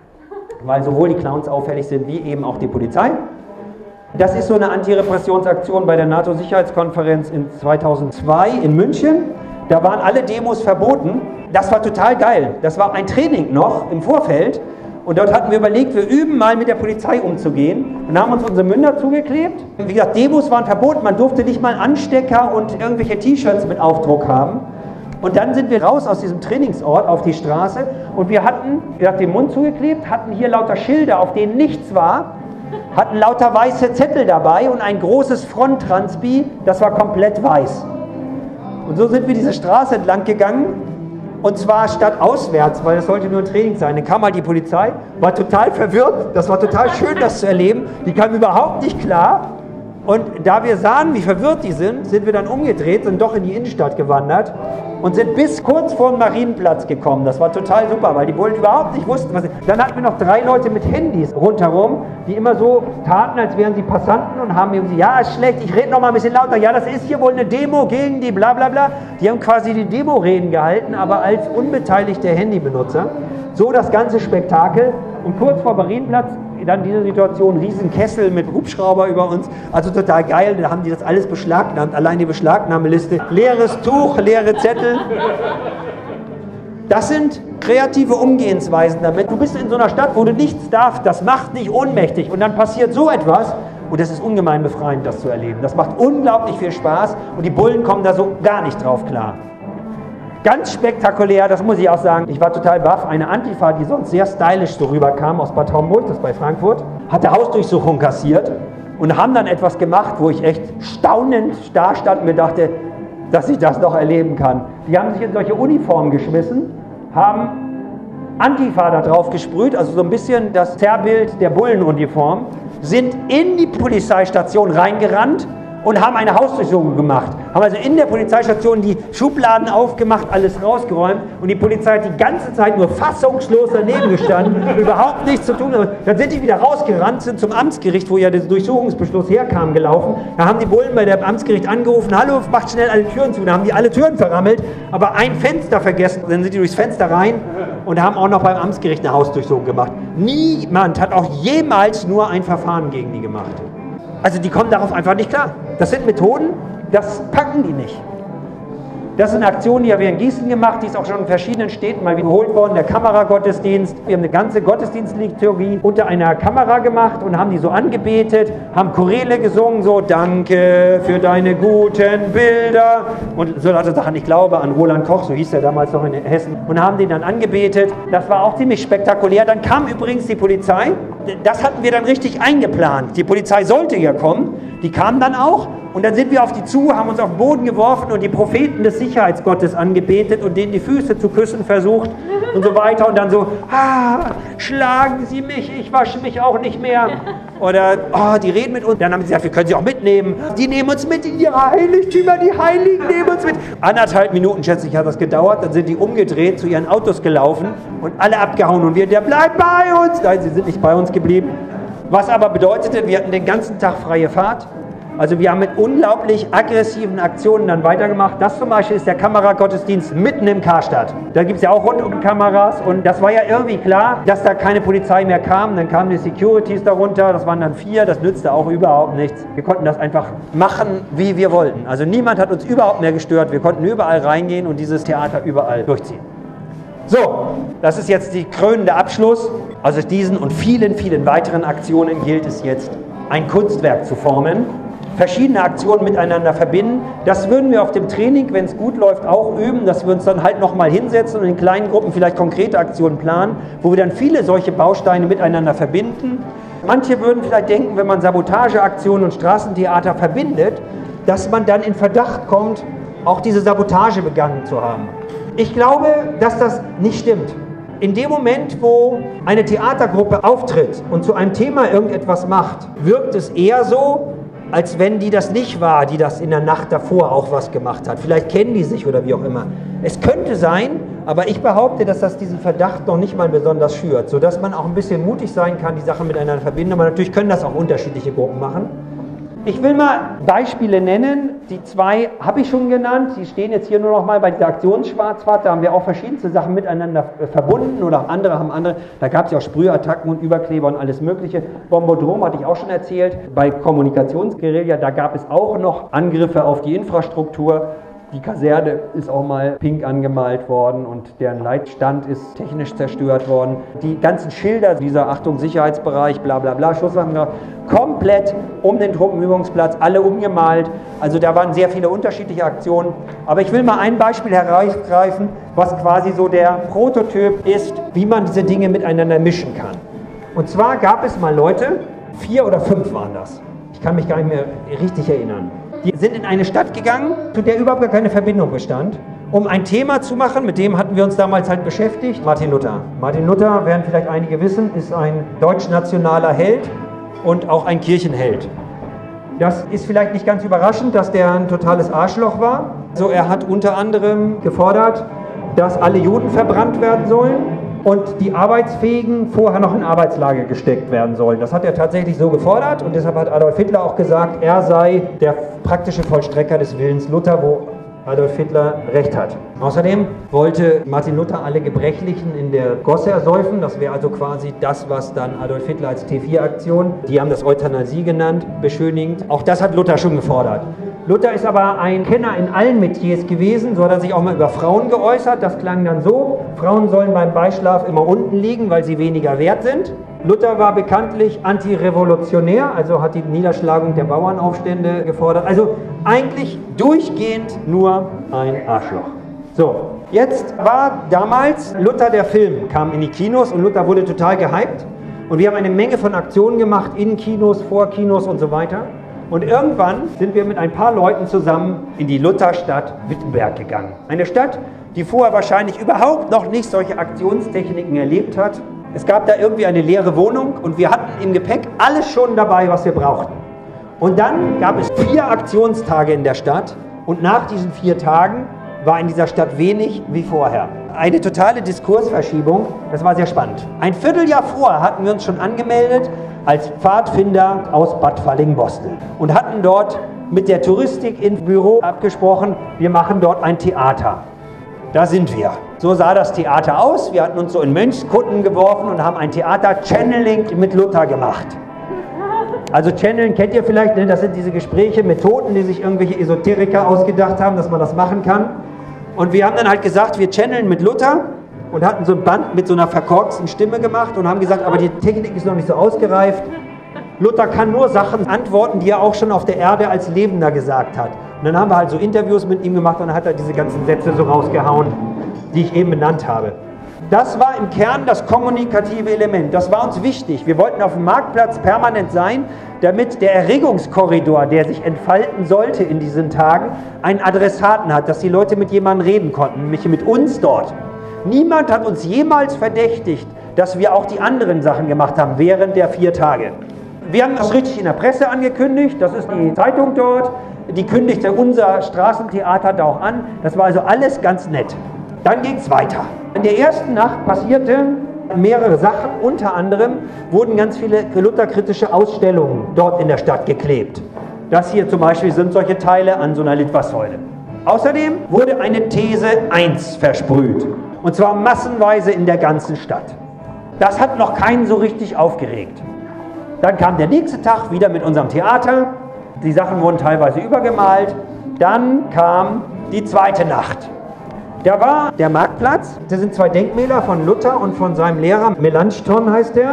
weil sowohl die Clowns auffällig sind, wie eben auch die Polizei. Das ist so eine Antirepressionsaktion bei der NATO-Sicherheitskonferenz in zweitausendzwei in München. Da waren alle Demos verboten. Das war total geil. Das war ein Training noch im Vorfeld. Und dort hatten wir überlegt, wir üben mal mit der Polizei umzugehen und haben uns unsere Münder zugeklebt. Wie gesagt, Demos waren verboten. Man durfte nicht mal Anstecker und irgendwelche T-Shirts mit Aufdruck haben. Und dann sind wir raus aus diesem Trainingsort auf die Straße und wir hatten, wie gesagt, den Mund zugeklebt, hatten hier lauter Schilder, auf denen nichts war. Hatten lauter weiße Zettel dabei und ein großes Fronttranspi, das war komplett weiß. Und so sind wir diese Straße entlang gegangen und zwar statt auswärts, weil es sollte nur ein Training sein. Dann kam mal die Polizei, war total verwirrt, das war total schön, das zu erleben. Die kam überhaupt nicht klar Und da wir sahen, wie verwirrt die sind, sind wir dann umgedreht, sind doch in die Innenstadt gewandert und sind bis kurz vor den Marienplatz gekommen. Das war total super, weil die Bullen überhaupt nicht wussten, was sie... Dann hatten wir noch drei Leute mit Handys rundherum, die immer so taten, als wären sie Passanten und haben irgendwie, ja, ist schlecht, ich rede noch mal ein bisschen lauter, ja, das ist hier wohl eine Demo gegen die bla bla bla. Die haben quasi die Demo-Reden gehalten, aber als unbeteiligte Handybenutzer. So das ganze Spektakel. Und kurz vor Marienplatz dann diese Situation, riesen Kessel mit Hubschrauber über uns, also total geil, da haben die das alles beschlagnahmt, allein die Beschlagnahmeliste, leeres Tuch, leere Zettel. Das sind kreative Umgehensweisen damit. Du bist in so einer Stadt, wo du nichts darfst, das macht dich ohnmächtig und dann passiert so etwas und das ist ungemein befreiend, das zu erleben. Das macht unglaublich viel Spaß und die Bullen kommen da so gar nicht drauf klar. Ganz spektakulär, das muss ich auch sagen. Ich war total baff. Eine Antifa, die sonst sehr stylisch so rüberkam aus Bad Homburg, das ist bei Frankfurt, hatte Hausdurchsuchung kassiert und haben dann etwas gemacht, wo ich echt staunend da stand und mir dachte, dass ich das noch erleben kann. Die haben sich in solche Uniformen geschmissen, haben Antifa da drauf gesprüht, also so ein bisschen das Zerrbild der Bullenuniform, sind in die Polizeistation reingerannt und haben eine Hausdurchsuchung gemacht. Haben also in der Polizeistation die Schubladen aufgemacht, alles rausgeräumt und die Polizei hat die ganze Zeit nur fassungslos daneben gestanden, überhaupt nichts zu tun. Dann sind die wieder rausgerannt, sind zum Amtsgericht, wo ja der Durchsuchungsbeschluss herkam, gelaufen. Da haben die Bullen bei der Amtsgericht angerufen, hallo, macht schnell alle Türen zu. Da haben die alle Türen verrammelt, aber ein Fenster vergessen. Dann sind die durchs Fenster rein und haben auch noch beim Amtsgericht eine Hausdurchsuchung gemacht. Niemand hat auch jemals nur ein Verfahren gegen die gemacht. Also die kommen darauf einfach nicht klar. Das sind Methoden, das packen die nicht. Das ist eine Aktion, die haben wir in Gießen gemacht, die ist auch schon in verschiedenen Städten mal wiederholt worden, der Kameragottesdienst. Wir haben eine ganze Gottesdienstliturgie unter einer Kamera gemacht und haben die so angebetet, haben Choräle gesungen, so Danke für deine guten Bilder und so lauter Sachen. Ich glaube an Roland Koch, so hieß er damals noch in Hessen, und haben den dann angebetet. Das war auch ziemlich spektakulär. Dann kam übrigens die Polizei. Das hatten wir dann richtig eingeplant. Die Polizei sollte ja kommen, die kam dann auch. Und dann sind wir auf die zu, haben uns auf den Boden geworfen und die Propheten des Sicherheitsgottes angebetet und denen die Füße zu küssen versucht und so weiter. Und dann so, ah, schlagen Sie mich, ich wasche mich auch nicht mehr. Oder, oh, die reden mit uns. Dann haben sie gesagt, wir können sie auch mitnehmen. Die nehmen uns mit in ihre Heiligtümer, die Heiligen nehmen uns mit. Anderthalb Minuten, schätze ich, hat das gedauert. Dann sind die umgedreht, zu ihren Autos gelaufen und alle abgehauen. Und wir, der bleibt bei uns. Nein, sie sind nicht bei uns geblieben. Was aber bedeutete, wir hatten den ganzen Tag freie Fahrt. Also wir haben mit unglaublich aggressiven Aktionen dann weitergemacht. Das zum Beispiel ist der Kameragottesdienst mitten im Karstadt. Da gibt es ja auch rundum Kameras und das war ja irgendwie klar, dass da keine Polizei mehr kam. Dann kamen die Securities darunter, das waren dann vier, das nützte auch überhaupt nichts. Wir konnten das einfach machen, wie wir wollten. Also niemand hat uns überhaupt mehr gestört. Wir konnten überall reingehen und dieses Theater überall durchziehen. So, das ist jetzt der krönende Abschluss. Also diesen und vielen, vielen weiteren Aktionen gilt es jetzt, ein Kunstwerk zu formen. Verschiedene Aktionen miteinander verbinden. Das würden wir auf dem Training, wenn es gut läuft, auch üben, dass wir uns dann halt nochmal hinsetzen und in kleinen Gruppen vielleicht konkrete Aktionen planen, wo wir dann viele solche Bausteine miteinander verbinden. Manche würden vielleicht denken, wenn man Sabotageaktionen und Straßentheater verbindet, dass man dann in Verdacht kommt, auch diese Sabotage begangen zu haben. Ich glaube, dass das nicht stimmt. In dem Moment, wo eine Theatergruppe auftritt und zu einem Thema irgendetwas macht, wirkt es eher so, als wenn die das nicht war, die das in der Nacht davor auch was gemacht hat. Vielleicht kennen die sich oder wie auch immer. Es könnte sein, aber ich behaupte, dass das diesen Verdacht noch nicht mal besonders schürt, sodass man auch ein bisschen mutig sein kann, die Sachen miteinander verbinden. Aber natürlich können das auch unterschiedliche Gruppen machen. Ich will mal Beispiele nennen. Die zwei habe ich schon genannt. Die stehen jetzt hier nur noch mal bei dieser Aktionsschwarzfahrt. Da haben wir auch verschiedenste Sachen miteinander verbunden oder auch andere haben andere. Da gab es ja auch Sprühattacken und Überkleber und alles Mögliche. Bombodrom hatte ich auch schon erzählt. Bei Kommunikationsguerilla, da gab es auch noch Angriffe auf die Infrastruktur. Die Kaserne ist auch mal pink angemalt worden und deren Leitstand ist technisch zerstört worden. Die ganzen Schilder, dieser Achtung, Sicherheitsbereich, bla bla bla, Schusswaffen, komplett um den Truppenübungsplatz, alle umgemalt. Also da waren sehr viele unterschiedliche Aktionen. Aber ich will mal ein Beispiel herausgreifen, was quasi so der Prototyp ist, wie man diese Dinge miteinander mischen kann. Und zwar gab es mal Leute, vier oder fünf waren das. Ich kann mich gar nicht mehr richtig erinnern. Die sind in eine Stadt gegangen, zu der überhaupt gar keine Verbindung bestand, um ein Thema zu machen, mit dem hatten wir uns damals halt beschäftigt. Martin Luther. Martin Luther, werden vielleicht einige wissen, ist ein deutschnationaler Held und auch ein Kirchenheld. Das ist vielleicht nicht ganz überraschend, dass der ein totales Arschloch war. Also er hat unter anderem gefordert, dass alle Juden verbrannt werden sollen und die Arbeitsfähigen vorher noch in Arbeitslager gesteckt werden sollen. Das hat er tatsächlich so gefordert und deshalb hat Adolf Hitler auch gesagt, er sei der praktische Vollstrecker des Willens Luther, wo Adolf Hitler recht hat. Außerdem wollte Martin Luther alle Gebrechlichen in der Gosse ersäufen. Das wäre also quasi das, was dann Adolf Hitler als T vier Aktion, die haben das Euthanasie genannt, beschönigend. Auch das hat Luther schon gefordert. Luther ist aber ein Kenner in allen Metiers gewesen, so hat er sich auch mal über Frauen geäußert. Das klang dann so, Frauen sollen beim Beischlaf immer unten liegen, weil sie weniger wert sind. Luther war bekanntlich antirevolutionär, also hat die Niederschlagung der Bauernaufstände gefordert. Also eigentlich durchgehend nur ein Arschloch. So, jetzt war damals Luther, der Film kam in die Kinos und Luther wurde total gehypt. Und wir haben eine Menge von Aktionen gemacht, in Kinos, vor Kinos und so weiter. Und irgendwann sind wir mit ein paar Leuten zusammen in die Lutherstadt Wittenberg gegangen. Eine Stadt, die vorher wahrscheinlich überhaupt noch nicht solche Aktionstechniken erlebt hat. Es gab da irgendwie eine leere Wohnung und wir hatten im Gepäck alles schon dabei, was wir brauchten. Und dann gab es vier Aktionstage in der Stadt und nach diesen vier Tagen war in dieser Stadt wenig wie vorher. Eine totale Diskursverschiebung, das war sehr spannend. Ein Vierteljahr vorher hatten wir uns schon angemeldet als Pfadfinder aus Bad Fallingbostel und hatten dort mit der Touristik im Büro abgesprochen, wir machen dort ein Theater. Da sind wir. So sah das Theater aus. Wir hatten uns so in Mönchskutten geworfen und haben ein Theater-Channeling mit Luther gemacht. Also Channeln kennt ihr vielleicht, ne? Das sind diese Gespräche, Methoden, die sich irgendwelche Esoteriker ausgedacht haben, dass man das machen kann. Und wir haben dann halt gesagt, wir channeln mit Luther und hatten so ein Band mit so einer verkorksten Stimme gemacht und haben gesagt, aber die Technik ist noch nicht so ausgereift. Luther kann nur Sachen antworten, die er auch schon auf der Erde als Lebender gesagt hat. Und dann haben wir halt so Interviews mit ihm gemacht und dann hat er diese ganzen Sätze so rausgehauen, die ich eben benannt habe. Das war im Kern das kommunikative Element. Das war uns wichtig. Wir wollten auf dem Marktplatz permanent sein, damit der Erregungskorridor, der sich entfalten sollte in diesen Tagen, einen Adressaten hat, dass die Leute mit jemandem reden konnten, nämlich mit uns dort. Niemand hat uns jemals verdächtigt, dass wir auch die anderen Sachen gemacht haben während der vier Tage. Wir haben das richtig in der Presse angekündigt, das ist die Zeitung dort, die kündigte unser Straßentheater da auch an. Das war also alles ganz nett. Dann ging es weiter. In der ersten Nacht passierte mehrere Sachen. Unter anderem wurden ganz viele lutherkritische Ausstellungen dort in der Stadt geklebt. Das hier zum Beispiel sind solche Teile an so einer Litfaßsäule. Außerdem wurde eine These eins versprüht. Und zwar massenweise in der ganzen Stadt. Das hat noch keinen so richtig aufgeregt. Dann kam der nächste Tag wieder mit unserem Theater. Die Sachen wurden teilweise übergemalt. Dann kam die zweite Nacht. Da war der Marktplatz. Das sind zwei Denkmäler von Luther und von seinem Lehrer. Melanchthon heißt der.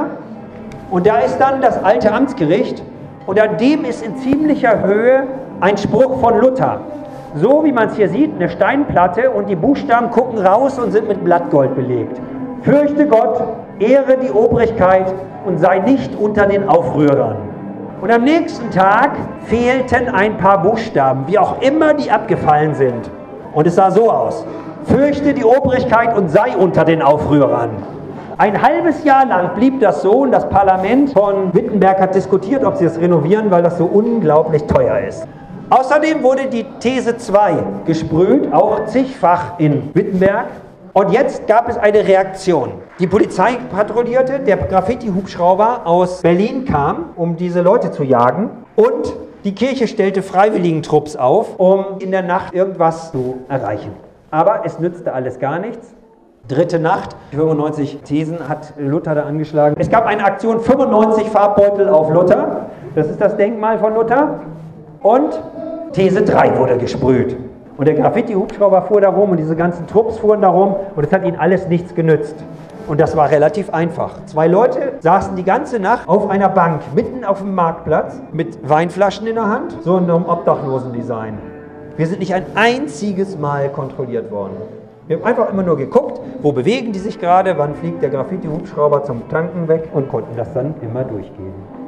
Und da ist dann das alte Amtsgericht. Und an dem ist in ziemlicher Höhe ein Spruch von Luther. So wie man es hier sieht, eine Steinplatte und die Buchstaben gucken raus und sind mit Blattgold belegt. Fürchte Gott, ehre die Obrigkeit und sei nicht unter den Aufrührern. Und am nächsten Tag fehlten ein paar Buchstaben, wie auch immer die abgefallen sind. Und es sah so aus. Fürchte die Obrigkeit und sei unter den Aufrührern. Ein halbes Jahr lang blieb das so und das Parlament von Wittenberg hat diskutiert, ob sie es renovieren, weil das so unglaublich teuer ist. Außerdem wurde die These zwei gesprüht, auch zigfach in Wittenberg. Und jetzt gab es eine Reaktion. Die Polizei patrouillierte, der Graffiti-Hubschrauber aus Berlin kam, um diese Leute zu jagen. Und die Kirche stellte Freiwilligentrupps auf, um in der Nacht irgendwas zu erreichen. Aber es nützte alles gar nichts. Dritte Nacht, fünfundneunzig Thesen hat Luther da angeschlagen. Es gab eine Aktion, fünfundneunzig Farbbeutel auf Luther. Das ist das Denkmal von Luther. Und These drei wurde gesprüht. Und der Graffiti-Hubschrauber fuhr da rum und diese ganzen Trupps fuhren da rum und es hat ihnen alles nichts genützt. Und das war relativ einfach. Zwei Leute saßen die ganze Nacht auf einer Bank, mitten auf dem Marktplatz, mit Weinflaschen in der Hand, so in einem Obdachlosen-Design. Wir sind nicht ein einziges Mal kontrolliert worden. Wir haben einfach immer nur geguckt, wo bewegen die sich gerade, wann fliegt der Graffiti-Hubschrauber zum Tanken weg und konnten das dann immer durchgehen.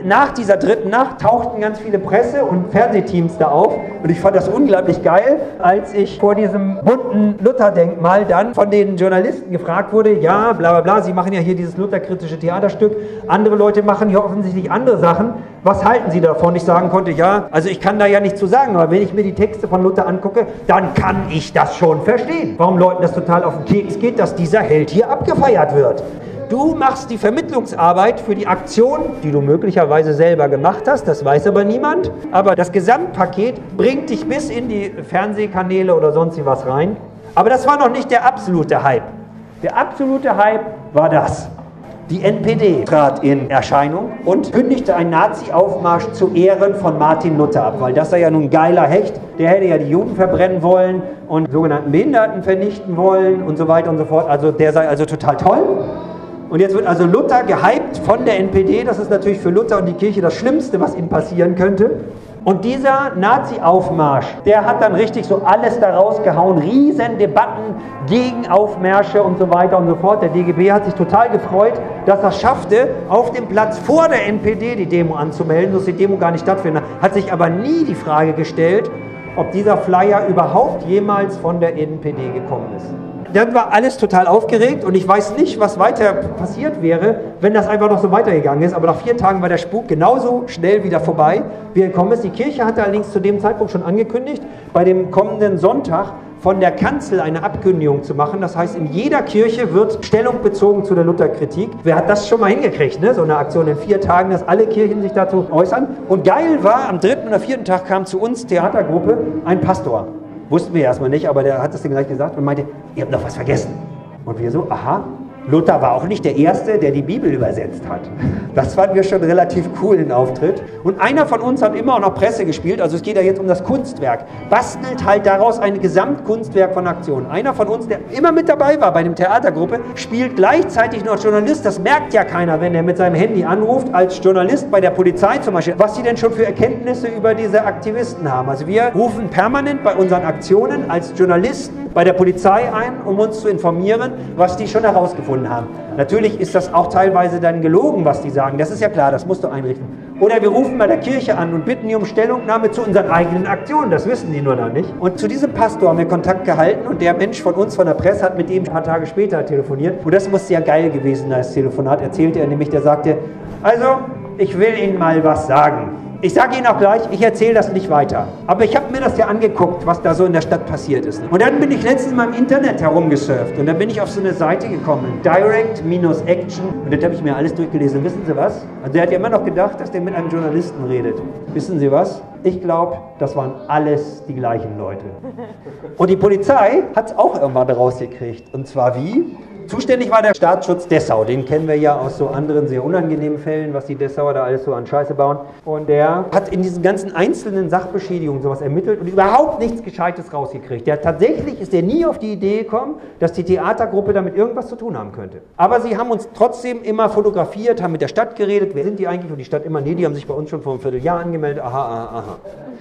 nach dieser dritten Nacht tauchten ganz viele Presse- und Fernsehteams da auf und ich fand das unglaublich geil, als ich vor diesem bunten Luther-Denkmal dann von den Journalisten gefragt wurde, ja, bla bla bla, Sie machen ja hier dieses lutherkritische Theaterstück, andere Leute machen hier offensichtlich andere Sachen, was halten Sie davon? Ich sagen konnte, ja, also ich kann da ja nichts zu sagen, aber wenn ich mir die Texte von Luther angucke, dann kann ich das schon verstehen. Warum Leuten das total auf den Keks geht, dass dieser Held hier abgefeiert wird. Du machst die Vermittlungsarbeit für die Aktion, die du möglicherweise selber gemacht hast, das weiß aber niemand. Aber das Gesamtpaket bringt dich bis in die Fernsehkanäle oder sonst was rein. Aber das war noch nicht der absolute Hype. Der absolute Hype war das. Die N P D trat in Erscheinung und kündigte einen Nazi-Aufmarsch zu Ehren von Martin Luther ab, weil das sei ja nun ein geiler Hecht, der hätte ja die Juden verbrennen wollen und sogenannten Behinderten vernichten wollen und so weiter und so fort. Also der sei also total toll. Und jetzt wird also Luther gehypt von der N P D. Das ist natürlich für Luther und die Kirche das Schlimmste, was ihnen passieren könnte. Und dieser Nazi-Aufmarsch, der hat dann richtig so alles da rausgehauen. Riesen Debatten gegen Aufmärsche und so weiter und so fort. Der D G B hat sich total gefreut, dass er es schaffte, auf dem Platz vor der N P D die Demo anzumelden, dass die Demo gar nicht stattfindet. Hat sich aber nie die Frage gestellt, ob dieser Flyer überhaupt jemals von der N P D gekommen ist. Dann war alles total aufgeregt und ich weiß nicht, was weiter passiert wäre, wenn das einfach noch so weitergegangen ist. Aber nach vier Tagen war der Spuk genauso schnell wieder vorbei, wie er gekommen ist. Die Kirche hatte allerdings zu dem Zeitpunkt schon angekündigt, bei dem kommenden Sonntag von der Kanzel eine Abkündigung zu machen. Das heißt, in jeder Kirche wird Stellung bezogen zu der Lutherkritik. Wer hat das schon mal hingekriegt, ne? So eine Aktion in vier Tagen, dass alle Kirchen sich dazu äußern. Und geil war, am dritten oder vierten Tag kam zu uns Theatergruppe ein Pastor. Wussten wir erstmal nicht, aber der hat das dann gleich gesagt und meinte, ihr habt noch was vergessen. Und wir so, aha, Luther war auch nicht der Erste, der die Bibel übersetzt hat. Das fanden wir schon relativ coolen Auftritt. Und einer von uns hat immer auch noch Presse gespielt, also es geht ja jetzt um das Kunstwerk. Bastelt halt daraus ein Gesamtkunstwerk von Aktionen. Einer von uns, der immer mit dabei war bei dem Theatergruppe, spielt gleichzeitig noch Journalist. Das merkt ja keiner, wenn er mit seinem Handy anruft, als Journalist bei der Polizei zum Beispiel, was sie denn schon für Erkenntnisse über diese Aktivisten haben. Also wir rufen permanent bei unseren Aktionen als Journalisten bei der Polizei ein, um uns zu informieren, was die schon herausgefunden haben. Natürlich ist das auch teilweise dann gelogen, was die sagen. Das ist ja klar, das musst du einrichten. Oder wir rufen bei der Kirche an und bitten die um Stellungnahme zu unseren eigenen Aktionen. Das wissen die nur noch nicht. Und zu diesem Pastor haben wir Kontakt gehalten und der Mensch von uns, von der Presse, hat mit ihm ein paar Tage später telefoniert. Und das muss sehr geil gewesen sein, das Telefonat. Erzählte er nämlich, der sagte, also, ich will Ihnen mal was sagen. Ich sage Ihnen auch gleich, ich erzähle das nicht weiter. Aber ich habe mir das ja angeguckt, was da so in der Stadt passiert ist. Und dann bin ich letztens mal im Internet herumgesurft und dann bin ich auf so eine Seite gekommen, Direct Action. Und das habe ich mir alles durchgelesen. Wissen Sie was? Also der hat ja immer noch gedacht, dass der mit einem Journalisten redet. Wissen Sie was? Ich glaube, das waren alles die gleichen Leute. Und die Polizei hat es auch irgendwann rausgekriegt. Und zwar wie? Zuständig war der Staatsschutz Dessau, den kennen wir ja aus so anderen sehr unangenehmen Fällen, was die Dessauer da alles so an Scheiße bauen. Und der hat in diesen ganzen einzelnen Sachbeschädigungen sowas ermittelt und überhaupt nichts Gescheites rausgekriegt. Der, tatsächlich ist der nie auf die Idee gekommen, dass die Theatergruppe damit irgendwas zu tun haben könnte. Aber sie haben uns trotzdem immer fotografiert, haben mit der Stadt geredet, wer sind die eigentlich? Und die Stadt immer, nee, die haben sich bei uns schon vor einem Vierteljahr angemeldet, aha, aha, aha.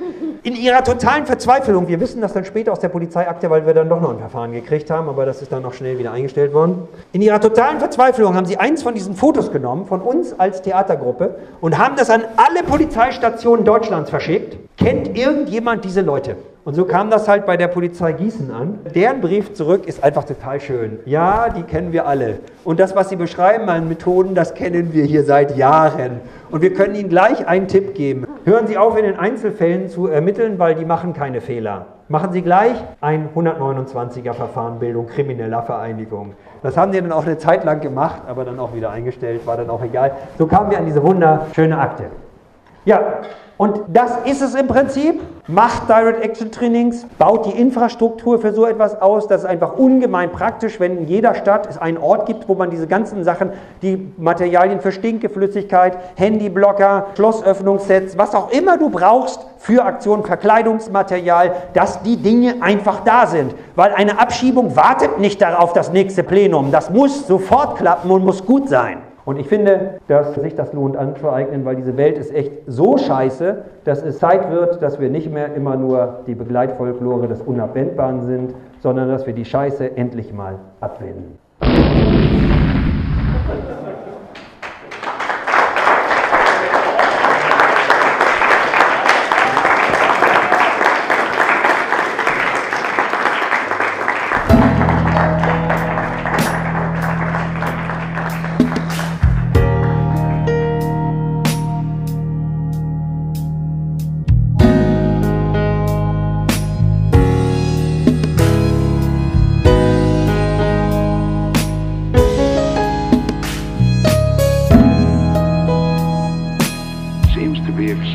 In ihrer totalen Verzweiflung, wir wissen das dann später aus der Polizeiakte, weil wir dann doch noch ein Verfahren gekriegt haben, aber das ist dann noch schnell wieder eingestellt worden. In ihrer totalen Verzweiflung haben sie eins von diesen Fotos genommen, von uns als Theatergruppe, und haben das an alle Polizeistationen Deutschlands verschickt. Kennt irgendjemand diese Leute? Und so kam das halt bei der Polizei Gießen an. Deren Brief zurück ist einfach total schön. Ja, die kennen wir alle. Und das, was sie beschreiben an Methoden, das kennen wir hier seit Jahren. Und wir können Ihnen gleich einen Tipp geben. Hören Sie auf, in den Einzelfällen zu ermitteln, weil die machen keine Fehler. Machen Sie gleich ein hundertneunundzwanziger Verfahren Bildung krimineller Vereinigung. Das haben die dann auch eine Zeit lang gemacht, aber dann auch wieder eingestellt, war dann auch egal. So kamen wir an diese wunderschöne Akte. Ja, und das ist es im Prinzip. Macht Direct Action Trainings, baut die Infrastruktur für so etwas aus. Das ist einfach ungemein praktisch, wenn in jeder Stadt es einen Ort gibt, wo man diese ganzen Sachen, die Materialien für Stinkeflüssigkeit, Handyblocker, Schlossöffnungssets, was auch immer du brauchst für Aktionen, Verkleidungsmaterial, dass die Dinge einfach da sind. Weil eine Abschiebung wartet nicht darauf das nächste Plenum. Das muss sofort klappen und muss gut sein. Und ich finde, dass sich das lohnt anzueignen, weil diese Welt ist echt so scheiße, dass es Zeit wird, dass wir nicht mehr immer nur die Begleitfolklore des Unabwendbaren sind, sondern dass wir die Scheiße endlich mal abwenden.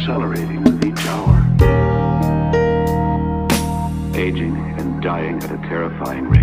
accelerating with each hour. Aging and dying at a terrifying rate.